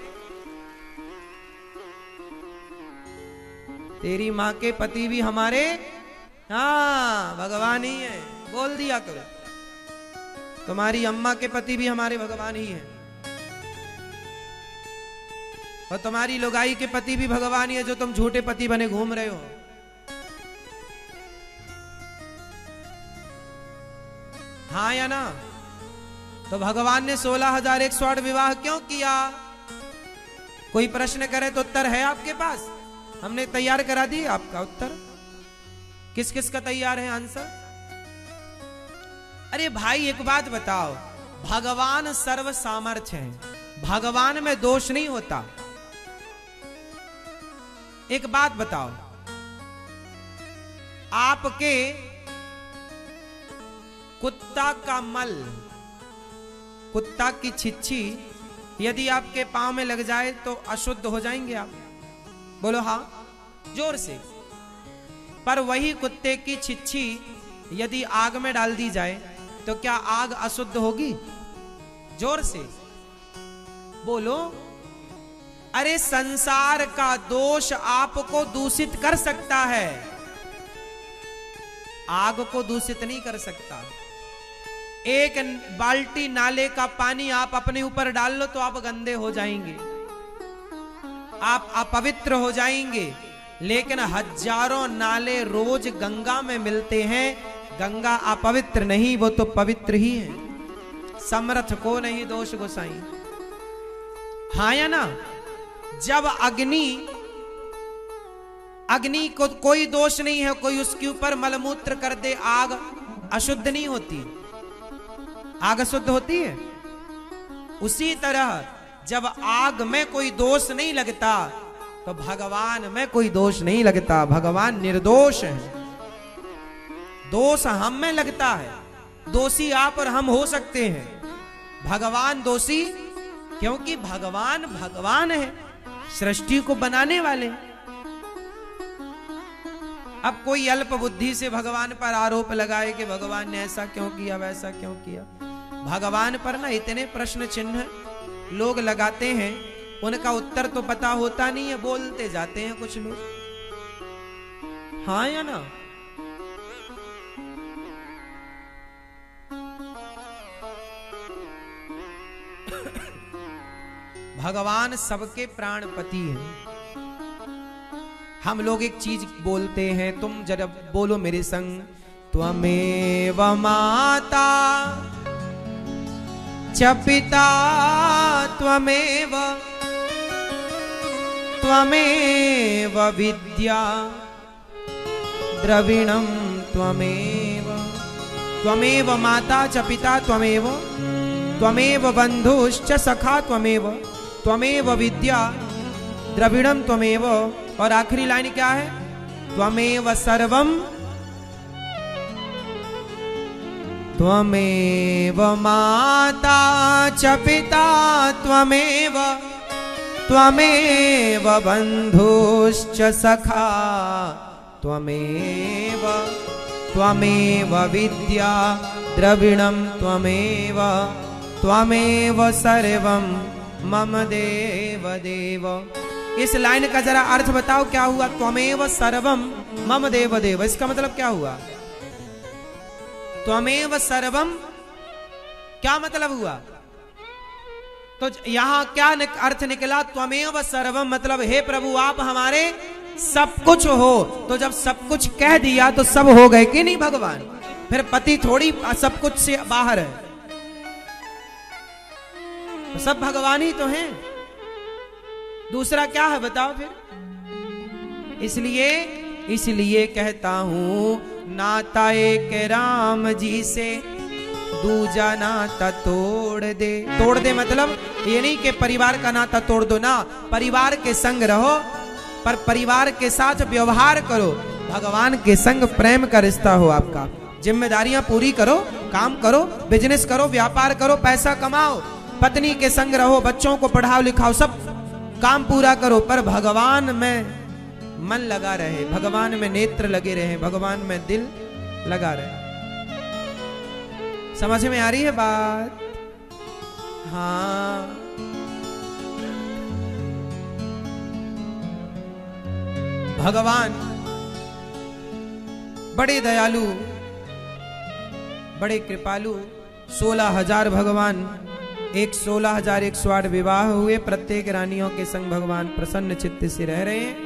[SPEAKER 3] तेरी मां के पति भी हमारे हाँ भगवान ही है। बोल दिया करो, तुम्हारी अम्मा के पति भी हमारे भगवान ही हैं, और तुम्हारी लुगाई के पति भी भगवान ही है, जो तुम झूठे पति बने घूम रहे हो। हाँ या ना? तो भगवान ने सोलह हजार एक सौ आठ विवाह क्यों किया? कोई प्रश्न करे तो उत्तर है आपके पास? हमने तैयार करा दी आपका उत्तर। किस किस का तैयार है आंसर? अरे भाई एक बात बताओ, भगवान सर्व सामर्थ्य है, भगवान में दोष नहीं होता। एक बात बताओ, आपके कुत्ता का मल, कुत्ता की छिछी यदि आपके पांव में लग जाए तो अशुद्ध हो जाएंगे आप? बोलो हाँ, जोर से। पर वही कुत्ते की छिछी यदि आग में डाल दी जाए तो क्या आग अशुद्ध होगी? जोर से बोलो। अरे संसार का दोष आपको दूषित कर सकता है, आग को दूषित नहीं कर सकता। एक बाल्टी नाले का पानी आप अपने ऊपर डाल लो तो आप गंदे हो जाएंगे, आप अपवित्र हो जाएंगे। लेकिन हजारों नाले रोज गंगा में मिलते हैं, गंगा अपवित्र नहीं, वो तो पवित्र ही है। समर्थ को नहीं दोष गोसाई। हाँ या ना? जब अग्नि अग्नि को कोई दोष नहीं है, कोई उसके ऊपर मलमूत्र कर दे, आग अशुद्ध नहीं होती, आग शुद्ध होती है। उसी तरह जब आग में कोई दोष नहीं लगता तो भगवान में कोई दोष नहीं लगता, भगवान निर्दोष है। दोष हम में लगता है, दोषी आप और हम हो सकते हैं, भगवान दोषी क्योंकि भगवान भगवान है, सृष्टि को बनाने वाले। अब कोई अल्प बुद्धि से भगवान पर आरोप लगाए कि भगवान ने ऐसा क्यों किया, वैसा क्यों किया। भगवान पर ना इतने प्रश्न चिन्ह लोग लगाते हैं, उनका उत्तर तो पता होता नहीं है, बोलते जाते हैं कुछ लोग। हाँ या ना? भगवान सबके प्राणपति हैं। हम लोग एक चीज बोलते हैं, तुम जरा बोलो मेरे संग, त्वमेव माता च पिता त्वमेव त्वमेव विद्या द्रविणं त्वमेव। त्वमेव माता च पिता त्वमेव, त्वमेव बंधुश्च सखा त्वमेव, त्वमेव विद्या द्रविणं त्वमेव। और आखिरी लाइन क्या है? त्वमेव सर्वम त्वमेव माता च पिता त्वमेव, त्वमेव बंधुश्च सखा त्वमेव, त्वमेव विद्या द्रविणं त्वमेव, त्वमेव सर्वं मम देव देव। इस लाइन का जरा अर्थ बताओ क्या हुआ? त्वमेव सर्वम मम देव देव, इसका मतलब क्या हुआ? त्वमेव सर्वम क्या मतलब हुआ? तो यहां क्या अर्थ निकला? त्वमेव सर्वम मतलब हे प्रभु आप हमारे सब कुछ हो। तो जब सब कुछ कह दिया तो सब हो गए कि नहीं भगवान? फिर पति थोड़ी सब कुछ से बाहर है, तो सब भगवान ही तो हैं। दूसरा क्या है बताओ फिर? इसलिए इसलिए कहता हूं नाता एक राम जी से दूजा नाता तोड़ दे। तोड़ दे मतलब ये नहीं कि परिवार का नाता तोड़ दो ना, परिवार के संग रहो पर परिवार के साथ व्यवहार करो, भगवान के संग प्रेम का रिश्ता हो आपका। जिम्मेदारियां पूरी करो, काम करो, बिजनेस करो, व्यापार करो, पैसा कमाओ, पत्नी के संग रहो, बच्चों को पढ़ाओ लिखाओ, सब काम पूरा करो, पर भगवान में मन लगा रहे, भगवान में नेत्र लगे रहे, भगवान में दिल लगा रहे। समझ में आ रही है बात? हाँ, भगवान बड़े दयालु, बड़े कृपालु। सोलह हजार भगवान, एक सोलह हजार एक सौ आठ विवाह हुए, प्रत्येक रानियों के संग भगवान प्रसन्न चित्त से रह रहे हैं।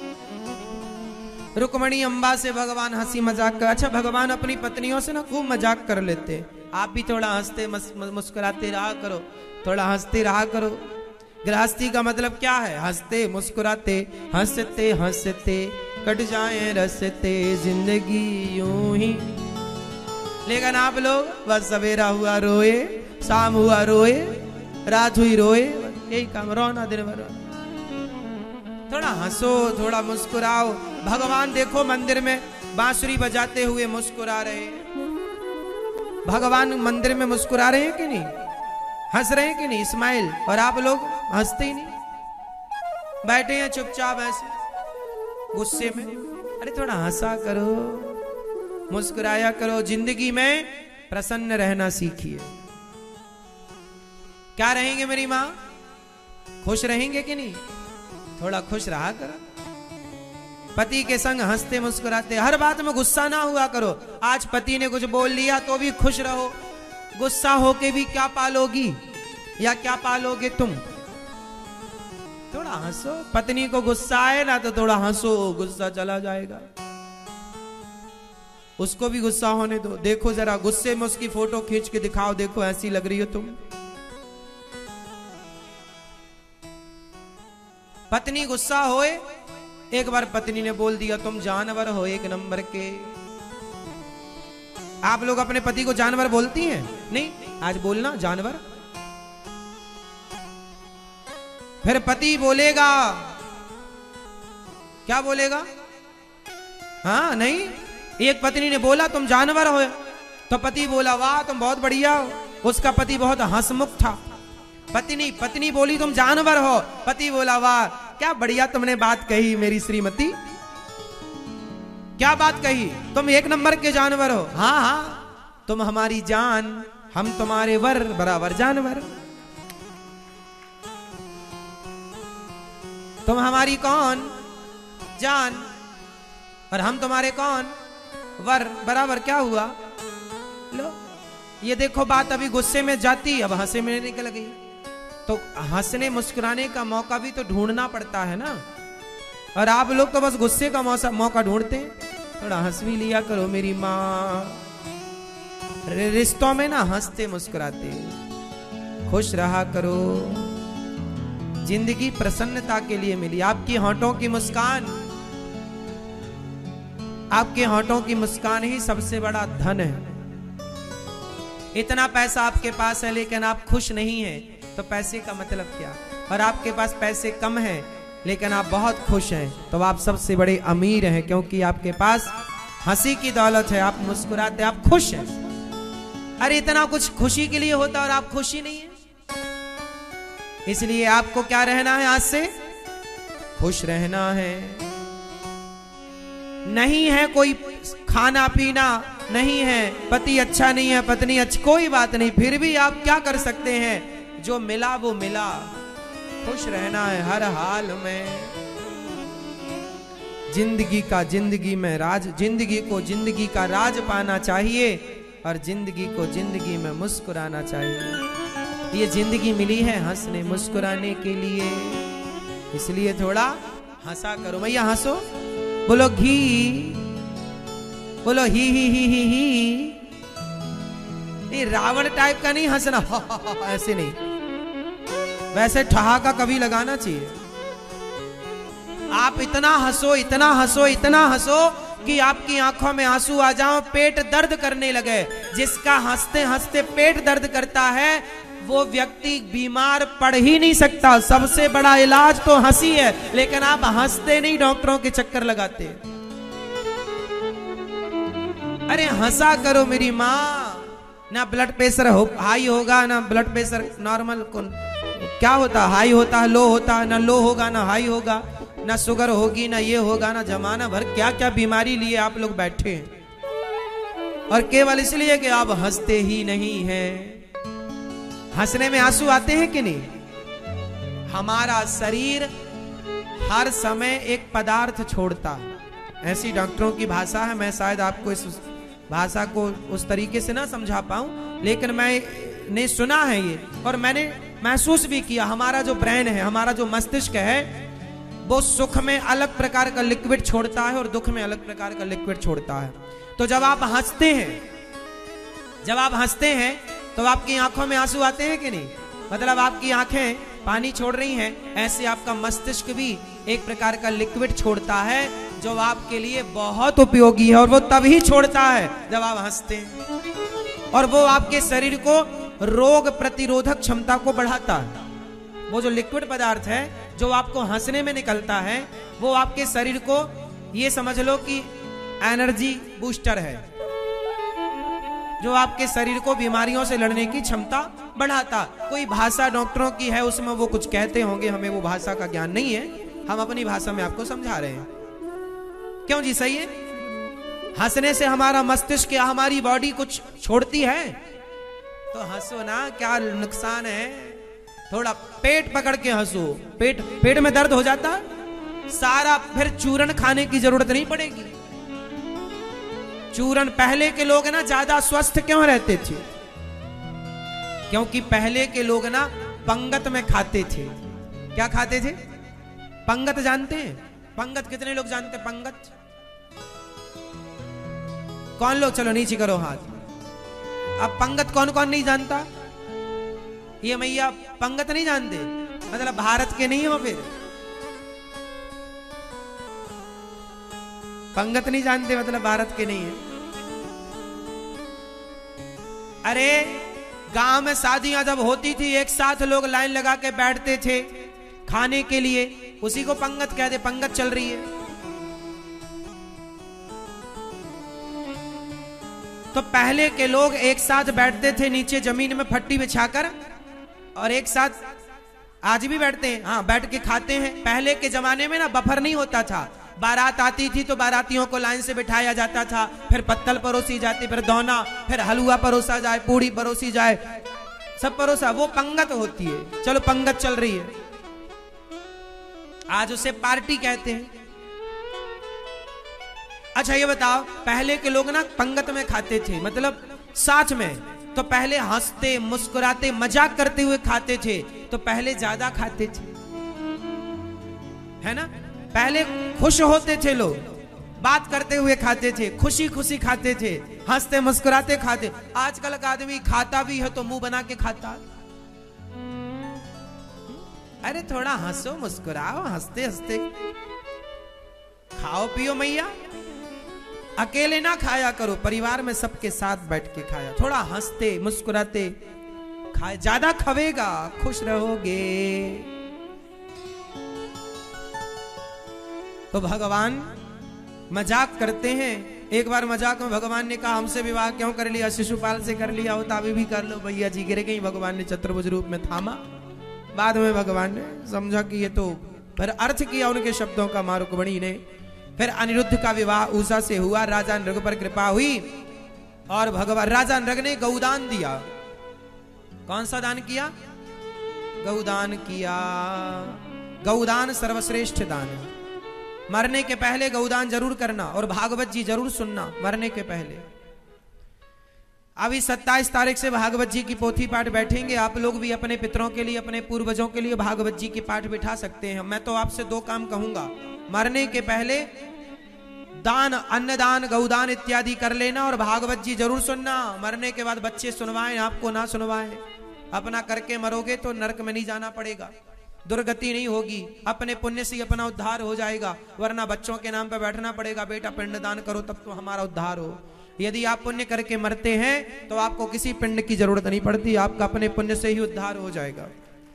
[SPEAKER 3] रुक्मणी अम्बा से भगवान हंसी मजाक कर, अच्छा भगवान अपनी पत्नियों से ना खूब मजाक कर लेते। आप भी थोड़ा हंसते मुस्कुराते रहा करो, थोड़ा हंसते रहा करो। गृहस्थी का मतलब क्या है? हंसते मुस्कुराते, हंसते हंसते कट जाए रसते जिंदगी यूं ही। लेकिन आप लोग बस सवेरा हुआ रोए, शाम हुआ रोए, रात हुई रोए, यही काम, रोना दिन भर। थोड़ा हंसो, थोड़ा मुस्कुराओ। भगवान देखो मंदिर में बांसुरी बजाते हुए मुस्कुरा रहे हैं। भगवान मंदिर में मुस्कुरा रहे हैं कि नहीं? हंस रहे हैं कि नहीं? स्माइल। और आप लोग हंसते ही नहीं, बैठे हैं चुपचाप ऐसे गुस्से में। अरे थोड़ा हंसा करो, मुस्कुराया करो। जिंदगी में प्रसन्न रहना सीखिए। क्या रहेंगे मेरी माँ? खुश रहेंगे कि नहीं? थोड़ा खुश रहा करो, पति के संग हंसते मुस्कुराते। हर बात में गुस्सा ना हुआ करो। आज पति ने कुछ बोल लिया तो भी खुश रहो, गुस्सा होके भी क्या पालोगी या क्या पालोगे तुम? थोड़ा हंसो। पत्नी को गुस्सा आए ना तो थोड़ा हंसो, गुस्सा चला जाएगा। उसको भी गुस्सा होने दो। देखो जरा गुस्से में उसकी फोटो खींच के दिखाओ, देखो ऐसी लग रही हो तुम। पत्नी गुस्सा होए, एक बार पत्नी ने बोल दिया तुम जानवर हो एक नंबर के। आप लोग अपने पति को जानवर बोलती हैं? नहीं, आज बोलना जानवर। फिर पति बोलेगा, क्या बोलेगा? हाँ नहीं, एक पत्नी ने बोला तुम जानवर हो, तो पति बोला वाह तुम बहुत बढ़िया हो। उसका पति बहुत हंसमुख था। पत्नी पत्नी बोली तुम जानवर हो, पति बोला वाह क्या बढ़िया तुमने बात कही मेरी श्रीमती। क्या बात कही? तुम एक नंबर के जानवर हो। हाँ हाँ, तुम हमारी जान, हम तुम्हारे वर, बराबर जानवर। तुम हमारी कौन? जान। और हम तुम्हारे कौन? वर, बराबर। क्या हुआ? लो ये देखो बात अभी गुस्से में जाती, अब हंसे में निकल गई। तो हंसने मुस्कुराने का मौका भी तो ढूंढना पड़ता है ना। और आप लोग तो बस गुस्से का मौका ढूंढते हैं। थोड़ा हंस भी लिया करो मेरी माँ। रिश्तों में ना हंसते मुस्कुराते खुश रहा करो। जिंदगी प्रसन्नता के लिए मिली। आपकी होंठों की मुस्कान, आपके होंठों की मुस्कान ही सबसे बड़ा धन है। इतना पैसा आपके पास है लेकिन आप खुश नहीं हैं, तो पैसे का मतलब क्या? और आपके पास पैसे कम हैं लेकिन आप बहुत खुश हैं, तो आप सबसे बड़े अमीर हैं, क्योंकि आपके पास हंसी की दौलत है। आप मुस्कुराते, आप खुश हैं। अरे इतना कुछ खुशी के लिए होता और आप खुश ही नहीं है। इसलिए आपको क्या रहना है? आज से खुश रहना है। नहीं है कोई खाना पीना, नहीं है पति अच्छा नहीं है, पत्नी अच्छी, कोई बात नहीं। फिर भी आप क्या कर सकते हैं? जो मिला वो मिला। खुश रहना है हर हाल में। जिंदगी का जिंदगी में राज, जिंदगी को जिंदगी का राज पाना चाहिए और जिंदगी को जिंदगी में मुस्कुराना चाहिए। ये जिंदगी मिली है हंसने मुस्कुराने के लिए, इसलिए थोड़ा हंसा करो। भैया हंसो, बोलो घी, बोलो ही ही ही ही ही। ये रावण टाइप का नहीं हंसना, ऐसे नहीं, वैसे ठहाका कभी लगाना चाहिए। आप इतना हंसो, इतना हंसो, इतना हंसो कि आपकी आंखों में आंसू आ जाओ, पेट दर्द करने लगे। जिसका हंसते हंसते पेट दर्द करता है वो व्यक्ति बीमार पड़ ही नहीं सकता। सबसे बड़ा इलाज तो हंसी है, लेकिन आप हंसते नहीं, डॉक्टरों के चक्कर लगाते। अरे हंसा करो मेरी माँ। ना ब्लड प्रेशर हो, हाई होगा, ना ब्लड प्रेशर नॉर्मल। क्या होता, हाई होता है, लो होता है, ना लो होगा ना हाई होगा, ना शुगर होगी ना ये होगा, ना जमाना भर क्या क्या बीमारी लिए आप लोग बैठे हैं, और केवल इसलिए कि आप हंसते ही नहीं हैं। हंसने में आंसू आते हैं कि नहीं? हमारा शरीर हर समय एक पदार्थ छोड़ता है, ऐसी डॉक्टरों की भाषा है। मैं शायद आपको इस भाषा को उस तरीके से ना समझा पाऊं, लेकिन मैंने सुना है ये और मैंने महसूस भी किया। हमारा जो ब्रेन है, हमारा जो मस्तिष्क है, वो सुख में अलग प्रकार का लिक्विड छोड़ता है और दुख में अलग प्रकार का लिक्विड छोड़ता है। तो जब आप हंसते हैं, जब आप हंसते हैं तो आपकी आंखों में आंसू आते हैं कि नहीं? मतलब आपकी आंखें पानी छोड़ रही हैं, ऐसे आपका मस्तिष्क भी एक प्रकार का लिक्विड छोड़ता है जो आपके लिए बहुत उपयोगी है, और वो तभी छोड़ता है जब आप हंसते हैं, और वो आपके शरीर को रोग प्रतिरोधक क्षमता को बढ़ाता है। वो जो लिक्विड पदार्थ है जो आपको हंसने में निकलता है, वो आपके शरीर को, ये समझ लो कि एनर्जी बूस्टर है, जो आपके शरीर को बीमारियों से लड़ने की क्षमता बढ़ाता। कोई भाषा डॉक्टरों की है, उसमें वो कुछ कहते होंगे, हमें वो भाषा का ज्ञान नहीं है, हम अपनी भाषा में आपको समझा रहे हैं। क्यों जी, सही है? हंसने से हमारा मस्तिष्क या हमारी बॉडी कुछ छोड़ती है, तो हंसो ना, क्या नुकसान है? थोड़ा पेट पकड़ के हंसो। पेट पेट में दर्द हो जाता सारा, फिर चूरन खाने की जरूरत नहीं पड़ेगी। चूरन, पहले के लोग ना ज्यादा स्वस्थ क्यों रहते थे? क्योंकि पहले के लोग ना पंगत में खाते थे। क्या खाते थे? पंगत जानते हैं? पंगत कितने लोग जानते हैं? पंगत कौन लोग? चलो नीचे करो हाथ। अब पंगत कौन कौन नहीं जानता? ये मैया पंगत नहीं जानते, मतलब भारत के नहीं हो। फिर पंगत नहीं जानते मतलब भारत के नहीं है। अरे गांव में शादियां जब होती थी, एक साथ लोग लाइन लगा के बैठते थे खाने के लिए, उसी को पंगत कहते। पंगत चल रही है। तो पहले के लोग एक साथ बैठते थे नीचे जमीन में फट्टी बिछाकर, और एक साथ आज भी बैठते हैं। हाँ, बैठ के खाते हैं। पहले के जमाने में ना बफर नहीं होता था। बारात आती थी तो बारातियों को लाइन से बिठाया जाता था, फिर पत्तल परोसी जाती, फिर दोना, फिर हलवा परोसा जाए, पूड़ी परोसी जाए, सब परोसा। वो पंगत होती है। चलो पंगत चल रही है, आज उसे पार्टी कहते हैं। अच्छा ये बताओ, पहले के लोग ना पंगत में खाते थे, मतलब साथ में। तो पहले हंसते मुस्कुराते मजाक करते हुए खाते थे, तो पहले ज्यादा खाते थे, है ना? पहले खुश होते थे लोग, बात करते हुए खाते थे, खुशी खुशी खाते थे, हंसते मुस्कुराते खाते। आजकल का आदमी खाता भी है तो मुंह बना के खाता। अरे थोड़ा हंसो मुस्कुराओ, हंसते हंसते खाओ पियो मैया। अकेले ना खाया करो, परिवार में सबके साथ बैठ के खाया। थोड़ा हंसते मुस्कुराते खाए, ज्यादा खवेगा खुश रहोगे। तो भगवान मजाक करते हैं। एक बार मजाक में भगवान ने कहा, हमसे विवाह क्यों कर लिया? शिशुपाल से कर लिया होता, अभी भी कर लो भैया जी। गिरे गई, भगवान ने चतुर्भुज रूप में थामा। बाद में भगवान ने समझा कि ये तो, पर अर्थ किया उनके शब्दों का माँ रुक्मिणी ने। फिर अनिरुद्ध का विवाह उषा से हुआ, राजा नृग पर कृपा हुई और भगवान राजा नृग ने गौदान दिया। कौन सा दान किया? गौदान किया। गौदान सर्वश्रेष्ठ दान है। मरने के पहले गौदान जरूर करना और भागवत जी जरूर सुनना मरने के पहले। अभी सत्ताईस तारीख से भागवत जी की पोथी पाठ बैठेंगे। आप लोग भी अपने पितरों के लिए, अपने पूर्वजों के लिए भागवत जी की पाठ बिठा सकते हैं। मैं तो आपसे दो काम कहूंगा, मरने के पहले दान, अन्नदान, गौदान इत्यादि कर लेना और भागवत जी जरूर सुनना। मरने के बाद बच्चे सुनवाएं, आपको ना सुनवाएं, अपना करके मरोगे तो नरक में नहीं जाना पड़ेगा, दुर्गति नहीं होगी, अपने पुण्य से अपना उद्धार हो जाएगा। वरना बच्चों के नाम पर बैठना पड़ेगा, बेटा पिंडदान करो तब तो हमारा उद्धार हो। यदि आप पुण्य करके मरते हैं तो आपको किसी पिंड की जरूरत नहीं पड़ती, आपका अपने पुण्य से ही उद्धार हो जाएगा।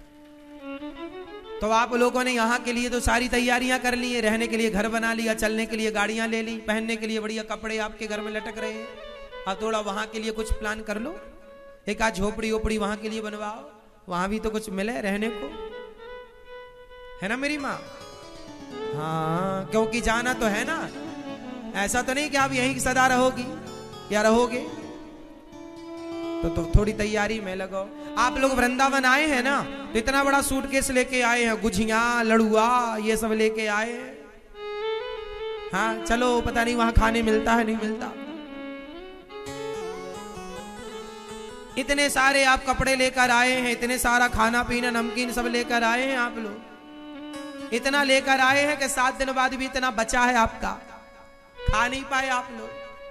[SPEAKER 3] तो आप लोगों ने यहाँ के लिए तो सारी तैयारियां कर ली है, रहने के लिए घर बना लिया, चलने के लिए गाड़ियां ले ली, पहनने के लिए बढ़िया कपड़े आपके घर में लटक रहे हैं। अब थोड़ा वहां के लिए कुछ प्लान कर लो, एक आध झोपड़ी ओपड़ी वहां के लिए बनवाओ, वहां भी तो कुछ मिले रहने को, है ना मेरी माँ? हाँ, क्योंकि जाना तो है ना, ऐसा तो नहीं कि आप यहीं सदा रहोगी या रहोगे। तो, तो थोड़ी तैयारी में लगाओ। आप लोग वृंदावन आए हैं ना, तो इतना बड़ा सूटकेस लेके आए हैं, गुझिया लड़ुआ ये सब लेके आए हैं। हाँ चलो, पता नहीं वहां खाने मिलता है नहीं मिलता। इतने सारे आप कपड़े लेकर आए हैं, इतने सारा खाना पीना नमकीन सब लेकर आए हैं। आप लोग इतना लेकर आए हैं कि सात दिन बाद भी इतना बचा है आपका, खा नहीं पाए आप लोग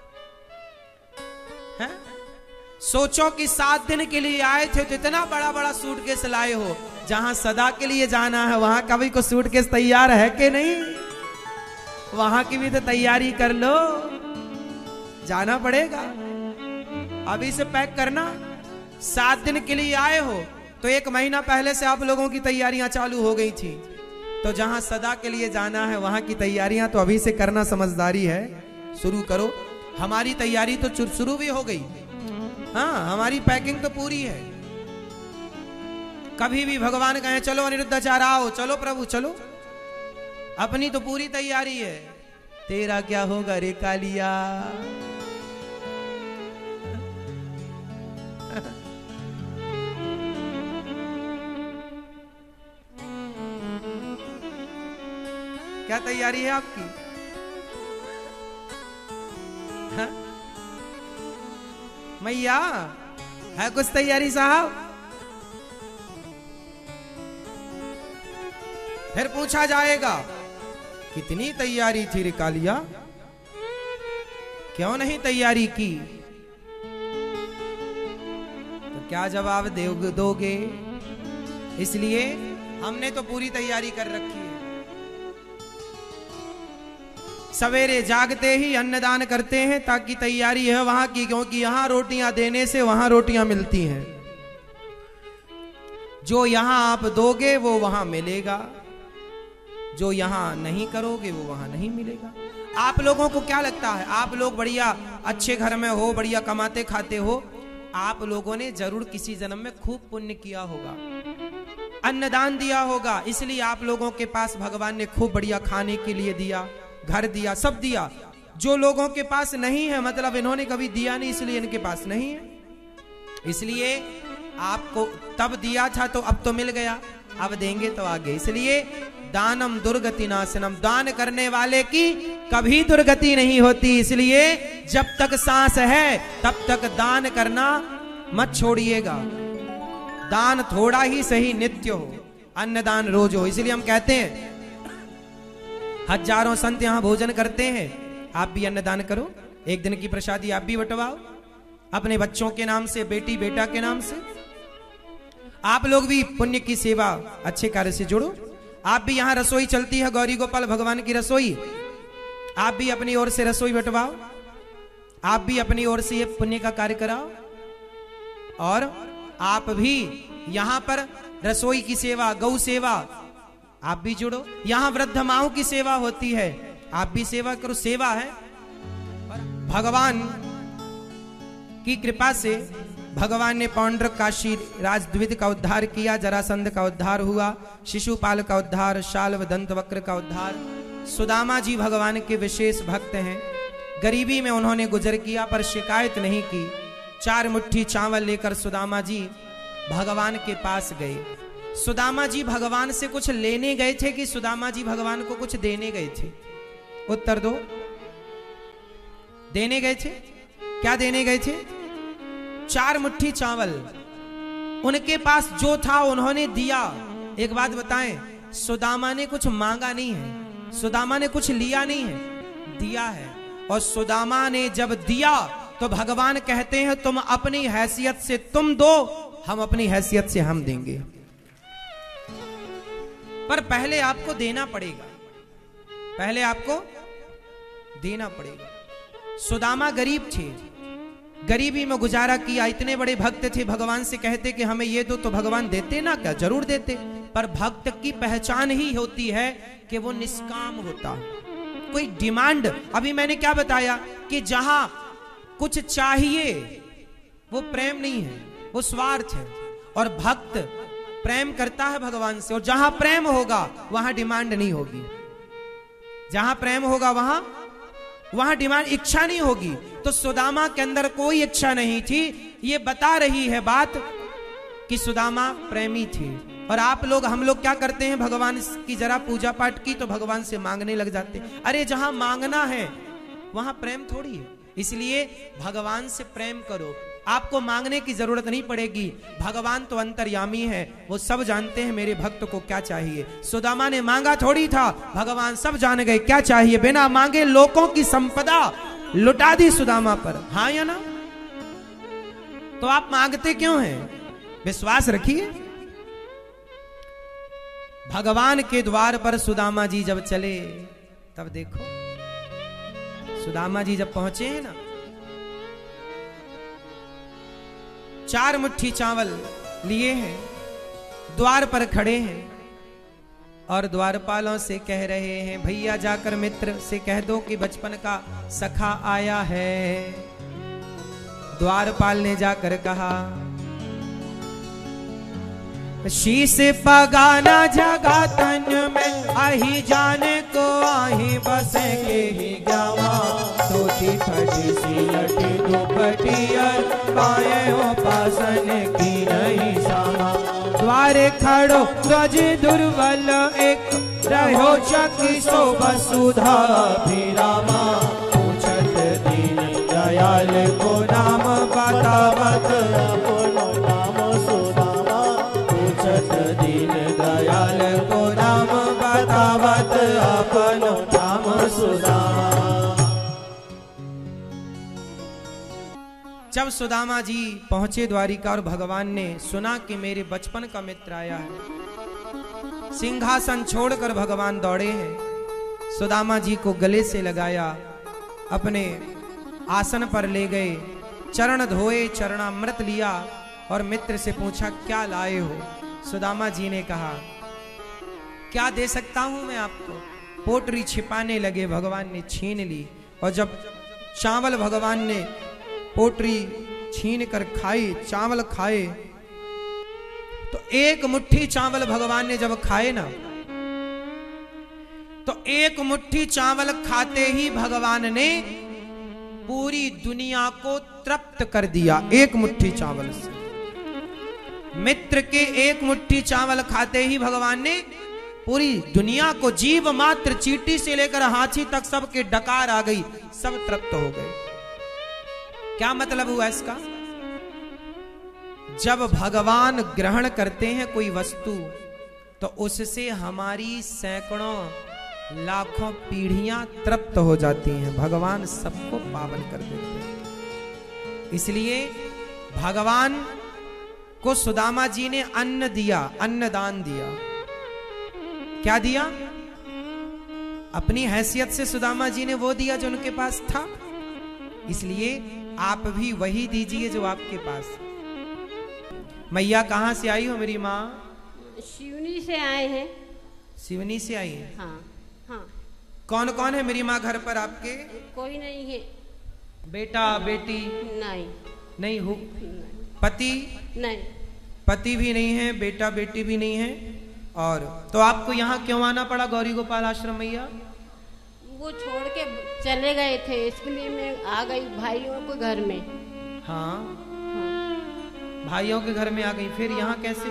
[SPEAKER 3] हैं? सोचो कि सात दिन के लिए आए थे तो इतना बड़ा बड़ा सूटकेस लाए हो, जहां सदा के लिए जाना है वहां का भी कोई सूटकेस तैयार है कि नहीं? वहां की भी तो तैयारी कर लो, जाना पड़ेगा। अभी से पैक करना। सात दिन के लिए आए हो तो एक महीना पहले से आप लोगों की तैयारियां चालू हो गई थी। तो जहां सदा के लिए जाना है वहां की तैयारियां तो अभी से करना समझदारी है, शुरू करो। हमारी तैयारी तो शुरू भी हो गई, हाँ हमारी पैकिंग तो पूरी है। कभी भी भगवान कहे चलो अनिरुद्धाचार्य आओ, चलो प्रभु चलो, अपनी तो पूरी तैयारी है। तेरा क्या होगा रे कालिया, क्या तैयारी है आपकी? हाँ? मैया है कुछ तैयारी साहब? फिर पूछा जाएगा कितनी तैयारी थी रे कालिया, क्यों नहीं तैयारी की? तो क्या जवाब दोगे? इसलिए हमने तो पूरी तैयारी कर रखी है। सवेरे जागते ही अन्नदान करते हैं ताकि तैयारी है वहां की, क्योंकि यहां रोटियां देने से वहां रोटियां मिलती हैं। जो यहां आप दोगे वो वहां मिलेगा, जो यहां नहीं करोगे वो वहां नहीं मिलेगा। आप लोगों को क्या लगता है, आप लोग बढ़िया अच्छे घर में हो, बढ़िया कमाते खाते हो, आप लोगों ने जरूर किसी जन्म में खूब पुण्य किया होगा, अन्नदान दिया होगा, इसलिए आप लोगों के पास भगवान ने खूब बढ़िया खाने के लिए दिया, घर दिया, सब दिया। जो लोगों के पास नहीं है मतलब इन्होंने कभी दिया नहीं, इसलिए इनके पास नहीं है। इसलिए आपको तब दिया था तो अब तो मिल गया, अब देंगे तो आगे। इसलिए दानम दुर्गति नाशनम, दान करने वाले की कभी दुर्गति नहीं होती। इसलिए जब तक सांस है तब तक दान करना मत छोड़िएगा। दान थोड़ा ही सही नित्य हो, अन्नदान रोज हो। इसलिए हम कहते हैं हजारों संत यहां भोजन करते हैं, आप भी अन्नदान करो, एक दिन की प्रसादी आप भी बंटवाओ अपने बच्चों के नाम से, बेटी बेटा के नाम से। आप लोग भी पुण्य की सेवा अच्छे कार्य से जुड़ो। आप भी यहां रसोई चलती है, गौरी गोपाल भगवान की रसोई, आप भी अपनी ओर से रसोई बंटवाओ, आप भी अपनी ओर से ये पुण्य का कार्य कराओ। और आप भी यहां पर रसोई की सेवा, गौ सेवा, आप भी जुड़ो। यहां वृद्ध माओं की सेवा होती है, आप भी सेवा करो, सेवा है। भगवान की कृपा से भगवान ने पौंड्रक काशी राजद्विद का उद्धार किया, जरासंध का उद्धार हुआ, शिशुपाल का उद्धार, शाल्व दंतवक्र का उद्धार। सुदामा जी भगवान के विशेष भक्त हैं, गरीबी में उन्होंने गुजर किया पर शिकायत नहीं की। चार मुट्ठी चावल लेकर सुदामा जी भगवान के पास गए। सुदामा जी भगवान से कुछ लेने गए थे कि सुदामा जी भगवान को कुछ देने गए थे? उत्तर दो। देने गए थे। क्या देने गए थे? चार मुट्ठी चावल। उनके पास जो था उन्होंने दिया। एक बात बताएं, सुदामा ने कुछ मांगा नहीं है, सुदामा ने कुछ लिया नहीं है, दिया है। और सुदामा ने जब दिया तो भगवान कहते हैं तुम अपनी हैसियत से तुम दो, हम अपनी हैसियत से हम देंगे। पर पहले आपको देना पड़ेगा, पहले आपको देना पड़ेगा। सुदामा गरीब थे, गरीबी में गुजारा किया। इतने बड़े भक्त थे, भगवान से कहते कि हमें ये दो, तो भगवान देते ना क्या? जरूर देते। पर भक्त की पहचान ही होती है कि वो निष्काम होता, कोई डिमांड। अभी मैंने क्या बताया कि जहां कुछ चाहिए वो प्रेम नहीं है, वो स्वार्थ है। और भक्त प्रेम करता है भगवान से, और जहां प्रेम होगा वहां डिमांड नहीं होगी। जहां प्रेम होगा वहां वहां डिमांड, इच्छा नहीं होगी। तो सुदामा के अंदर कोई इच्छा नहीं थी। ये बता रही है बात कि सुदामा प्रेमी थे। और आप लोग, हम लोग क्या करते हैं, भगवान की जरा पूजा पाठ की तो भगवान से मांगने लग जाते। अरे जहां मांगना है वहां प्रेम थोड़ी है। इसलिए भगवान से प्रेम करो, आपको मांगने की जरूरत नहीं पड़ेगी। भगवान तो अंतर्यामी है, वो सब जानते हैं मेरे भक्त को क्या चाहिए। सुदामा ने मांगा थोड़ी था, भगवान सब जान गए क्या चाहिए। बिना मांगे लोगों की संपदा लुटा दी सुदामा पर, हाँ या ना? तो आप मांगते क्यों हैं? विश्वास रखिए। भगवान के द्वार पर सुदामा जी जब चले, तब देखो सुदामा जी जब पहुंचे हैं ना, चार मुट्ठी चावल लिए हैं, द्वार पर खड़े हैं और द्वारपालों से कह रहे हैं, भैया जाकर मित्र से कह दो कि बचपन का सखा आया है। द्वारपाल ने जाकर कहा, शीश पगाना जगा तन में, आही जाने को आही बसेंगे ही गावा। धोती फटी सी लटी दुपटियर, पाए हो पासन की नहीं सामा। द्वारे खड़ो ध्वज दुर्बल एक, रहो चकी सो वसुधा अभिरामा। पूछत दीन दयाल को नाम बतावत, अपनो नाम सुदामा। पूछत दीन दयाल को नाम बतावत, अपनो नाम सुदामा। जब सुदामा जी पहुंचे द्वारिका और भगवान ने सुना कि मेरे बचपन का मित्र आया है, सिंहासन छोड़कर भगवान दौड़े हैं। सुदामा जी को गले से लगाया, अपने आसन पर ले गए, चरण धोए, चरणामृत लिया और मित्र से पूछा क्या लाए हो? सुदामा जी ने कहा क्या दे सकता हूं मैं आपको? पोटरी छिपाने लगे, भगवान ने छीन ली। और जब चावल भगवान ने पोटरी छीन कर खाई, चावल खाए, तो एक मुट्ठी चावल भगवान ने जब खाए ना, तो एक मुट्ठी चावल खाते ही भगवान ने पूरी दुनिया को तृप्त कर दिया। एक मुट्ठी चावल से, मित्र के एक मुट्ठी चावल खाते ही भगवान ने पूरी दुनिया को, जीव मात्र चींटी से लेकर हाथी तक सबके डकार आ गई, सब तृप्त हो गए। क्या मतलब हुआ इसका? जब भगवान ग्रहण करते हैं कोई वस्तु, तो उससे हमारी सैकड़ों लाखों पीढ़ियां तृप्त हो जाती हैं। भगवान सबको पावन कर देते हैं। इसलिए भगवान को सुदामा जी ने अन्न दिया, अन्नदान दिया। क्या दिया? अपनी हैसियत से सुदामा जी ने वो दिया जो उनके पास था। इसलिए आप भी वही दीजिए जो आपके पास। मैया कहाँ से आई हो मेरी माँ?
[SPEAKER 4] शिवनी से आए हैं।
[SPEAKER 3] शिवनी से आई है?
[SPEAKER 4] हाँ हाँ।
[SPEAKER 3] कौन कौन है मेरी माँ घर पर आपके?
[SPEAKER 4] कोई नहीं है।
[SPEAKER 3] बेटा बेटी?
[SPEAKER 4] नहीं
[SPEAKER 3] नहीं हो। पति?
[SPEAKER 4] नहीं।
[SPEAKER 3] पति भी नहीं है, बेटा बेटी भी नहीं है। और तो आपको यहाँ क्यों आना पड़ा गौरी गोपाल आश्रम मैया?
[SPEAKER 4] वो छोड़ के चले गए थे, इसलिए मैं आ गई भाइयों के घर में।
[SPEAKER 3] हाँ,
[SPEAKER 4] हाँ।
[SPEAKER 3] भाइयों के घर में आ गई, फिर यहाँ कैसे?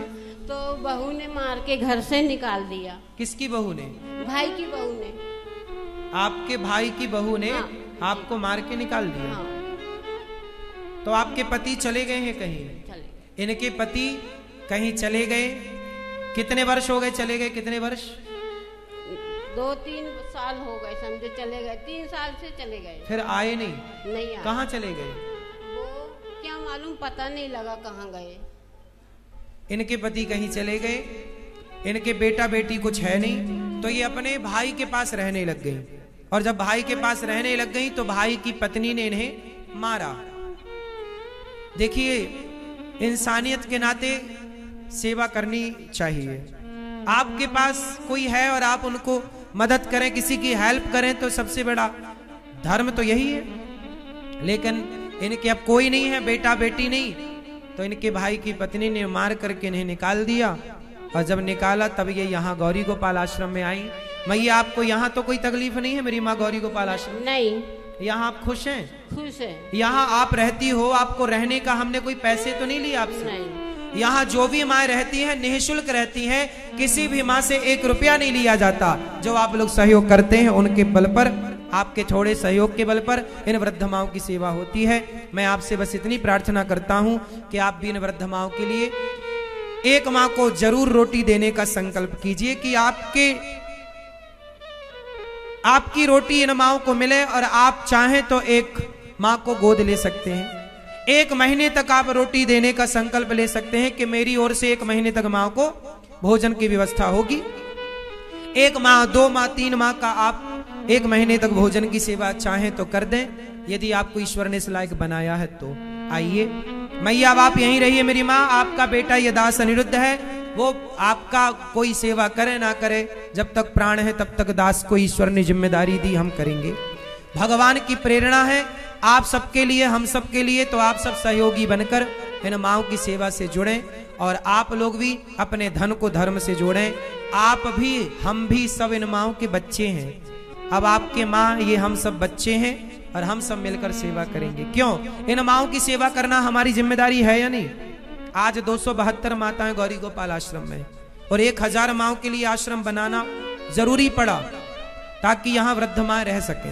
[SPEAKER 4] तो बहू ने मार के घर से निकाल दिया।
[SPEAKER 3] किसकी बहू ने?
[SPEAKER 4] भाई की बहू ने।
[SPEAKER 3] आपके भाई की बहू ने हाँ। आपको मार के निकाल दिया। हाँ। तो आपके पति चले गए हैं कहीं? चले। इनके पति कहीं चले गए? कितने वर्ष हो गए चले गए? कितने वर्ष?
[SPEAKER 4] दो तीन साल हो गए समझे चले गए। तीन साल से चले गए।
[SPEAKER 3] फिर आए नहीं?
[SPEAKER 4] नहीं आए।
[SPEAKER 3] कहाँ चले गए?
[SPEAKER 4] वो क्या मालूम, पता नहीं लगा कहाँ गए।
[SPEAKER 3] इनके पति कहीं चले गए, इनके बेटा बेटी कुछ है नहीं, तो ये अपने भाई के पास रहने लग गई। और जब भाई के पास रहने लग गई तो भाई की पत्नी ने इन्हें मारा। देखिए, इंसानियत के नाते सेवा करनी चाहिए। आपके पास कोई है और आप उनको मदद करें, किसी की हेल्प करें, तो सबसे बड़ा धर्म तो यही है। लेकिन इनके अब कोई नहीं है, बेटा बेटी नहीं, तो इनके भाई की पत्नी ने मार करके इन्हें निकाल दिया। और जब निकाला तब ये यहाँ गौरी गोपाल आश्रम में आई। मैया, आपको यहाँ तो कोई तकलीफ नहीं है? मेरी माँ गौरी गोपाल आश्रम
[SPEAKER 4] नहीं।
[SPEAKER 3] यहाँ आप खुश हैं?
[SPEAKER 4] खुश है।
[SPEAKER 3] यहाँ आप रहती हो, आपको रहने का हमने कोई पैसे तो नहीं लिए आपसे?
[SPEAKER 4] नहीं।
[SPEAKER 3] यहाँ जो भी माँ रहती हैं निःशुल्क रहती हैं, किसी भी माँ से एक रुपया नहीं लिया जाता। जो आप लोग सहयोग करते हैं उनके बल पर, आपके थोड़े सहयोग के बल पर इन वृद्ध माओं की सेवा होती है। मैं आपसे बस इतनी प्रार्थना करता हूं कि आप भी इन वृद्ध माओं के लिए एक माँ को जरूर रोटी देने का संकल्प कीजिए कि आपके आपकी रोटी इन माओं को मिले। और आप चाहें तो एक माँ को गोद ले सकते हैं। एक महीने तक आप रोटी देने का संकल्प ले सकते हैं कि मेरी ओर से एक महीने तक माँ को भोजन की व्यवस्था होगी। एक माह, दो माह, तीन माह का आप एक महीने तक भोजन की सेवा चाहें तो कर दें, यदि आपको ईश्वर ने इस लायक बनाया है तो। आइए मैया, अब आप यहीं रहिए। मेरी माँ, आपका बेटा ये दास अनिरुद्ध है, वो आपका कोई सेवा करे ना करे, जब तक प्राण है तब तक दास को ईश्वर ने जिम्मेदारी दी, हम करेंगे। भगवान की प्रेरणा है आप सबके लिए, हम सबके लिए, तो आप सब सहयोगी बनकर इन माओं की सेवा से जुड़ें। और आप लोग भी अपने धन को धर्म से जोड़ें। आप भी, हम भी सब इन माओं के बच्चे हैं। अब आपके माँ, ये हम सब बच्चे हैं और हम सब मिलकर सेवा करेंगे। क्यों? इन माओं की सेवा करना हमारी जिम्मेदारी है या नहीं? आज दो सौ बहत्तर माताएं गौरी गोपाल आश्रम में, और एक हजार माओं के लिए आश्रम बनाना जरूरी पड़ा ताकि यहाँ वृद्ध माँ रह सके।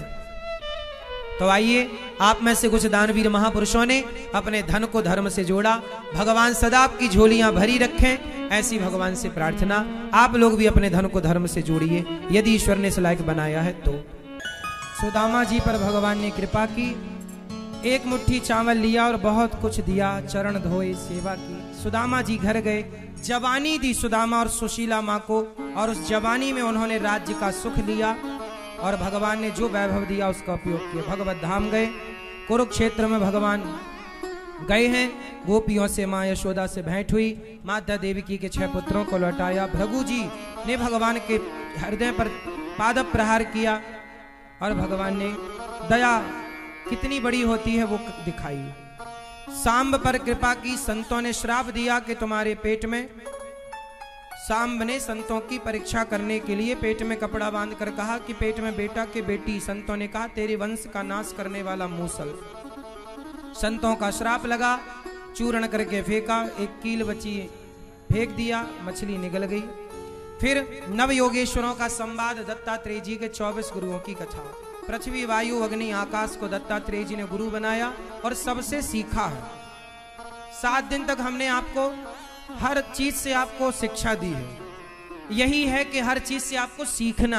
[SPEAKER 3] तो आइए, आप में से कुछ दानवीर महापुरुषों ने अपने धन को धर्म से जोड़ा। भगवान सदा आपकी झोलियां भरी रखें, ऐसी भगवान से प्रार्थना। आप लोग भी अपने धन को धर्म से जोड़िए, यदि ईश्वर ने इस लायक बनाया है तो। सुदामा जी पर भगवान ने कृपा की, एक मुट्ठी चावल लिया और बहुत कुछ दिया, चरण धोए, सेवा की। सुदामा जी घर गए, जवानी दी सुदामा और सुशीला माँ को, और उस जवानी में उन्होंने राज्य का सुख लिया और भगवान ने जो वैभव दिया उसका उपयोग किया। भगवत धाम गए, कुरुक्षेत्र में भगवान गए हैं। गोपियों से माँ यशोदा से भेंट हुई, माता देवकी के छह पुत्रों को लौटाया। भृगु जी ने भगवान के हृदय पर पाद प्रहार किया और भगवान ने दया कितनी बड़ी होती है वो दिखाई। सांब पर कृपा की, संतों ने श्राप दिया कि तुम्हारे पेट में, सांब ने संतों की परीक्षा करने के लिए पेट में कपड़ा बांध कर कहा कि पेट में बेटा के बेटी। संतों ने कहा तेरे वंश का नाश करने वाला मूसल। संतों का श्राप लगा, चूर्ण करके फेंका, एक कील बची फेंक दिया, मछली निगल गई। फिर नव योगेश्वरों का संवाद, दत्तात्रेय जी के चौबीस गुरुओं की कथा। पृथ्वी, वायु, अग्नि, आकाश को दत्तात्रेय जी ने गुरु बनाया और सबसे सीखा है। सात दिन तक हमने आपको हर चीज से आपको शिक्षा दी है। यही है कि हर चीज से आपको सीखना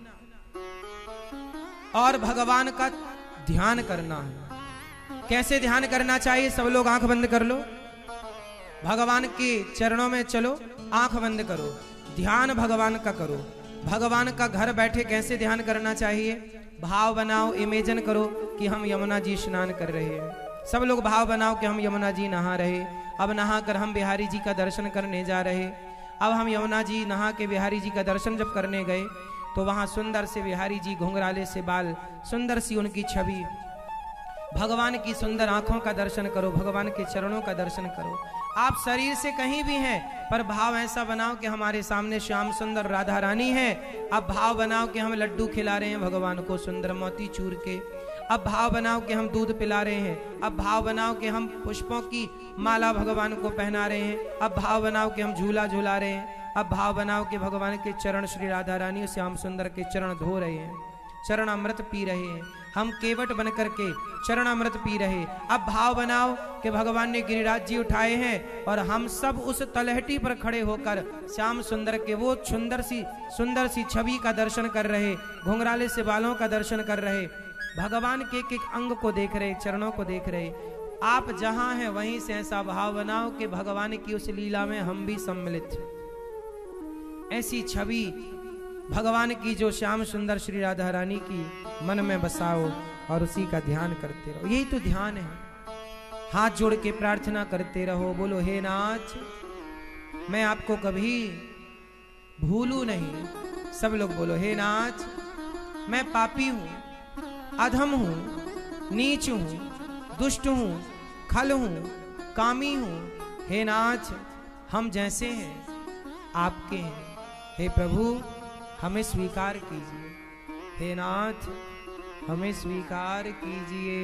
[SPEAKER 3] और भगवान का ध्यान करना है। कैसे ध्यान करना चाहिए? सब लोग आंख बंद कर लो, भगवान के चरणों में चलो, आंख बंद करो, ध्यान भगवान का करो। भगवान का घर बैठे कैसे ध्यान करना चाहिए? भाव बनाओ, इमेजिन करो कि हम यमुना जी स्नान कर रहे हैं। सब लोग भाव बनाओ कि हम यमुना जी नहा रहे। अब नहाकर हम बिहारी जी का दर्शन करने जा रहे। अब हम यमुना जी नहा के बिहारी जी का दर्शन जब करने गए तो वहां सुंदर से बिहारी जी, घुंघराले से बाल, सुंदर सी उनकी छवि भगवान की सुंदर आंखों का दर्शन करो, भगवान के चरणों का दर्शन करो। आप शरीर से कहीं भी हैं, पर भाव ऐसा बनाओ कि हमारे सामने श्याम सुंदर राधा रानी है। अब भाव बनाओ कि हम लड्डू खिला रहे हैं भगवान को सुंदर मोती चूर के। अब भाव बनाओ कि हम दूध पिला रहे हैं। अब भाव बनाओ कि हम पुष्पों की माला भगवान को पहना रहे हैं। अब भाव बनाओ कि हम झूला झूला रहे हैं। अब भाव बनाओ कि भगवान के चरण श्री राधा रानी श्याम सुंदर के चरण धो रहे हैं, चरण अमृत पी रहे हैं। हम केवट बन करके चरण अमृत पी रहे। अब भाव बनाओ कि भगवान ने गिरिराज जी उठाए हैं और हम सब उस तलहटी पर खड़े होकर श्याम सुंदर के वो सुंदर सी सुंदर सी छवि का दर्शन कर रहे, घुंघराले से बालों का दर्शन कर रहे, भगवान के एक एक अंग को देख रहे, चरणों को देख रहे। आप जहां हैं वहीं से ऐसा भाव बनाओ कि भगवान की उस लीला में हम भी सम्मिलित। ऐसी छवि भगवान की जो श्याम सुंदर श्री राधा रानी की मन में बसाओ और उसी का ध्यान करते रहो। यही तो ध्यान है। हाथ जोड़ के प्रार्थना करते रहो, बोलो हे नाथ मैं आपको कभी भूलू नहीं। सब लोग बोलो हे नाथ मैं पापी हूं, अधम हूं, नीच हूं, दुष्ट हूं, खल हूं, कामी हूं। हे नाथ हम जैसे हैं आपके हैं। हे प्रभु हमें स्वीकार कीजिए। हे नाथ हमें स्वीकार कीजिए।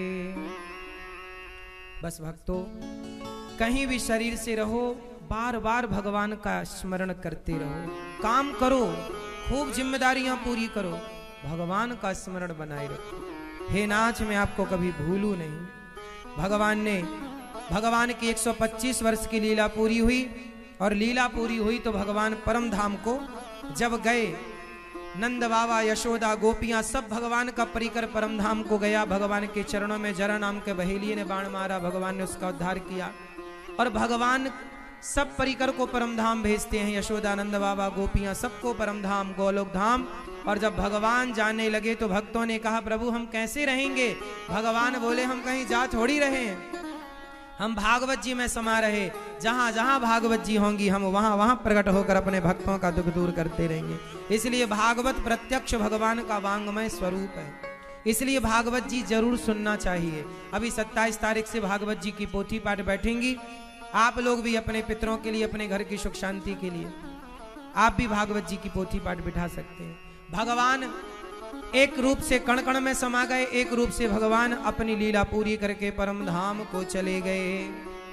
[SPEAKER 3] बस भक्तों कहीं भी शरीर से रहो, बार बार भगवान का स्मरण करते रहो। काम करो, खूब जिम्मेदारियां पूरी करो, भगवान का स्मरण बनाए रखो। हे नाथ मैं आपको कभी भूलू नहीं। भगवान ने भगवान की एक सौ पच्चीस वर्ष की लीला पूरी हुई और लीला पूरी हुई तो भगवान परम धाम को जब गए, नंद बाबा यशोदा गोपियां सब भगवान का परिकर परम धाम को गया। भगवान के चरणों में जरा नाम के बहेलिए ने बाण मारा, भगवान ने उसका उद्धार किया। और भगवान सब परिकर को परम धाम भेजते हैं, यशोदा नंद बाबा गोपियां सबको परम धाम गोलोक धाम। और जब भगवान जाने लगे तो भक्तों ने कहा प्रभु हम कैसे रहेंगे। भगवान बोले हम कहीं जा थोड़ी रहे हैं, हम भागवत जी में समा रहे। जहां जहां भागवत जी होंगी हम वहां वहां प्रकट होकर अपने भक्तों का दुख दूर करते रहेंगे। इसलिए भागवत प्रत्यक्ष भगवान का वांगमय स्वरूप है, इसलिए भागवत जी जरूर सुनना चाहिए। अभी सत्ताईस तारीख से भागवत जी की पोथी पाठ बैठेंगी। आप लोग भी अपने पितरों के लिए, अपने घर की सुख शांति के लिए आप भी भागवत जी की पोथी पाठ बिठा सकते हैं। भगवान एक रूप से कण कण में समा गए, एक रूप से भगवान अपनी लीला पूरी करके परम धाम को चले गए।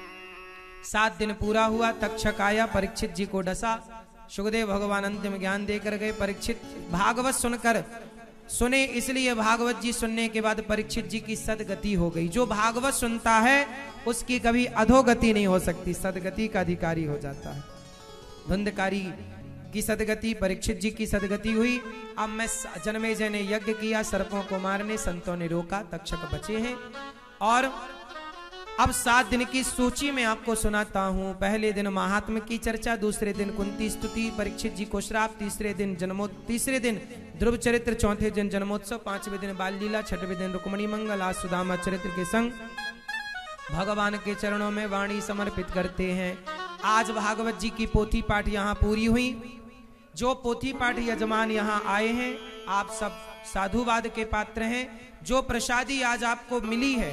[SPEAKER 3] सात दिन पूरा हुआ, तक्षक आया, परीक्षित जी को डसा। सुखदेव भगवान अंतिम ज्ञान देकर गए। परीक्षित भागवत सुनकर सुने, इसलिए भागवत जी सुनने के बाद परीक्षित जी की सदगति हो गई। जो भागवत सुनता है उसकी कभी अधोगति नहीं हो सकती, सदगति का अधिकारी हो जाता है। धुंधकारी की सदगति, परीक्षित जी की सदगति हुई। अब मैं जन्मेजय ने यज्ञ किया, सर्पों को मारने संतों ने रोका, तक्षक बचे हैं। और अब सात दिन की सूची में आपको सुनाता हूं। पहले दिन महात्म की चर्चा, दूसरे दिन कुंती स्तुति, परीक्षित जी को श्राप, तीसरे दिन जन्मो तीसरे दिन ध्रुव चरित्र, चौथे दिन जन्मोत्सव, पांचवें दिन बाल लीला, छठवें दिन रुक्मणी मंगल, आज सुदामा चरित्र के संग भगवान के चरणों में वाणी समर्पित करते हैं। आज भागवत जी की पोथी पाठ यहाँ पूरी हुई। जो पोथी पाठ यजमान यहाँ आए हैं आप सब साधुवाद के पात्र हैं। जो प्रसादी आज आपको मिली है,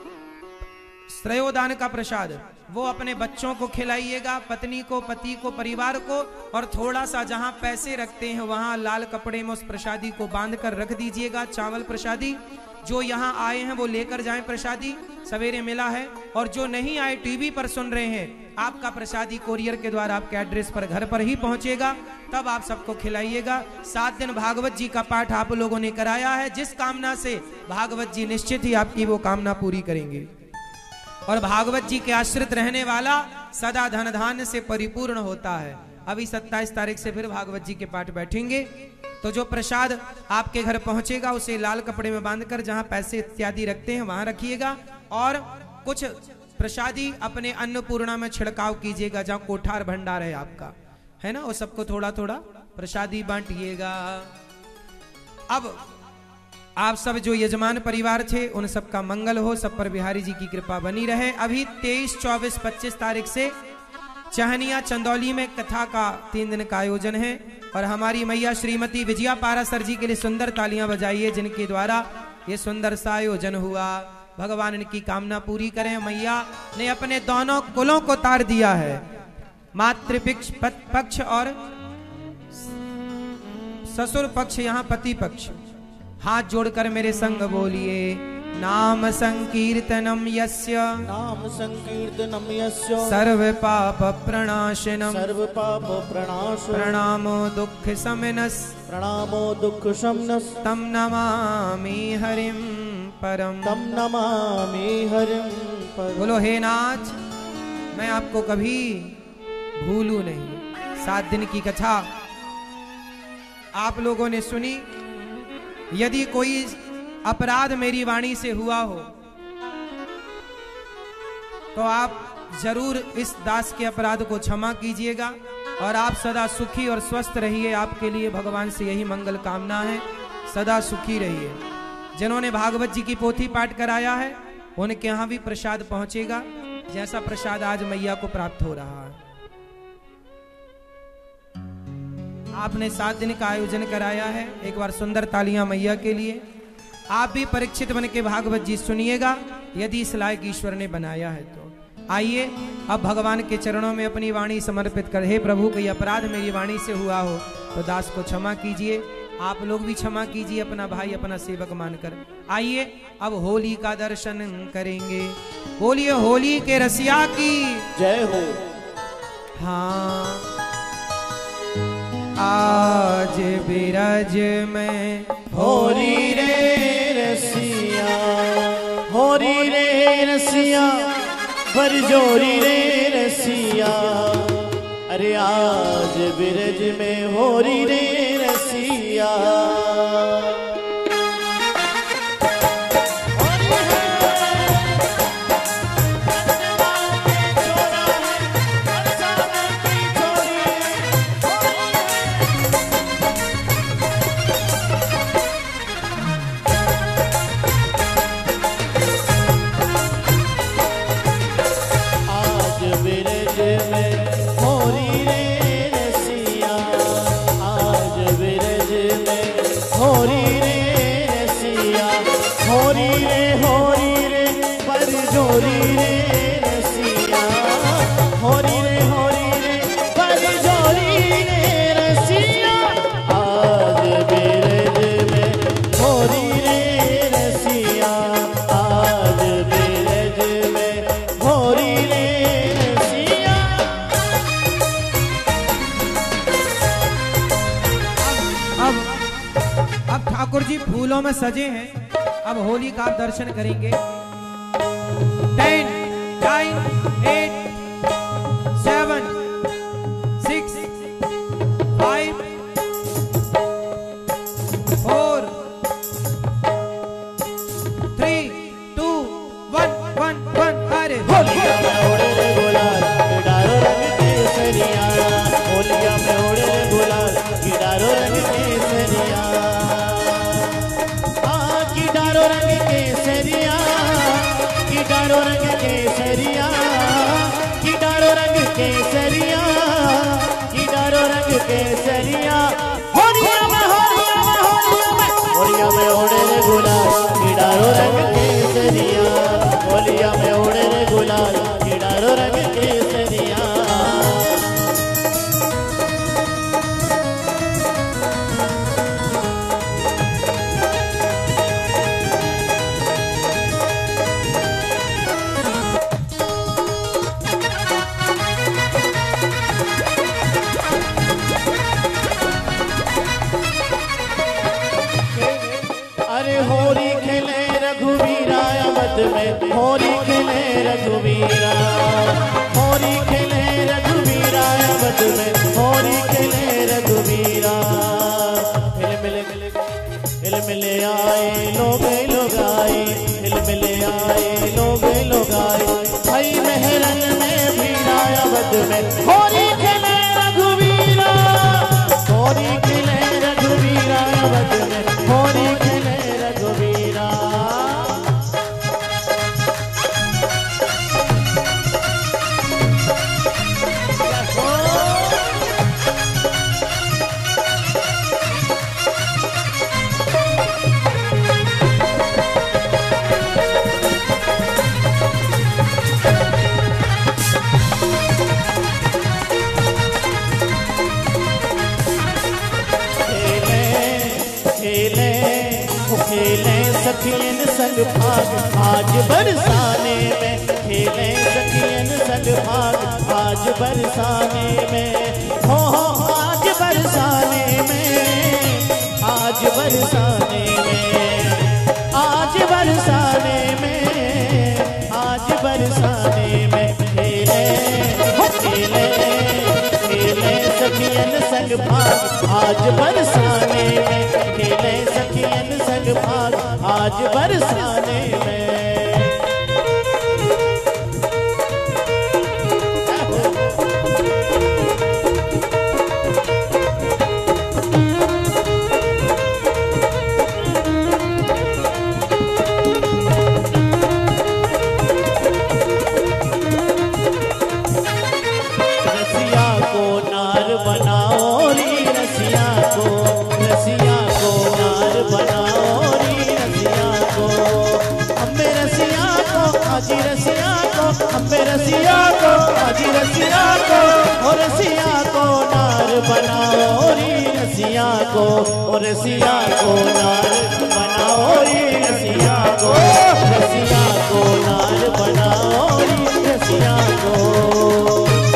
[SPEAKER 3] श्रेयोदान का प्रसाद, वो अपने बच्चों को खिलाइएगा, पत्नी को, पति को, परिवार को। और थोड़ा सा जहां पैसे रखते हैं वहां लाल कपड़े में उस प्रसादी को बांध कर रख दीजिएगा, चावल प्रसादी। जो यहाँ आए हैं वो लेकर जाएं प्रसादी, सवेरे मिला है। और जो नहीं आए, टीवी पर सुन रहे हैं, आपका प्रसादी कोरियर के द्वारा आपके एड्रेस पर घर पर ही पहुंचेगा, तब आप सबको खिलाइएगा। सात दिन भागवत जी का पाठ आप लोगों ने कराया है, जिस कामना से भागवत जी निश्चित ही आपकी वो कामना पूरी करेंगे। और भागवत जी के आश्रित रहने वाला सदा धन धान्य से परिपूर्ण होता है। अभी सत्ताईस तारीख से फिर भागवत जी के पाठ बैठेंगे। तो जो प्रसाद आपके घर पहुंचेगा उसे लाल कपड़े में बांधकर जहां पैसे इत्यादि रखते हैं वहां रखिएगा। और कुछ प्रसादी अपने अन्नपूर्णा में छिड़काव कीजिएगा, जहां कोठार भंडार है आपका, है ना, वो सबको थोड़ा थोड़ा प्रसादी बांटिएगा। अब आप सब जो यजमान परिवार थे उन सब का मंगल हो, सब पर बिहारी जी की कृपा बनी रहे। अभी तेईस, चौबीस, पच्चीस तारीख से चहनिया चंदौली में कथा का तीन दिन का आयोजन है। और हमारी मैया श्रीमती विजया पारासर जी के लिए सुंदर तालियां बजाइए, जिनके द्वारा ये सुंदर सा आयोजन हुआ। भगवान इनकी कामना पूरी करें। मैया ने अपने दोनों कुलों को तार दिया है, मातृपक्ष पक्ष और ससुर पक्ष, यहाँ पति पक्ष। हाथ जोड़कर मेरे संग बोलिए, नाम संकीर्तनम यस्य,
[SPEAKER 1] नाम संकीर्तनम यस्य,
[SPEAKER 3] सर्व पाप प्रणाशनम,
[SPEAKER 1] सर्व पाप प्रणाश,
[SPEAKER 3] प्रणामो दुख शमनस,
[SPEAKER 1] प्रणामो दुख शमनस,
[SPEAKER 3] तम नमामि हरिम परम,
[SPEAKER 1] तम नमामि हरिम परम।
[SPEAKER 3] बोलो हे नाथ, मैं आपको कभी भूलू नहीं। सात दिन की कथा आप लोगों ने सुनी। यदि कोई अपराध मेरी वाणी से हुआ हो तो आप जरूर इस दास के अपराध को क्षमा कीजिएगा और आप सदा सुखी और स्वस्थ रहिए। आपके लिए भगवान से यही मंगल कामना है, सदा सुखी रहिए। जिन्होंने भागवत जी की पोथी पाठ कराया है उनके यहाँ भी प्रसाद पहुंचेगा, जैसा प्रसाद आज मैया को प्राप्त हो रहा है। आपने सात दिन का आयोजन कराया है, एक बार सुंदर तालियां मैया के लिए। आप भी परीक्षित बन के भागवत जी सुनिएगा, यदि इस लायक ईश्वर ने बनाया है तो। आइए अब भगवान के चरणों में अपनी वाणी समर्पित कर। हे प्रभु, कोई अपराध मेरी वाणी से हुआ हो तो दास को क्षमा कीजिए। आप लोग भी क्षमा कीजिए, अपना भाई अपना सेवक मानकर। आइए अब होली का दर्शन करेंगे। बोलिए होली के रसिया की
[SPEAKER 1] जय हो।
[SPEAKER 3] हाँ, आज बिरज में
[SPEAKER 1] होरी रे रसिया, होरी रे रसिया, बरजोरी रे रसिया। अरे आज बिरज में होरी रे रसिया।
[SPEAKER 3] ठाकुर जी फूलों में सजे हैं, अब होली का आप दर्शन करेंगे। Ten, nine, eight, seven, six, five, four, three, two, one, one, one. अरे
[SPEAKER 1] होलिया में उड़े रे गुलाल, गिटारो रंग केसरिया। होलिया में उड़े रे गुलाल, गिटारो रंग केसरिया। गिटारो रंग केसरिया, गिटारो रंग केसरिया, गिटारो रंग केसरिया, गिटारो रंग केसरिया। होलिया में होलिया में होलिया में होलिया में उड़े रे गुलाल, गिटारो रंग केसरिया। होलिया में उड़े रे गुलाल, गिटारो रंग केसरिया। होली खेले रघुवीरा अवध में, होली खेले रघुवीरा, होली खेले रघुवीरा अवध में, होली खेले रघुवीरा। हिल मिले मिले हिल मिले आए लोग लोग आए, हिल मिले आए लोग लोग आए। भाई मेहरन में भीड़ा अवध में, होली खेले रघुवीरा, होली खेले रघुवीरा अवध में, होली खेले रघुवीरा। खेले सखियन संग भाग आज बरसाने में, खेले सखियन संग भाग आज बरसाने में, हो हो आज बरसाने में, आज बरसाने में, आज बरसाने में, आज बरसाने में खेले खेले खेले सखियन संग भाग आज बरसाने में, खेले सखियन संग भाग आज बरसाने में। आजी रसिया को, अम्बे रसिया को, आजी रसिया को, और रसिया को नार बनाओ री रसिया को, और रसिया को नार बनाओ री रसिया को, रसिया को नार बनाओ री रसिया को।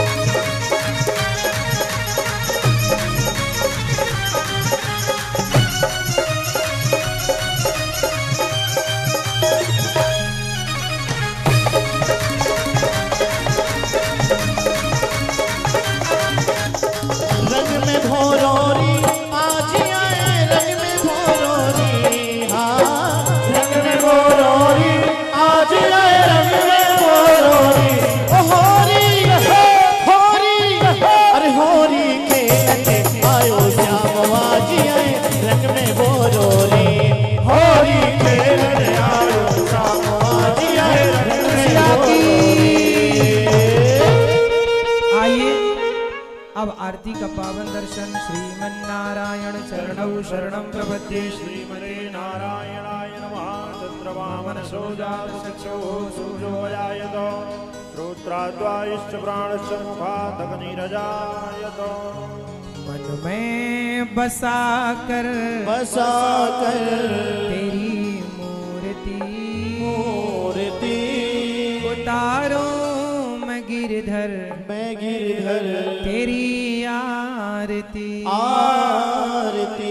[SPEAKER 3] अब आरती का पावन दर्शन श्रीमन नारायण चरणौ शरणं प्रपद्ये।
[SPEAKER 2] श्रीमते नारायणाय नमः। तत्र वामनसो जातचक्षुः सूर्योऽजायत श्रोत्राद्वायुश्च प्राणश्च मुखादग्निरजायत।
[SPEAKER 3] मन में बसा कर
[SPEAKER 1] बसा कर
[SPEAKER 3] तेरी मूर्ति
[SPEAKER 1] मूर्ति
[SPEAKER 3] उतारो मैं गिरधर
[SPEAKER 1] मैं गिरधर
[SPEAKER 3] तेरी आरती
[SPEAKER 1] आरती।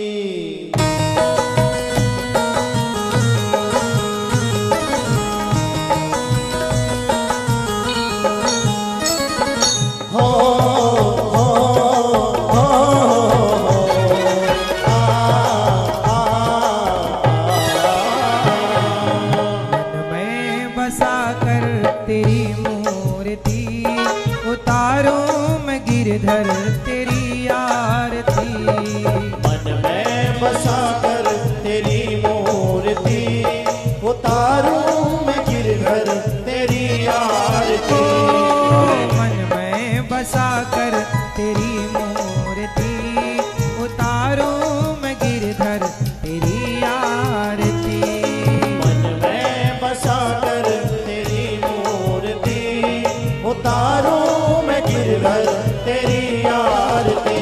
[SPEAKER 1] हो हो हो आ आ
[SPEAKER 3] मन में बसा कर तेरी मूर्ति उतारो मैं गिरधर तेरी आरती।
[SPEAKER 1] मन में बसा कर तेरी मूर्ति उतारूं मैं गिरधर तेरी आरती।
[SPEAKER 3] मन में बसा कर तेरी मूर्ति उतारो मैं गिरधर तेरी आरती।
[SPEAKER 1] मन में बसा कर तेरी मूर्ति उतारूं मैं गिरधर तेरी आरती।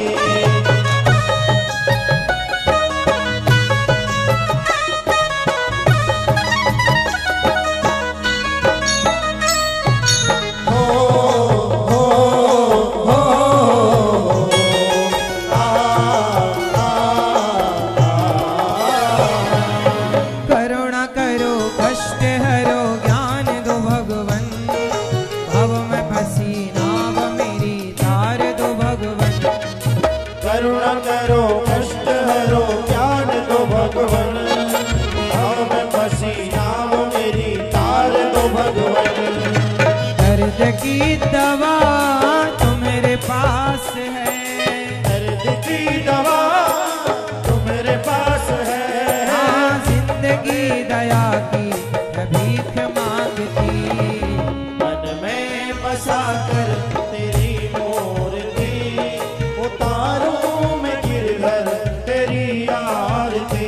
[SPEAKER 1] करुणा करो कष्ट हरो ज्ञान दो भगवन, भाव में फंसी नाव मेरी तार दो भगवन।
[SPEAKER 3] दर्द की दवा तो मेरे पास है,
[SPEAKER 1] दर्द की दवा तो मेरे पास है।
[SPEAKER 3] हाँ जिंदगी दया की मैं भीख मांगती।
[SPEAKER 1] मन में बसा कर तेरी मूर्ति उतारूं मैं गिरधर तेरी आरती।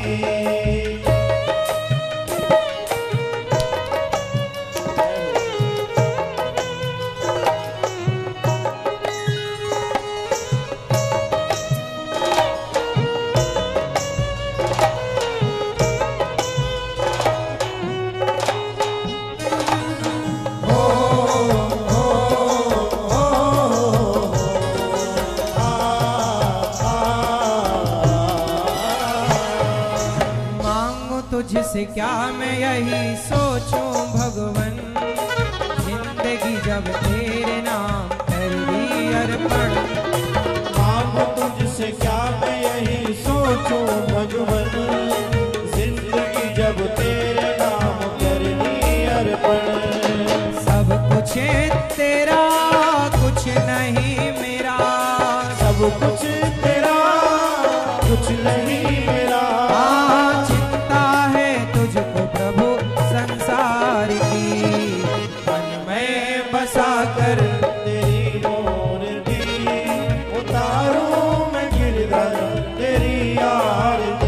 [SPEAKER 3] तुझसे क्या मैं यही सोचूं भगवन, जिंदगी जब तेरे नाम कर दी अर्पण।
[SPEAKER 1] मांगो तुझसे क्या मैं यही सोचूं भगवन, जिंदगी जब तेरे नाम कर दी अर्पण।
[SPEAKER 3] सब कुछ तेरा कुछ नहीं मेरा,
[SPEAKER 1] सब कुछ तेरा कुछ नहीं मेरा।
[SPEAKER 3] हाँ चिंता है तुझको प्रभु संसार की, मन में बसा कर
[SPEAKER 1] तेरी मूर्ति उतारूं मैं गिरधर तेरी आरती।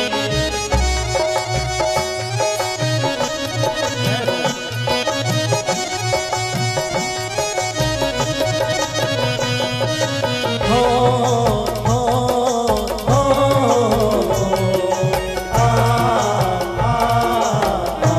[SPEAKER 1] हो हो हो आ आ आ।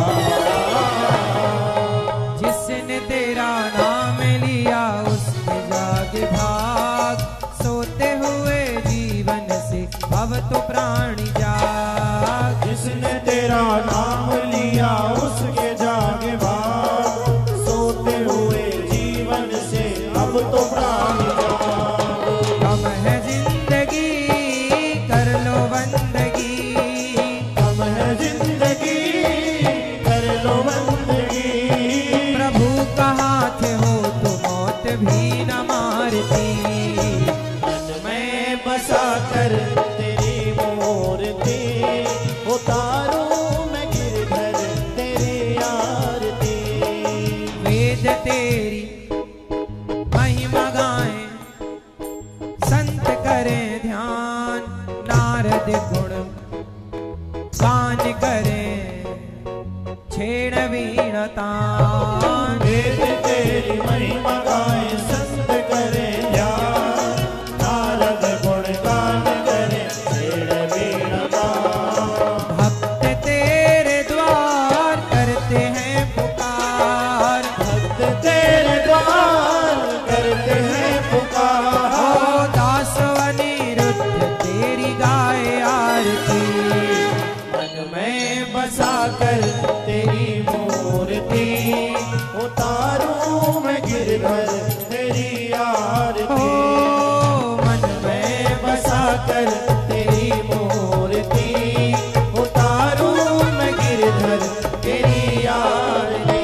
[SPEAKER 3] जिसने तेरा नाम लिया उसके जागे भाग, सोते हुए जीवन से अब तो प्राणी जाग।
[SPEAKER 1] जिसने तेरा नाम लिया उसके जागे भाग, सोते हुए जीवन से अब तो प्राण जाग।
[SPEAKER 3] कम है जिंदगी कर लो बंदगी,
[SPEAKER 1] कम है जिंदगी कर लो बंदगी।
[SPEAKER 3] प्रभु का हाथ हो तो मौत भी न मारती।
[SPEAKER 1] मन में बसा कर तेरी मूर्ति उतारूं मैं गिरधर तेरी आरती।
[SPEAKER 3] वेद तेरी महिमा गाएं, संत करें ध्यान, नारद गुण गान करें, छेड़ वीण तान।
[SPEAKER 1] वेद तेरी महिमा गाएं, संत करें ध्यान, नारद गुण गान करें, छेड़ वीण तान।
[SPEAKER 3] भक्त तेरे द्वार करते हैं पुकार,
[SPEAKER 1] भक्त तेरे द्वार करते हैं पुकार।
[SPEAKER 3] ओ दास अनिरुद्ध तेरी गाए आरती।
[SPEAKER 1] मन में बसा कर तेरी मूर्ति उतारूं मैं गिरधर तेरी आरती। मन में बसा कर तेरी मूर्ति उतारूं मैं गिरधर तेरी आरती।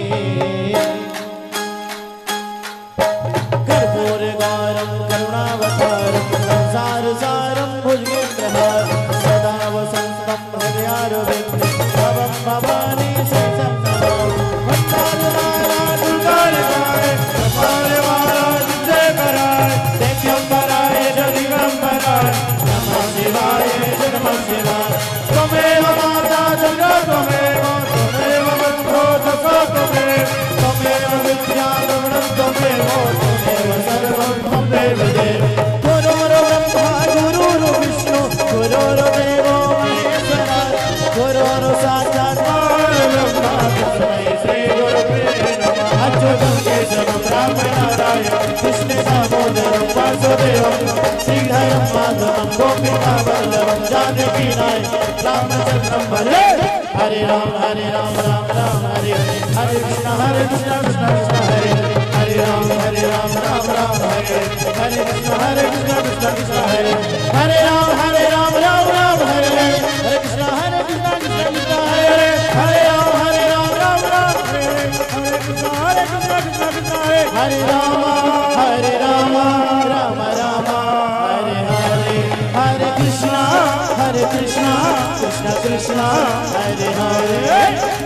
[SPEAKER 1] कर्पूरगारं करुणावतारं संसार सारं भुजगेन्द्रहारं सदा वसन्तं हृदयारविन्दे भवं भवानी शरणं। वन्दारुणारा दुर्गारकाय कपालवाराय जयकराय दिव्यंबराय जदिगंबराय नमः शिवाय नमः शिवाय। त्वमेव माता जगतो त्वमेव, त्वमेव बन्धो जगतो त्वमेव, त्वमेव विद्या द्रविणं त्वमेव, त्वमेव सर्वं त्वमेव देव। गुरुर् ब्रह्मा गुरुर् विष्णु गुरुर्देवो महेश्वरः, गुरुर् साक्षात् परब्रह्म तस्मै श्री गुरवे नमः। अच्युतं केशवं रामनारायणं कृष्णं दामोदरं वासुदेवं, श्रीधरं माधवं गोपिका वल्लभं जानकीनायकं रामचन्द्रं भजे। हरे राम हरे राम राम राम हरे हरे, हरे कृष्ण हरे कृष्ण कृष्ण कृष्ण हरे हरे, हरे राम हरे राम राम राम हरे हरे, हरे कृष्ण हरे कृष्ण कृष्ण कृष्ण हरे हरे, हरे राम हरे राम राम राम हरे हरे, हरे कृष्ण हरे कृष्ण कृष्ण कृष्ण हरे हरे, हरे राम हरे राम राम राम हरे हरे, हरे कृष्ण हरे कृष्ण कृष्ण कृष्ण हरे हरे, राम हरे राम राम राम हरे हरे, हरे कृष्ण हरे कृष्ण कृष्ण कृष्ण हरे हरे।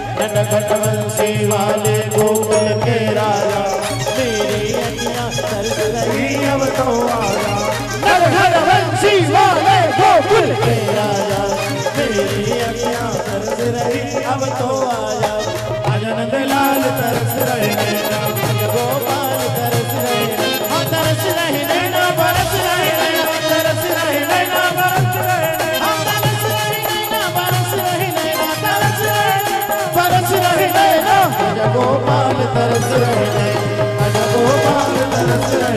[SPEAKER 1] नटखटवंशी वाले गोकुल के राजा, मेरी अखियां तरस रही अब तो आजा। नटखटवंशी वाले गोकुल के राजा, मेरी अखियां तरस रही अब तो आजा। अजनंद लाल तरस रहे नैना, गोपाल तरस रहे नैना, तरस रहे नैना, बरस रहे नैना, तरस रहे नैना, बरस रहे नैना, तरस रहे नैना, बरस रहे नैना, तरस रहे नैना, बरस रहे नैना। गोपाल तरस रहे नैना, गोपाल तरस रहे